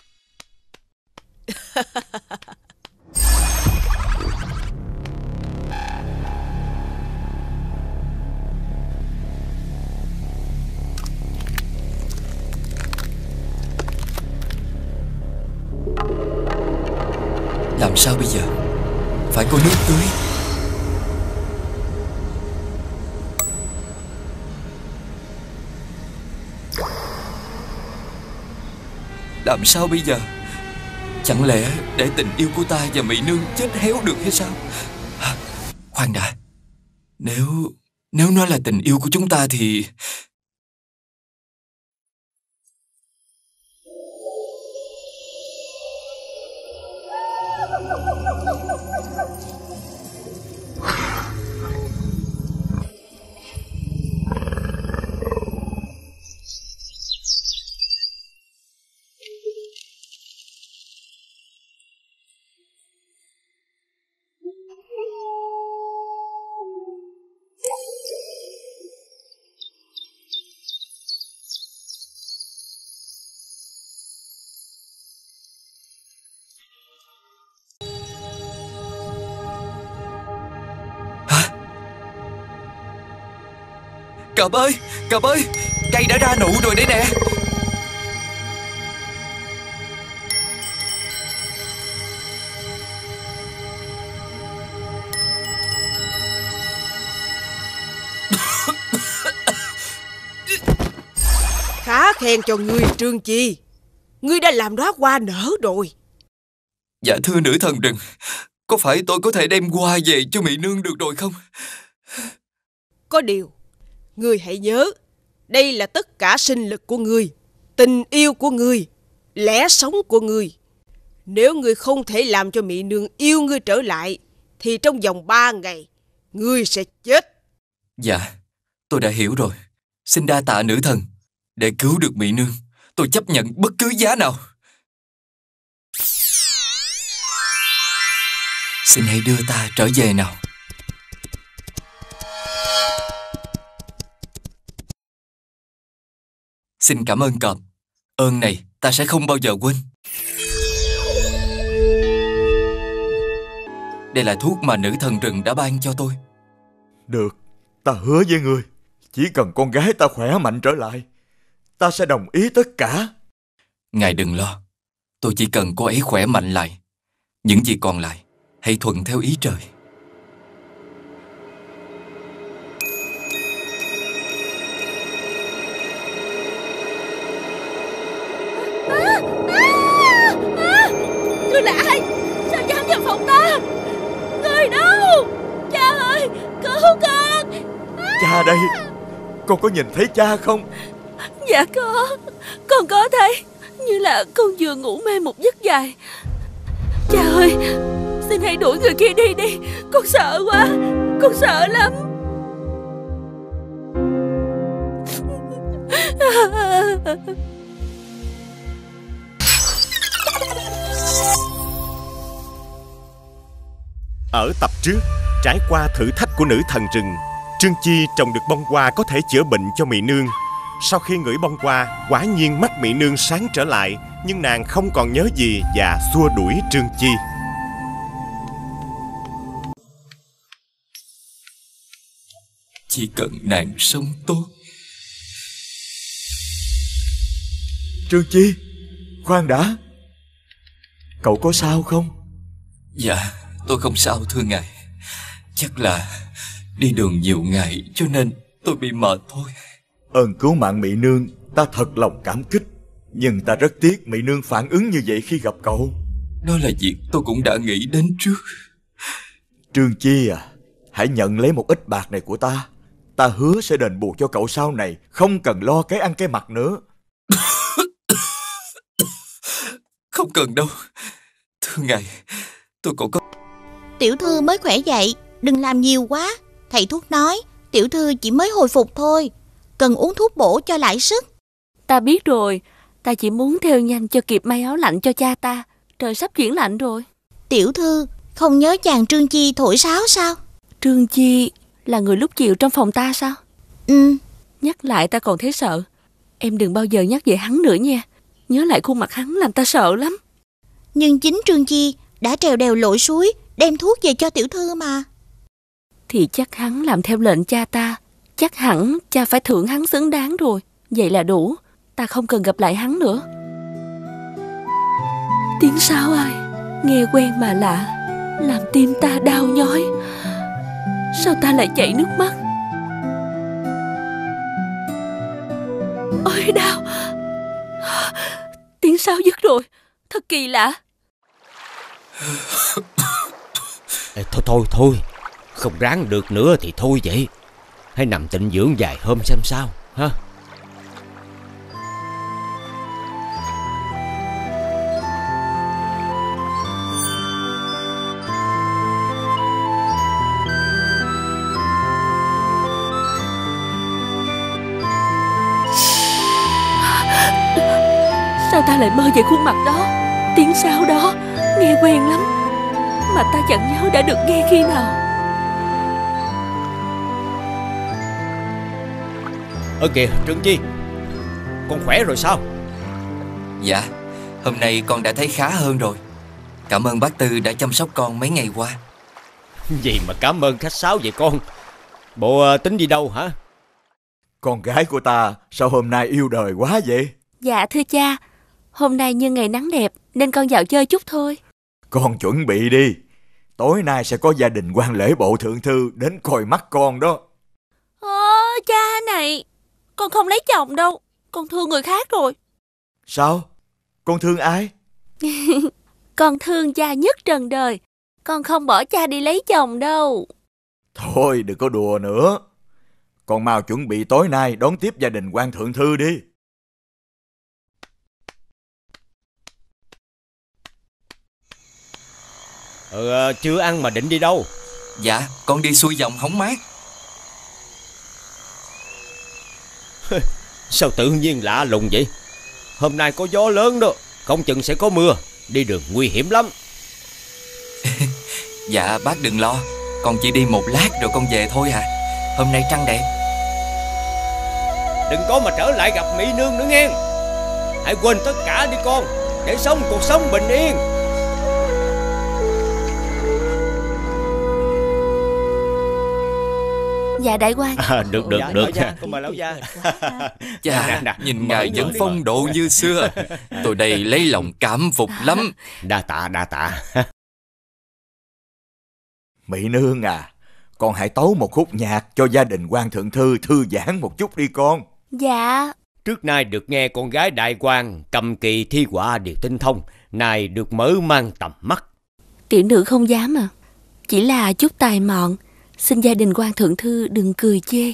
L: Làm sao bây giờ? Phải có nước tưới. Làm sao bây giờ? Chẳng lẽ để tình yêu của ta và Mỹ Nương chết héo được hay sao? À, khoan đã. Nếu... Nếu nó là tình yêu của chúng ta thì... Cọp ơi, Cọp ơi, cây đã ra nụ rồi đấy nè.
S: Khá khen cho ngươi Trương Chi. Ngươi đã làm đóa hoa nở rồi.
L: Dạ thưa nữ thần rừng, có phải tôi có thể đem hoa về cho Mỹ Nương được rồi không?
S: Có điều, ngươi hãy nhớ, đây là tất cả sinh lực của ngươi, tình yêu của ngươi, lẽ sống của ngươi. Nếu ngươi không thể làm cho Mỹ Nương yêu ngươi trở lại, thì trong vòng ba ngày, ngươi sẽ chết.
L: Dạ, tôi đã hiểu rồi. Xin đa tạ nữ thần. Để cứu được Mỹ Nương, tôi chấp nhận bất cứ giá nào. Xin hãy đưa ta trở về nào. Xin cảm ơn Cọp. Ơn này ta sẽ không bao giờ quên. Đây là thuốc mà nữ thần rừng đã ban cho tôi.
Q: Được, ta hứa với ngươi, chỉ cần con gái ta khỏe mạnh trở lại, ta sẽ đồng ý tất cả.
L: Ngài đừng lo, tôi chỉ cần cô ấy khỏe mạnh lại. Những gì còn lại, hãy thuận theo ý trời.
C: À, à, à, ngươi là ai? Sao dám vào phòng ta? Người đâu? Cha ơi, cứu con! À.
Q: Cha đây, con có nhìn thấy cha không?
O: Dạ có, con có thấy. Như là con vừa ngủ mê một giấc dài. Cha ơi, xin hãy đuổi người kia đi đi. Con sợ quá, con sợ lắm.
K: Ở tập trước, trải qua thử thách của nữ thần rừng, Trương Chi trồng được bông hoa có thể chữa bệnh cho Mỹ Nương. Sau khi ngửi bông hoa, quả nhiên mắt Mỹ Nương sáng trở lại, nhưng nàng không còn nhớ gì và xua đuổi Trương Chi.
L: Chỉ cần nàng sống tốt.
Q: Trương Chi, khoan đã. Cậu có sao không?
L: Dạ, tôi không sao thưa ngài. Chắc là đi đường nhiều ngày cho nên tôi bị mệt thôi.
Q: Ơn cứu mạng Mỹ Nương, ta thật lòng cảm kích. Nhưng ta rất tiếc Mỹ Nương phản ứng như vậy khi gặp cậu.
L: Đó là việc tôi cũng đã nghĩ đến trước.
Q: Trương Chi à, hãy nhận lấy một ít bạc này của ta. Ta hứa sẽ đền bù cho cậu sau này, không cần lo cái ăn cái mặc nữa.
L: Không cần đâu. Thưa ngài, tôi còn có...
P: Tiểu thư mới khỏe dậy, đừng làm nhiều quá. Thầy thuốc nói, tiểu thư chỉ mới hồi phục thôi, cần uống thuốc bổ cho lại sức.
O: Ta biết rồi, ta chỉ muốn theo nhanh cho kịp may áo lạnh cho cha ta. Trời sắp chuyển lạnh rồi.
P: Tiểu thư không nhớ chàng Trương Chi thổi sáo sao?
O: Trương Chi là người lúc chiều trong phòng ta sao?
P: Ừ.
O: Nhắc lại ta còn thấy sợ. Em đừng bao giờ nhắc về hắn nữa nha. Nhớ lại khuôn mặt hắn làm ta sợ lắm.
P: Nhưng chính Trương Chi đã trèo đèo lội suối đem thuốc về cho tiểu thư mà.
O: Thì chắc hắn làm theo lệnh cha ta. Chắc hẳn cha phải thưởng hắn xứng đáng rồi. Vậy là đủ. Ta không cần gặp lại hắn nữa. Tiếng sáo ai nghe quen mà lạ, làm tim ta đau nhói. Sao ta lại chảy nước mắt? Ôi đau. Tiếng sáo dứt rồi. Thật kỳ lạ.
M: Ê, thôi thôi thôi, không ráng được nữa thì thôi vậy. Hãy nằm tịnh dưỡng vài hôm xem sao ha.
O: Sao ta lại mơ về khuôn mặt đó? Tiếng sáo đó nghe quen lắm, mà ta chẳng nhớ đã được nghe khi nào.
M: Ơ kìa Trương Chi, con khỏe rồi sao?
L: Dạ, hôm nay con đã thấy khá hơn rồi. Cảm ơn bác Tư đã chăm sóc con mấy ngày qua.
M: Gì mà cảm ơn khách sáo vậy con? Bộ uh, tính đi đâu hả?
Q: Con gái của ta sao hôm nay yêu đời quá vậy?
O: Dạ thưa cha, hôm nay như ngày nắng đẹp nên con dạo chơi chút thôi.
Q: Con chuẩn bị đi. Tối nay sẽ có gia đình quan lễ bộ thượng thư đến coi mắt con đó.
N: Ơ, cha này, con không lấy chồng đâu, con thương người khác rồi.
Q: Sao? Con thương ai?
O: Con thương cha nhất trần đời. Con không bỏ cha đi lấy chồng đâu.
Q: Thôi đừng có đùa nữa. Con mau chuẩn bị tối nay đón tiếp gia đình quan thượng thư đi.
M: Ờ, chưa ăn mà định đi đâu?
L: Dạ, con đi xuôi dòng hóng mát.
M: Sao tự nhiên lạ lùng vậy? Hôm nay có gió lớn đó, không chừng sẽ có mưa. Đi đường nguy hiểm lắm.
L: Dạ bác đừng lo, con chỉ đi một lát rồi con về thôi à. Hôm nay trăng đẹp.
M: Đừng có mà trở lại gặp Mỹ Nương nữa nghe. Hãy quên tất cả đi con, để sống cuộc sống bình yên.
O: Dạ đại quan.
M: À, được được được.
L: Chà, nhìn ngài vẫn phong độ như xưa. Tôi đây lấy lòng cảm phục lắm.
M: Đa tạ đa tạ.
Q: Mỹ Nương à, con hãy tấu một khúc nhạc cho gia đình quan thượng thư thư giãn một chút đi con.
O: Dạ.
M: Trước nay được nghe con gái đại quan cầm kỳ thi họa đều tinh thông, nay được mở mang tầm mắt.
O: Tiểu nữ không dám à, chỉ là chút tài mọn, xin gia đình quan thượng thư đừng cười chê.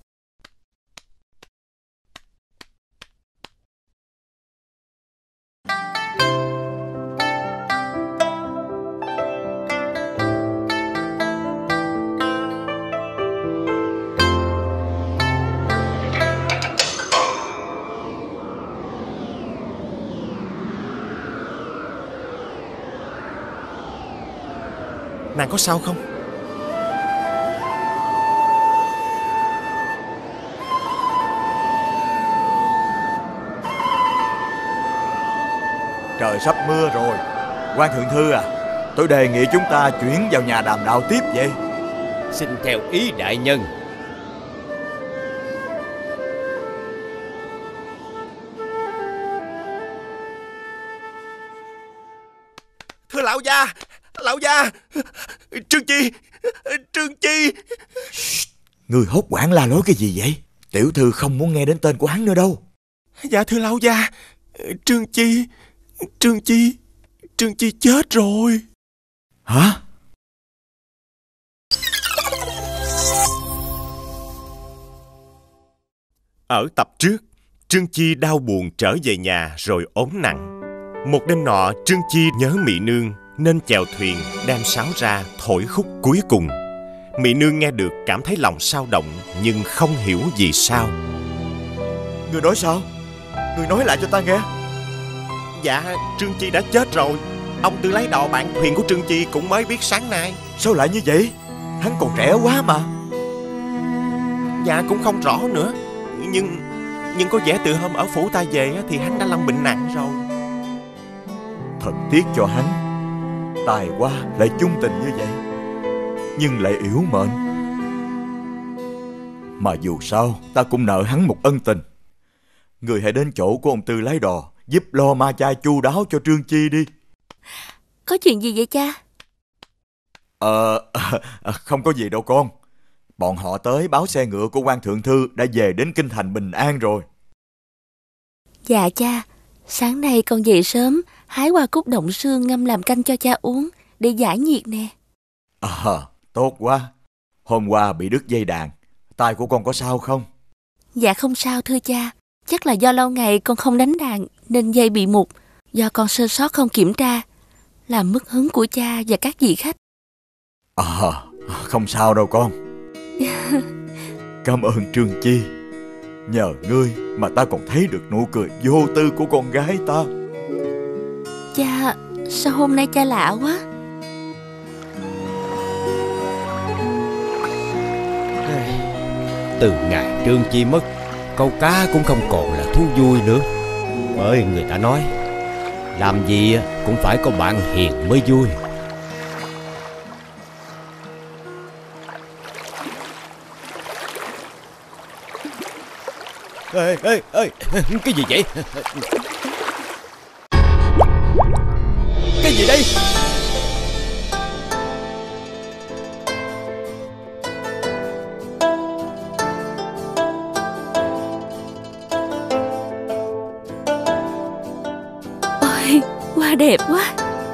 K: Nàng có sao không?
Q: Trời sắp mưa rồi. Quan thượng thư à, tôi đề nghị chúng ta chuyển vào nhà đàm đạo tiếp vậy.
M: Xin theo ý đại nhân.
K: Thưa lão gia, lão gia, Trương Chi, Trương Chi.
Q: Người hốt hoảng la lối cái gì vậy? Tiểu thư không muốn nghe đến tên của hắn nữa đâu.
K: Dạ thưa lão gia, Trương Chi, Trương Chi, Trương Chi chết rồi.
Q: Hả?
K: Ở tập trước, Trương Chi đau buồn trở về nhà rồi ốm nặng. Một đêm nọ, Trương Chi nhớ Mỹ Nương nên chèo thuyền đem sáo ra thổi khúc cuối cùng. Mỹ Nương nghe được cảm thấy lòng sao động nhưng không hiểu vì sao.
Q: Người nói sao? Người nói lại cho ta nghe.
K: Dạ, Trương Chi đã chết rồi. Ông Tư Lấy Đò bạn thuyền của Trương Chi cũng mới biết sáng nay.
Q: Sao lại như vậy? Hắn còn trẻ quá mà.
K: Dạ cũng không rõ nữa. Nhưng nhưng có vẻ từ hôm ở phủ ta về thì hắn đã lâm bệnh nặng rồi.
Q: Thật tiếc cho hắn. Tài qua lại chung tình như vậy, nhưng lại yếu mệnh. Mà dù sao ta cũng nợ hắn một ân tình. Người hãy đến chỗ của ông Tư Lái Đò, giúp lo ma chay chu đáo cho Trương Chi đi.
O: Có chuyện gì vậy cha?
Q: Ờ à, không có gì đâu con. Bọn họ tới báo xe ngựa của quan thượng thư đã về đến kinh thành bình an rồi.
O: Dạ cha, sáng nay con dậy sớm hái hoa cúc động sương ngâm làm canh cho cha uống để giải nhiệt nè.
Q: À, tốt quá. Hôm qua bị đứt dây đàn, tai của con có sao không?
O: Dạ không sao thưa cha. Chắc là do lâu ngày con không đánh đàn nên dây bị mục, do con sơ sót không kiểm tra, làm mất hứng của cha và các vị khách.
Q: À, không sao đâu con. Cảm ơn Trương Chi. Nhờ ngươi mà ta còn thấy được nụ cười vô tư của con gái ta.
O: Cha, sao hôm nay cha lạ quá?
M: Từ ngày Trương Chi mất, câu cá cũng không còn là thú vui nữa. Bởi người ta nói, làm gì cũng phải có bạn hiền mới vui. Ê, ê, ê, cái gì vậy? Cái gì đây?
O: Ôi, hoa đẹp quá.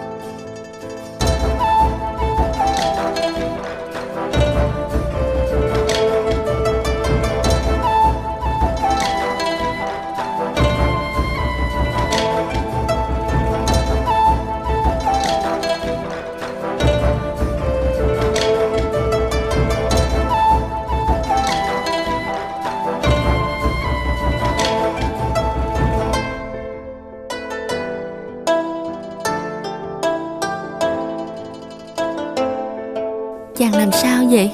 O: Chàng làm sao vậy?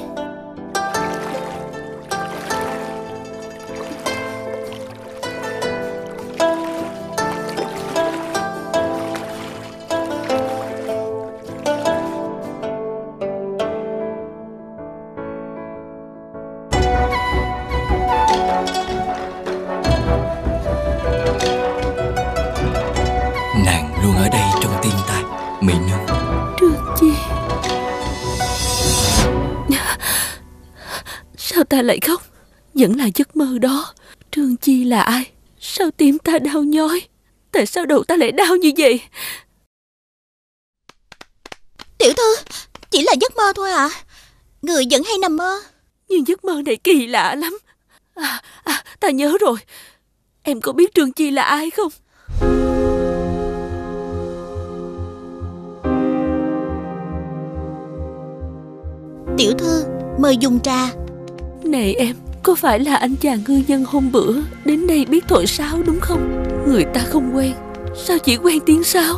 L: Nàng luôn ở đây trong tim ta, Mỹ Nương.
O: Trương Chi. Sao ta lại khóc? Vẫn là giấc mơ đó. Trương Chi là ai? Sao tim ta đau nhói? Tại sao đầu ta lại đau như vậy?
P: Tiểu thư, chỉ là giấc mơ thôi à? Người vẫn hay nằm mơ.
O: Nhưng giấc mơ này kỳ lạ lắm. À, à, ta nhớ rồi. Em có biết Trương Chi là ai không?
P: Tiểu thư, mời dùng trà.
O: Này em, có phải là anh chàng ngư dân hôm bữa đến đây biết thổi sáo đúng không? Người ta không quen, sao chỉ quen tiếng sáo?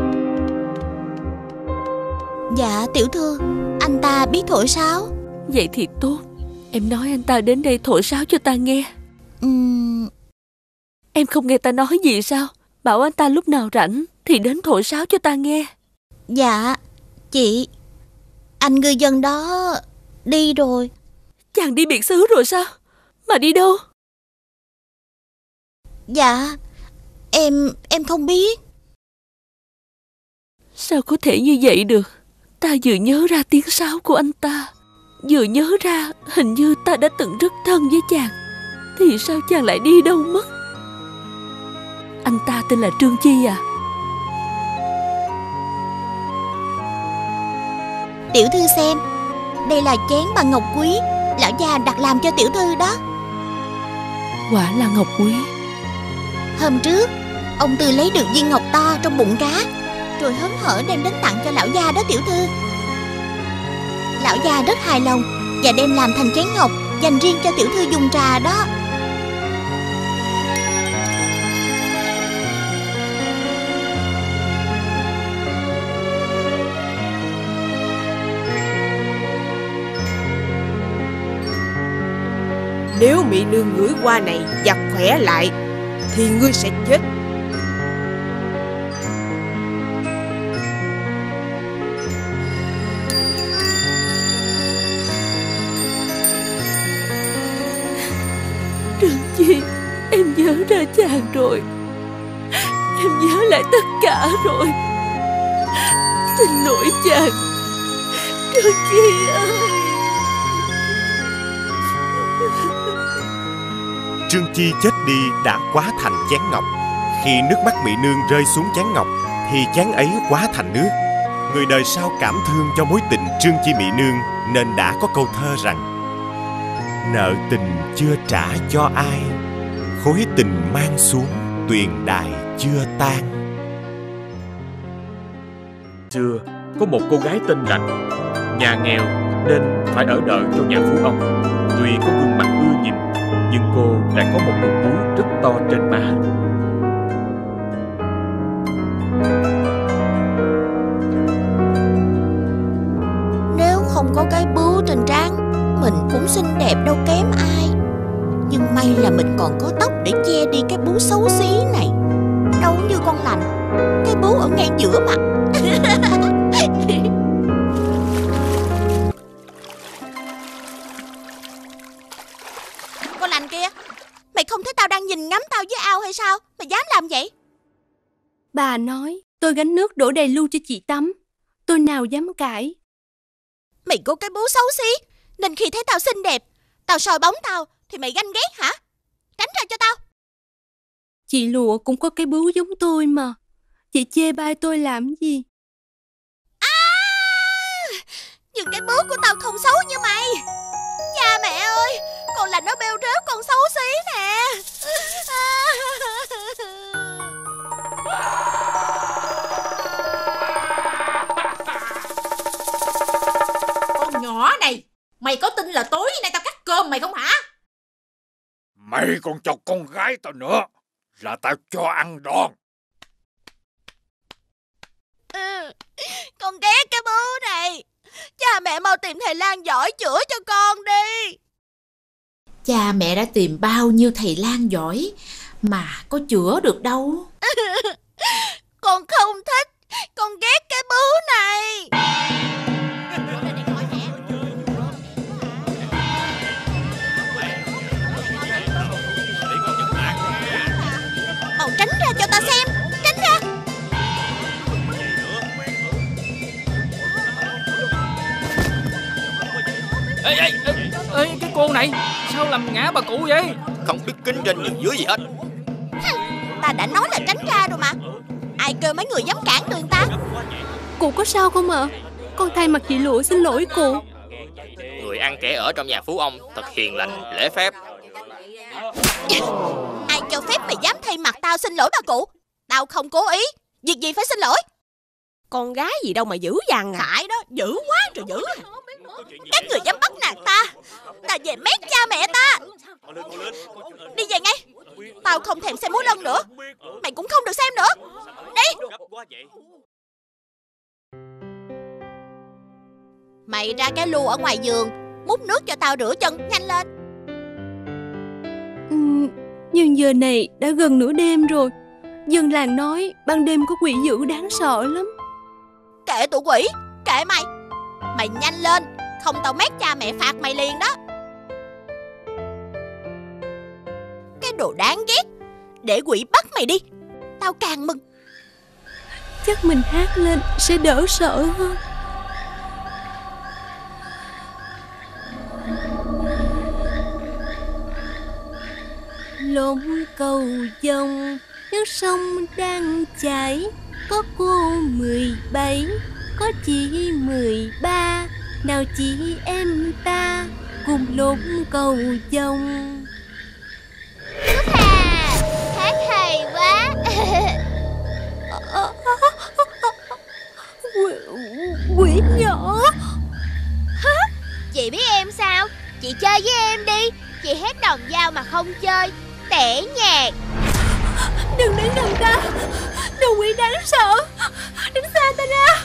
P: Dạ tiểu thư, anh ta biết thổi sáo.
O: Vậy thì tốt. Em nói anh ta đến đây thổi sáo cho ta nghe.
P: uhm...
O: Em không nghe ta nói gì sao? Bảo anh ta lúc nào rảnh thì đến thổi sáo cho ta nghe.
P: Dạ, chị. Anh ngư dân đó đi rồi.
O: Chàng đi biệt xứ rồi sao? Mà đi đâu?
P: Dạ, em, em không biết.
O: Sao có thể như vậy được? Ta vừa nhớ ra tiếng sáo của anh ta, vừa nhớ ra hình như ta đã từng rất thân với chàng. Thì sao chàng lại đi đâu mất? Anh ta tên là Trương Chi à?
P: Tiểu thư xem, đây là chén bằng ngọc quý, lão già đặt làm cho tiểu thư đó.
O: Quả là ngọc quý.
P: Hôm trước ông Tư lấy được viên ngọc to trong bụng cá, rồi hớn hở đem đến tặng cho lão gia đó tiểu thư. Lão gia rất hài lòng và đem làm thành chén ngọc dành riêng cho tiểu thư dùng trà đó.
S: Nếu Mỹ Nương ngửi hoa này và khỏe lại thì ngươi sẽ chết.
O: Trương Chi, em nhớ ra chàng rồi. Em nhớ lại tất cả rồi. Xin lỗi chàng, Trương Chi ơi.
K: Trương Chi chết đi đã hóa thành chén ngọc. Khi nước mắt Mỹ Nương rơi xuống chén ngọc thì chén ấy hóa thành nước. Người đời sau cảm thương cho mối tình Trương Chi Mỹ Nương nên đã có câu thơ rằng: nợ tình chưa trả cho ai, khối tình mang xuống tuyền đài chưa tan.
F: Xưa có một cô gái tên Lạnh, nhà nghèo nên phải ở đợ cho nhà phú ông. Tuy có gương mặt ưa nhìn nhưng cô lại có một nụ bú rất to trên má.
P: Nếu không có cái bướu trên trán, mình cũng xinh đẹp đâu kém ai. Nhưng may là mình còn có tóc để che đi cái bướu xấu xí này. Đâu như con Lành, cái bướu ở ngay giữa mặt. Con Lành kia, mày không thấy tao đang hay sao? Mày dám làm vậy?
J: Bà nói tôi gánh nước đổ đầy lu cho chị tắm. Tôi nào dám cãi.
P: Mày có cái bố xấu xí, nên khi thấy tao xinh đẹp, tao soi bóng tao, thì mày ganh ghét hả? Tránh ra cho tao.
J: Chị Lụa cũng có cái bướu giống tôi mà. Chị chê bai tôi làm gì?
P: À, nhưng cái bướu của tao không xấu như mày. Cha mẹ ơi, con là nó bêu rếu con xấu xí nè.
T: Con nhỏ này, mày có tin là tối nay tao cắt cơm mày không hả?
B: Mày còn chọc con gái tao nữa là tao cho ăn đòn.
P: Ừ, con ghét cái bướu này. Cha mẹ mau tìm thầy lang giỏi chữa cho con đi.
T: Cha mẹ đã tìm bao nhiêu thầy lang giỏi mà có chữa được đâu.
P: Con không thích. Con ghét cái bướu này. Mau tránh ra cho ta xem. Tránh ra.
M: Ê, ê, ê, ê, cái cô này sao làm ngã bà cụ vậy?
F: Không biết kính trên nhường dưới gì hết.
P: Ta đã nói là tránh ra rồi mà. Ai kêu mấy người dám cản đường ta?
J: Cụ có sao không ạ? Con thay mặt chị Lụa xin lỗi cụ.
F: Người ăn kẻ ở trong nhà phú ông thật hiền lành, lễ phép.
P: Ai cho phép mày dám thay mặt tao xin lỗi bà cụ? Tao không cố ý. Việc gì phải xin lỗi?
S: Con gái gì đâu mà dữ dằn à.
P: Phải đó, dữ quá trời dữ. Các người dám bắt nạt ta. Ta về mét cha mẹ ta. Đi về ngay. Tao không thèm xem múa lân nữa. Mày cũng không được xem nữa. Đi. Mày ra cái lu ở ngoài giường, múc nước cho tao rửa chân, nhanh lên.
J: Ừ, nhưng giờ này đã gần nửa đêm rồi. Dân làng nói ban đêm có quỷ dữ đáng sợ lắm.
P: Kệ tụi quỷ, kệ mày. Mày nhanh lên, không tao mét cha mẹ phạt mày liền đó. Cái đồ đáng ghét. Để quỷ bắt mày đi, tao càng mừng.
J: Chắc mình hát lên sẽ đỡ sợ hơn. Lông cầu dòng, nước sông đang chảy. Có cô mười bảy, có chị mười ba. Nào chị em ta cùng lông cầu dòng.
D: Cúc Hà, hát hay quá.
J: Quỷ, quỷ nhỏ.
D: Chị biết em sao? Chị chơi với em đi. Chị hát đồng dao mà không chơi, tẻ nhạt.
J: Đừng đến gần ta. Đồ quỷ đáng sợ. Đứng xa ta ra.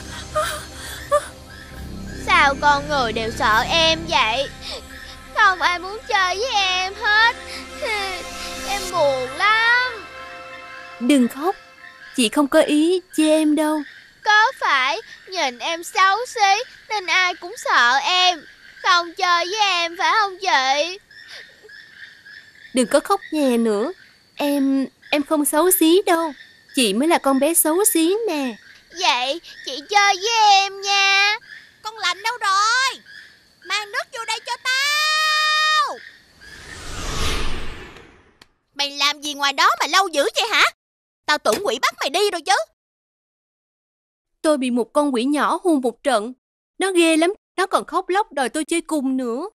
D: Sao con người đều sợ em vậy? Không ai muốn chơi với em hết. Em buồn lắm.
J: Đừng khóc. Chị không có ý chê em đâu.
D: Có phải nhìn em xấu xí nên ai cũng sợ em, không chơi với em phải không chị?
J: Đừng có khóc nhè nữa. Em, em không xấu xí đâu. Chị mới là con bé xấu xí nè.
D: Vậy chị chơi với em nha.
P: Con lạnh đâu rồi? Mang nước vô đây cho tao. Mày làm gì ngoài đó mà lâu dữ vậy hả? Tao tưởng quỷ bắt mày đi rồi chứ.
J: Tôi bị một con quỷ nhỏ hù một trận. Nó ghê lắm. Nó còn khóc lóc đòi tôi chơi cùng nữa.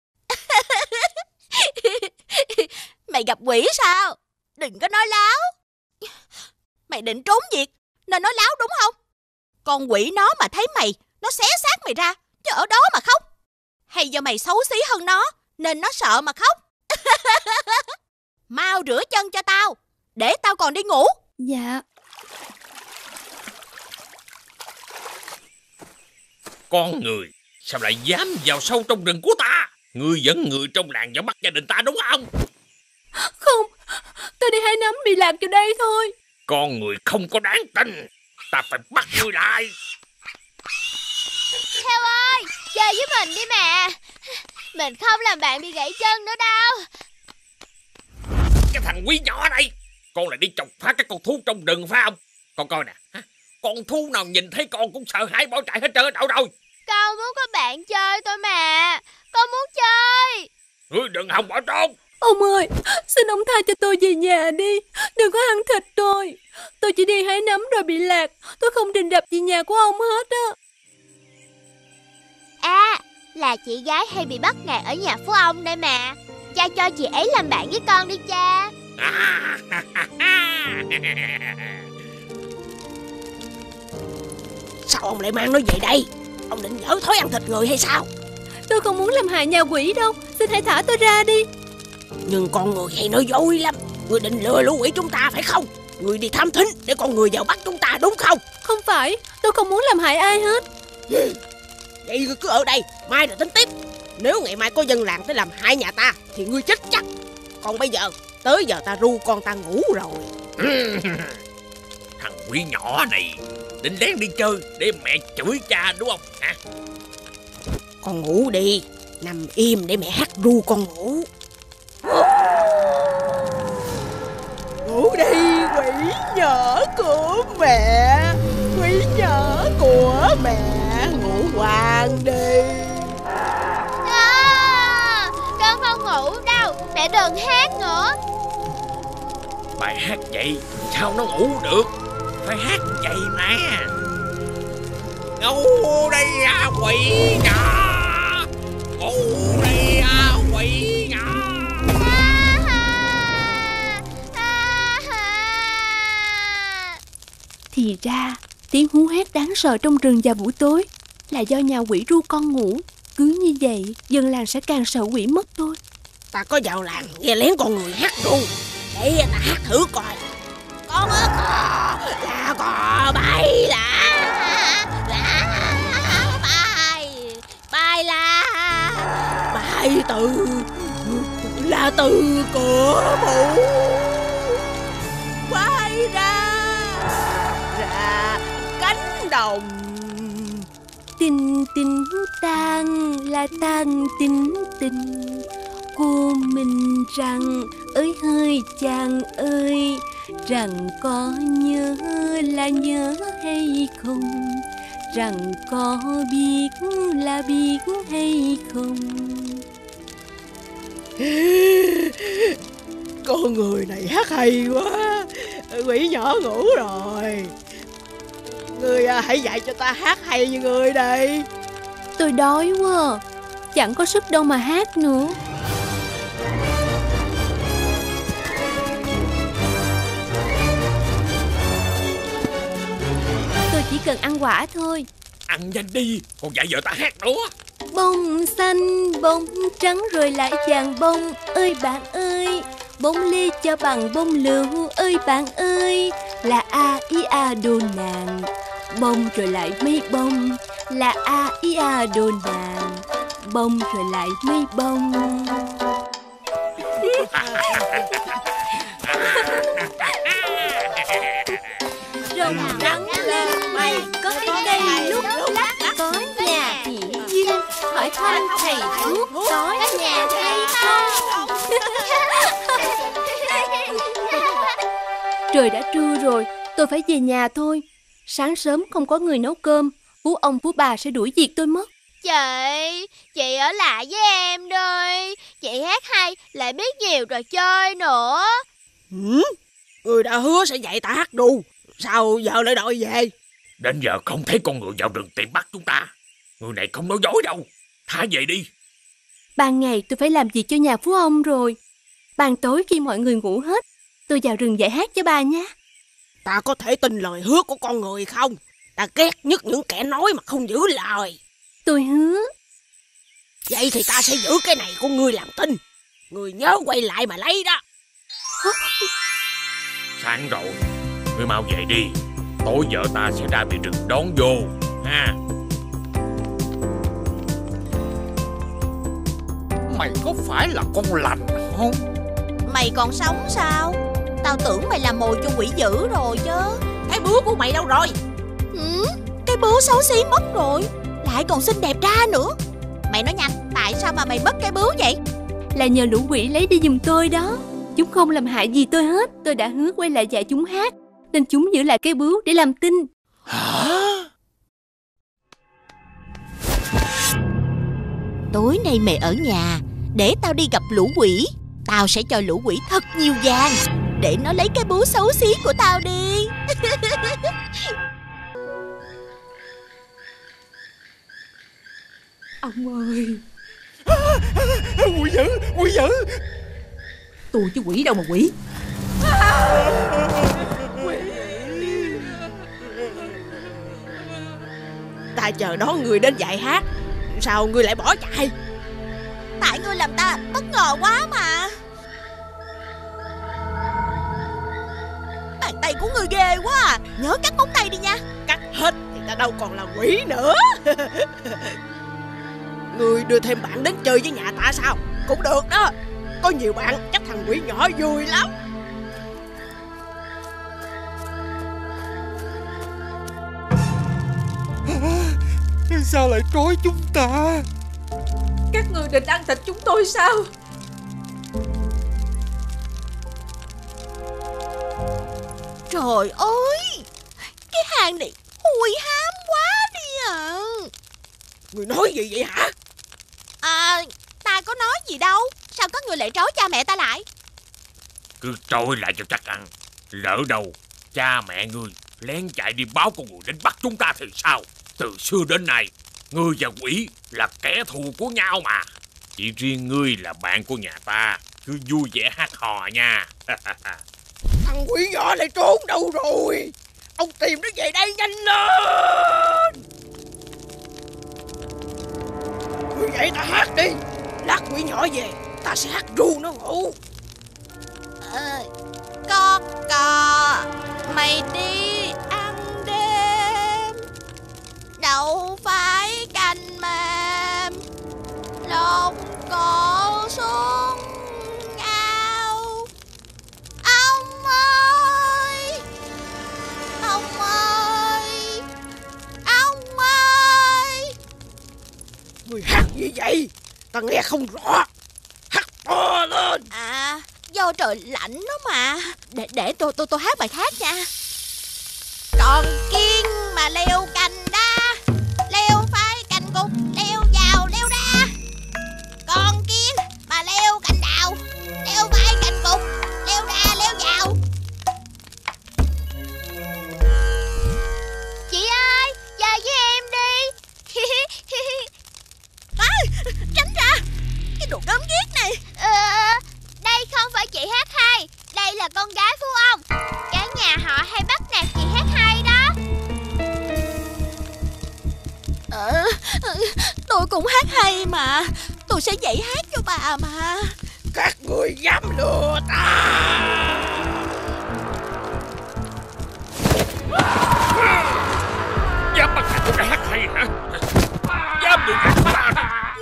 P: Mày gặp quỷ sao? Đừng có nói láo. Mày định trốn việc nên nói láo đúng không? Con quỷ nó mà thấy mày, nó xé xác mày ra, chứ ở đó mà khóc. Hay do mày xấu xí hơn nó nên nó sợ mà khóc? Mau rửa chân cho tao, để tao còn đi ngủ.
J: Dạ.
F: Con người sao lại dám vào sâu trong rừng của ta? Ngươi dẫn người trong làng vào bắt gia đình ta đúng không?
J: Không, tôi đi hái nấm bị lạc vào đây thôi.
F: Con người không có đáng tin. Ta phải bắt ngươi lại.
D: Theo ơi, chơi với mình đi mà. Mình không làm bạn bị gãy chân nữa đâu.
F: Cái thằng quý nhỏ này, con lại đi chọc phá các con thú trong rừng phải không? Con coi nè, con thú nào nhìn thấy con cũng sợ hãi bỏ chạy hết trơn. Đâu rồi?
D: Con muốn có bạn chơi tôi mà. Con muốn chơi.
F: Ngươi đừng hòng bỏ trốn.
J: Ông ơi, xin ông tha cho tôi về nhà đi. Đừng có ăn thịt tôi. Tôi chỉ đi hái nấm rồi bị lạc. Tôi không định đập gì nhà của ông hết á.
D: À, là chị gái hay bị bắt nạt ở nhà phú ông đây mà. Cha cho chị ấy làm bạn với con đi cha.
S: Sao ông lại mang nó về đây? Ông định dở thói ăn thịt người hay sao?
J: Tôi không muốn làm hại nhà quỷ đâu. Xin hãy thả tôi ra đi.
S: Nhưng con người hay nói dối lắm. Người định lừa lũ quỷ chúng ta phải không? Người đi thám thính để con người vào bắt chúng ta đúng không?
J: Không phải, tôi không muốn làm hại ai hết.
S: Vậy cứ ở đây, mai rồi tính tiếp. Nếu ngày mai có dân làng tới làm hại nhà ta thì ngươi chết chắc. Còn bây giờ, tới giờ ta ru con ta ngủ rồi.
F: Thằng quỷ nhỏ này định lén đi chơi để mẹ chửi cha đúng không hả?
S: Con ngủ đi, nằm im để mẹ hát ru con ngủ. Ngủ đi quỷ nhỏ của mẹ, quỷ nhỏ của mẹ, ngủ ngoan đi.
D: À, con không ngủ đâu, mẹ đừng hát nữa.
F: Bài hát vậy sao nó ngủ được? Phải hát vậy nè. Ngủ đây à quỷ nhỏ, ngủ đây à quỷ nhỏ.
J: Thì ra tiếng hú hét đáng sợ trong rừng vào buổi tối là do nhà quỷ ru con ngủ. Cứ như vậy dân làng sẽ càng sợ quỷ mất thôi.
S: Ta có vào làng nghe lén con người hát ru, để ta hát thử coi. Con ơi, cò là cò bay là là bay bay là bay từ là từ cửa mũ bay ra ra cánh đồng.
J: Tình tình tan là tan tình tình. Cô mình rằng ơi hơi chàng ơi, rằng có nhớ là nhớ hay không, rằng có biết là biết hay không.
S: Con người này hát hay quá. Quỷ nhỏ ngủ rồi. Ngươi à, hãy dạy cho ta hát hay như ngươi đây.
J: Tôi đói quá, chẳng có sức đâu mà hát nữa. Tôi chỉ cần ăn quả thôi.
F: Ăn nhanh đi, còn dạy vợ ta hát nữa.
J: Bông xanh, bông trắng rồi lại vàng bông. Ơi bạn ơi, bông ly cho bằng bông lưu. Ơi bạn ơi, là a i a đồ nàng. Bông rồi lại mấy bông, là a i a đồ nàng. Bông rồi lại mấy bông. Rồng trắng lên mây, có cái cây lúc lắc, có nhà thì duyên. Hỏi thăm thầy thuốc có nhà hay không? Trời đã trưa rồi, tôi phải về nhà thôi. Sáng sớm không có người nấu cơm, phú ông phú bà sẽ đuổi việc tôi mất.
D: Chị, chị ở lại với em đi. Chị hát hay, lại biết nhiều trò chơi nữa.
S: Ừ? Người đã hứa sẽ dạy ta hát ru, sao giờ lại đòi về?
F: Đến giờ không thấy con người vào rừng tìm bắt chúng ta. Người này không nói dối đâu. Thả về đi.
J: Ban ngày tôi phải làm việc cho nhà phú ông rồi. Ban tối khi mọi người ngủ hết, tôi vào rừng dạy hát cho bà nhé.
S: Ta có thể tin lời hứa của con người không? Ta ghét nhất những kẻ nói mà không giữ lời.
J: Tôi hứa.
S: Vậy thì ta sẽ giữ cái này của ngươi làm tin. Ngươi nhớ quay lại mà lấy đó.
F: Sáng rồi, ngươi mau về đi. Tối giờ ta sẽ ra bị rừng đón vô ha.
B: Mày có phải là con lành không?
P: Mày còn sống sao? Tao tưởng mày là mồi cho quỷ dữ rồi chứ.
S: Cái bướu của mày đâu rồi?
P: Ừ, cái bướu xấu xí mất rồi, lại còn xinh đẹp ra nữa. Mày nói nhanh, tại sao mà mày mất cái bướu vậy?
J: Là nhờ lũ quỷ lấy đi giùm tôi đó. Chúng không làm hại gì tôi hết. Tôi đã hứa quay lại dạy chúng hát, nên chúng giữ lại cái bướu để làm tin.
B: Hả?
P: Tối nay mày ở nhà, để tao đi gặp lũ quỷ. Tao sẽ cho lũ quỷ thật nhiều vàng, để nó lấy cái bướu xấu xí của tao đi.
S: Ông ơi!
B: Quỷ dữ! Quỷ dữ!
S: Tôi chứ quỷ đâu mà quỷ. Ta chờ đón người đến dạy hát, sao ngươi lại bỏ chạy?
P: Tại ngươi làm ta bất ngờ quá mà. Bàn tay của ngươi ghê quá à. Nhớ cắt móng tay đi nha.
S: Cắt hết thì ta đâu còn là quỷ nữa. Ngươi đưa thêm bạn đến chơi với nhà ta sao? Cũng được đó. Có nhiều bạn chắc thằng quỷ nhỏ vui lắm.
B: Sao lại trói chúng ta?
S: Các ngươi định ăn thịt chúng tôi sao?
P: Trời ơi, cái hàng này hôi hám quá đi à.
S: Người nói gì vậy hả?
P: À, ta có nói gì đâu. Sao các người lại trói cha mẹ ta lại?
F: Cứ trói lại cho chắc ăn. Lỡ đâu cha mẹ ngươi lén chạy đi báo con người đến bắt chúng ta thì sao? Từ xưa đến nay, ngươi và quỷ là kẻ thù của nhau mà. Chỉ riêng ngươi là bạn của nhà ta. Cứ vui vẻ hát hò nha.
S: Thằng quỷ nhỏ lại trốn đâu rồi? Ông tìm nó về đây nhanh lên. Ngươi dậy ta hát đi. Lát quỷ nhỏ về, ta sẽ hát ru nó ngủ.
P: À, con cò mày đi ăn đêm, đâu phải canh mềm, lộn cổ xuống ao. Ông ơi, ông ơi, ông ơi.
S: Người hát gì vậy? Ta nghe không rõ. Hát to lên.
P: À, do trời lạnh đó mà. Để để tôi tôi tôi hát bài hát nha. Còn kiên mà leo cành đa, leo phải cành cục, leo vào leo ra. Còn kiên mà leo cành đào, leo phải cành cục, leo ra leo vào.
D: Chị ơi, về với em đi.
P: À, tránh ra, cái đồ gớm ghiếc này.
D: Ờ, đây không phải chị hát hay, đây là con gái Phú ông. Cả nhà họ hay bắt nạt chị hát hay đó.
P: Ờ, tôi cũng hát hay mà. Tôi sẽ dạy hát cho bà mà.
S: Các người dám lừa ta.
F: Dám bắt nạt tôi hát hay hả? Dám được hát ta.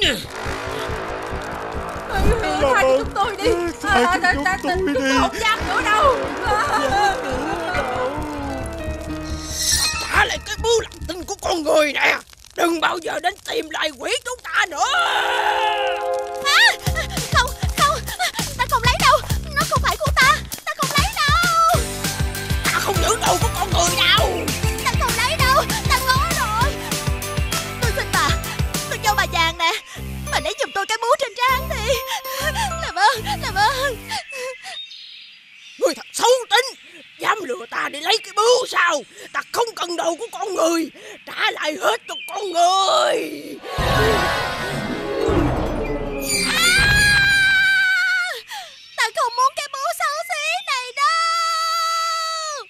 S: Tha cho chúng tôi đi. Tha cho chúng tôi đi. Chúng tôi không dám nữa đâu. Trả lại cái bướu làm tin của con người nè. Đừng bao giờ đến tìm lại quỷ chúng ta nữa.
P: À, không, không, ta không lấy đâu. Nó không phải của ta. Ta không lấy đâu.
S: Ta không giữ đâu của con người đâu.
P: Ta không lấy đâu. Ta ngó rồi. Tôi xin bà. Tôi cho bà vàng nè. Bà lấy giùm tôi cái bướu trên trán đi. Làm ơn, làm ơn.
S: Người thật xấu tính. Dám lừa ta để lấy cái bướu sao? Ta không cần đồ của con người. Trả lại hết cho con người.
P: À, ta không muốn cái bướu xấu xí này đâu.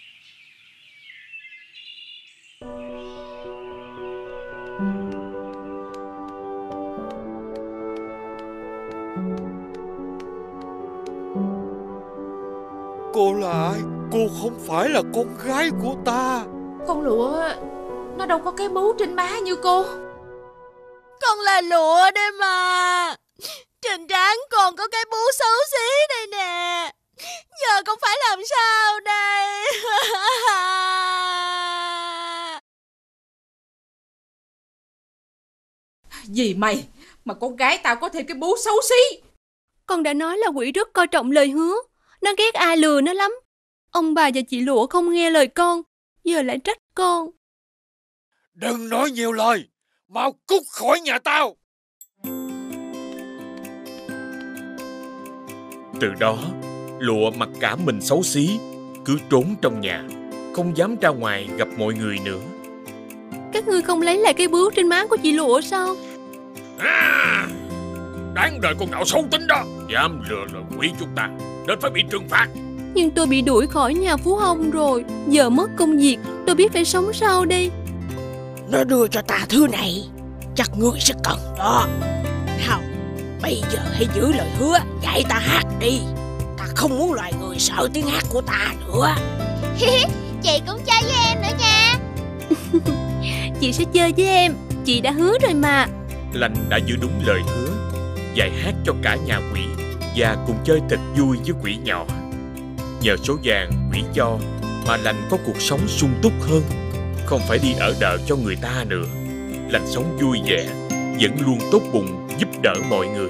B: Cô là ai? Cô không phải là con gái của ta.
T: Con lụa nó đâu có cái bướu trên má như cô.
P: Con là lụa đây mà. Trên trán còn có cái bướu xấu xí đây nè. Giờ con phải làm sao đây?
T: Vì mày mà con gái tao có thêm cái bướu xấu xí.
J: Con đã nói là quỷ rất coi trọng lời hứa. Nó ghét ai lừa nó lắm. Ông bà và chị Lụa không nghe lời con, giờ lại trách con.
B: Đừng nói nhiều lời, mau cút khỏi nhà tao.
F: Từ đó, Lụa mặc cả mình xấu xí, cứ trốn trong nhà, không dám ra ngoài gặp mọi người nữa.
J: Các ngươi không lấy lại cái bướu trên má của chị Lụa sao?
F: À, đáng đời con cậu xấu tính đó, dám lừa lời quỷ chúng ta, nên phải bị trừng phạt.
J: Nhưng tôi bị đuổi khỏi nhà Phú Hồng rồi, giờ mất công việc, tôi biết phải sống sao đây.
S: Nó đưa cho ta thứ này, chắc ngươi sẽ cần đó. Nào, bây giờ hãy giữ lời hứa, dạy ta hát đi. Ta không muốn loài người sợ tiếng hát của ta nữa.
D: Chị cũng chơi với em nữa nha.
J: Chị sẽ chơi với em, chị đã hứa rồi mà.
F: Lành đã giữ đúng lời hứa, dạy hát cho cả nhà quỷ và cùng chơi thật vui với quỷ nhỏ. Nhờ số vàng quỷ cho mà Lành có cuộc sống sung túc hơn, không phải đi ở đợ cho người ta nữa. Lành sống vui vẻ, vẫn luôn tốt bụng giúp đỡ mọi người.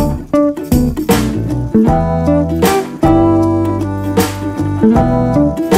J: Thank you.